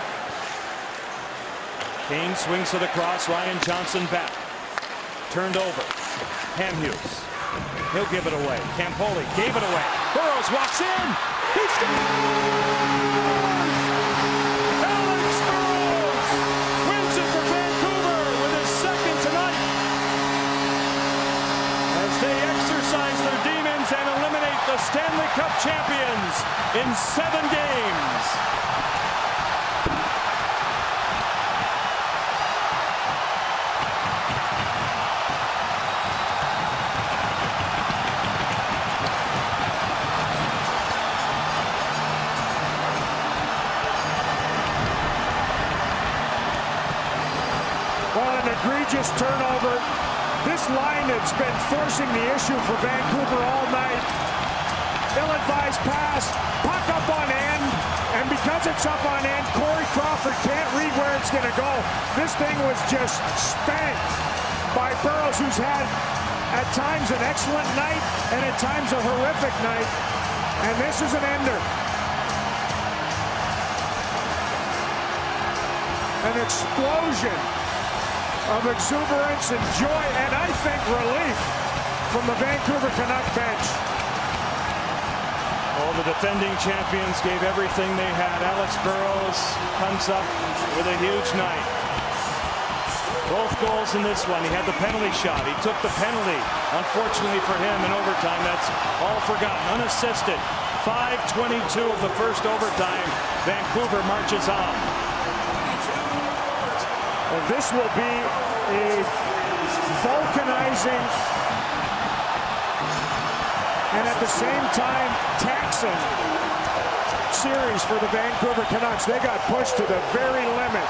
Kane swings to the cross. Ryan Johnson back. Turned over. Hamhuis. He'll give it away. Campoli gave it away. Burrows walks in. He scores! Alex Burrows wins it for Vancouver with his second tonight. As they exercise their demons and eliminate the Stanley Cup champions in seven games. Egregious turnover. This line that's been forcing the issue for Vancouver all night. Ill-advised pass, puck up on end, and because it's up on end, Corey Crawford can't read where it's going to go. This thing was just spanked by Burrows, who's had at times an excellent night and at times a horrific night, and this is an ender. An explosion of exuberance and joy, and I think relief from the Vancouver Canuck bench. Well, the defending champions gave everything they had. Alex Burrows comes up with a huge night. Both goals in this one. He had the penalty shot. He took the penalty. Unfortunately for him in overtime, that's all forgotten. Unassisted. five twenty-two of the first overtime. Vancouver marches on. Well, this will be a vulcanizing and at the same time taxing series for the Vancouver Canucks. They got pushed to the very limit.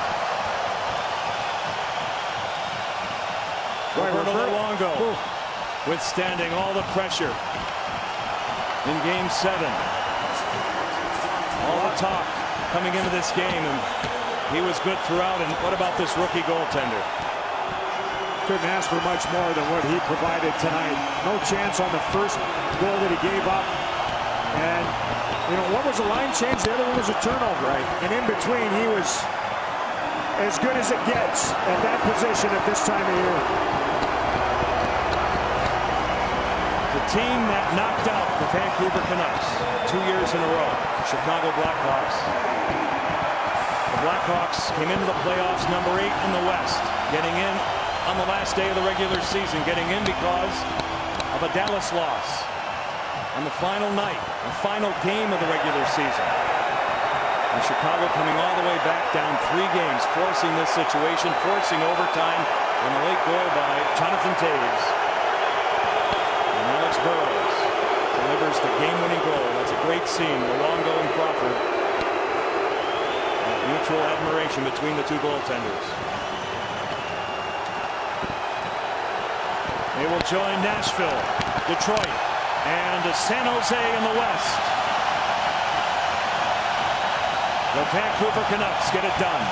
Roberto Luongo withstanding all the pressure in game seven. All the talk coming into this game, and he was good throughout. And what about this rookie goaltender? Couldn't ask for much more than what he provided tonight. No chance on the first goal that he gave up. And, you know, what was the line change? The other one was a turnover. Right. And in between, he was as good as it gets at that position at this time of year. The team that knocked out the Vancouver Canucks two years in a row, Chicago Blackhawks. The Blackhawks came into the playoffs number eight in the West, getting in on the last day of the regular season, getting in because of a Dallas loss on the final night, the final game of the regular season. And Chicago coming all the way back down three games, forcing this situation, forcing overtime, and a late goal by Jonathan Toews. And Alex Burrows delivers the game-winning goal. That's a great scene. Luongo and Crawford. Mutual admiration between the two goaltenders. They will join Nashville, Detroit, and San Jose in the West. The Vancouver Canucks get it done.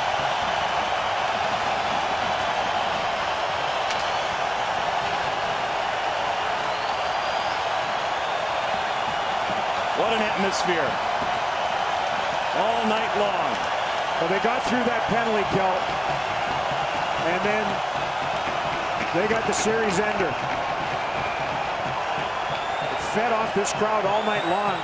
What an atmosphere. All night long. Well, they got through that penalty kill, and then they got the series ender. It fed off this crowd all night long.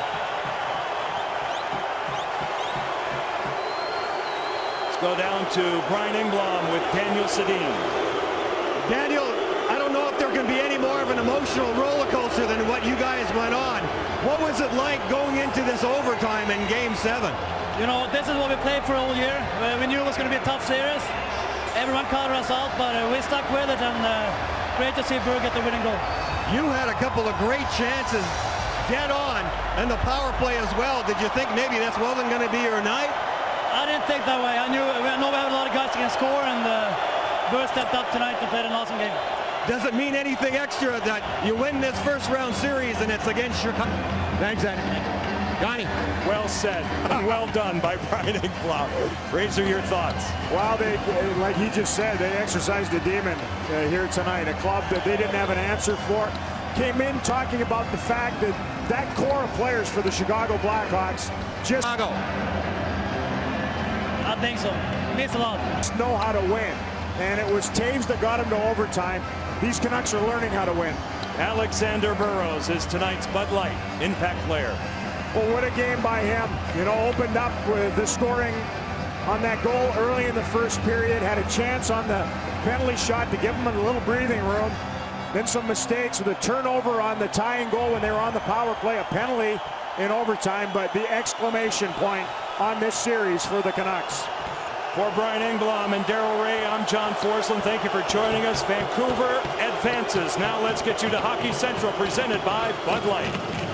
Let's go down to Brian Engblom with Daniel Sedin. Daniel, I don't know if there can be any more of an emotional roller coaster than what you guys went on. What was it like going into this overtime in game seven? You know, this is what we played for all year. We knew it was going to be a tough series. Everyone counted us out, but uh, we stuck with it, and uh, great to see Burr get the winning goal. You had a couple of great chances dead on, and the power play as well. Did you think maybe this wasn't going to be your night? I didn't think that way. I knew I know we had a lot of guys that can score, and uh, Burr stepped up tonight and played an awesome game. Does it mean anything extra that you win this first round series and it's against Chicago? Thanks, Eddie. Johnny. Well said. Well done by Brian Engblom. Razor, your thoughts? Well, they, like he just said, they exercised a demon uh, here tonight. A club that they didn't have an answer for. Came in talking about the fact that that core of players for the Chicago Blackhawks just Chicago. I think so. It means a lot. Know how to win. And it was Toews that got him to overtime. These Canucks are learning how to win. Alexander Burrows is tonight's Bud Light impact player. Well, what a game by him. You know, opened up with the scoring on that goal early in the first period. Had a chance on the penalty shot to give him a little breathing room. Then some mistakes with a turnover on the tying goal when they were on the power play. A penalty in overtime, but the exclamation point on this series for the Canucks. For Brian Engblom and Darryl Ray, I'm John Forsland. Thank you for joining us. Vancouver advances. Now let's get you to Hockey Central, presented by Bud Light.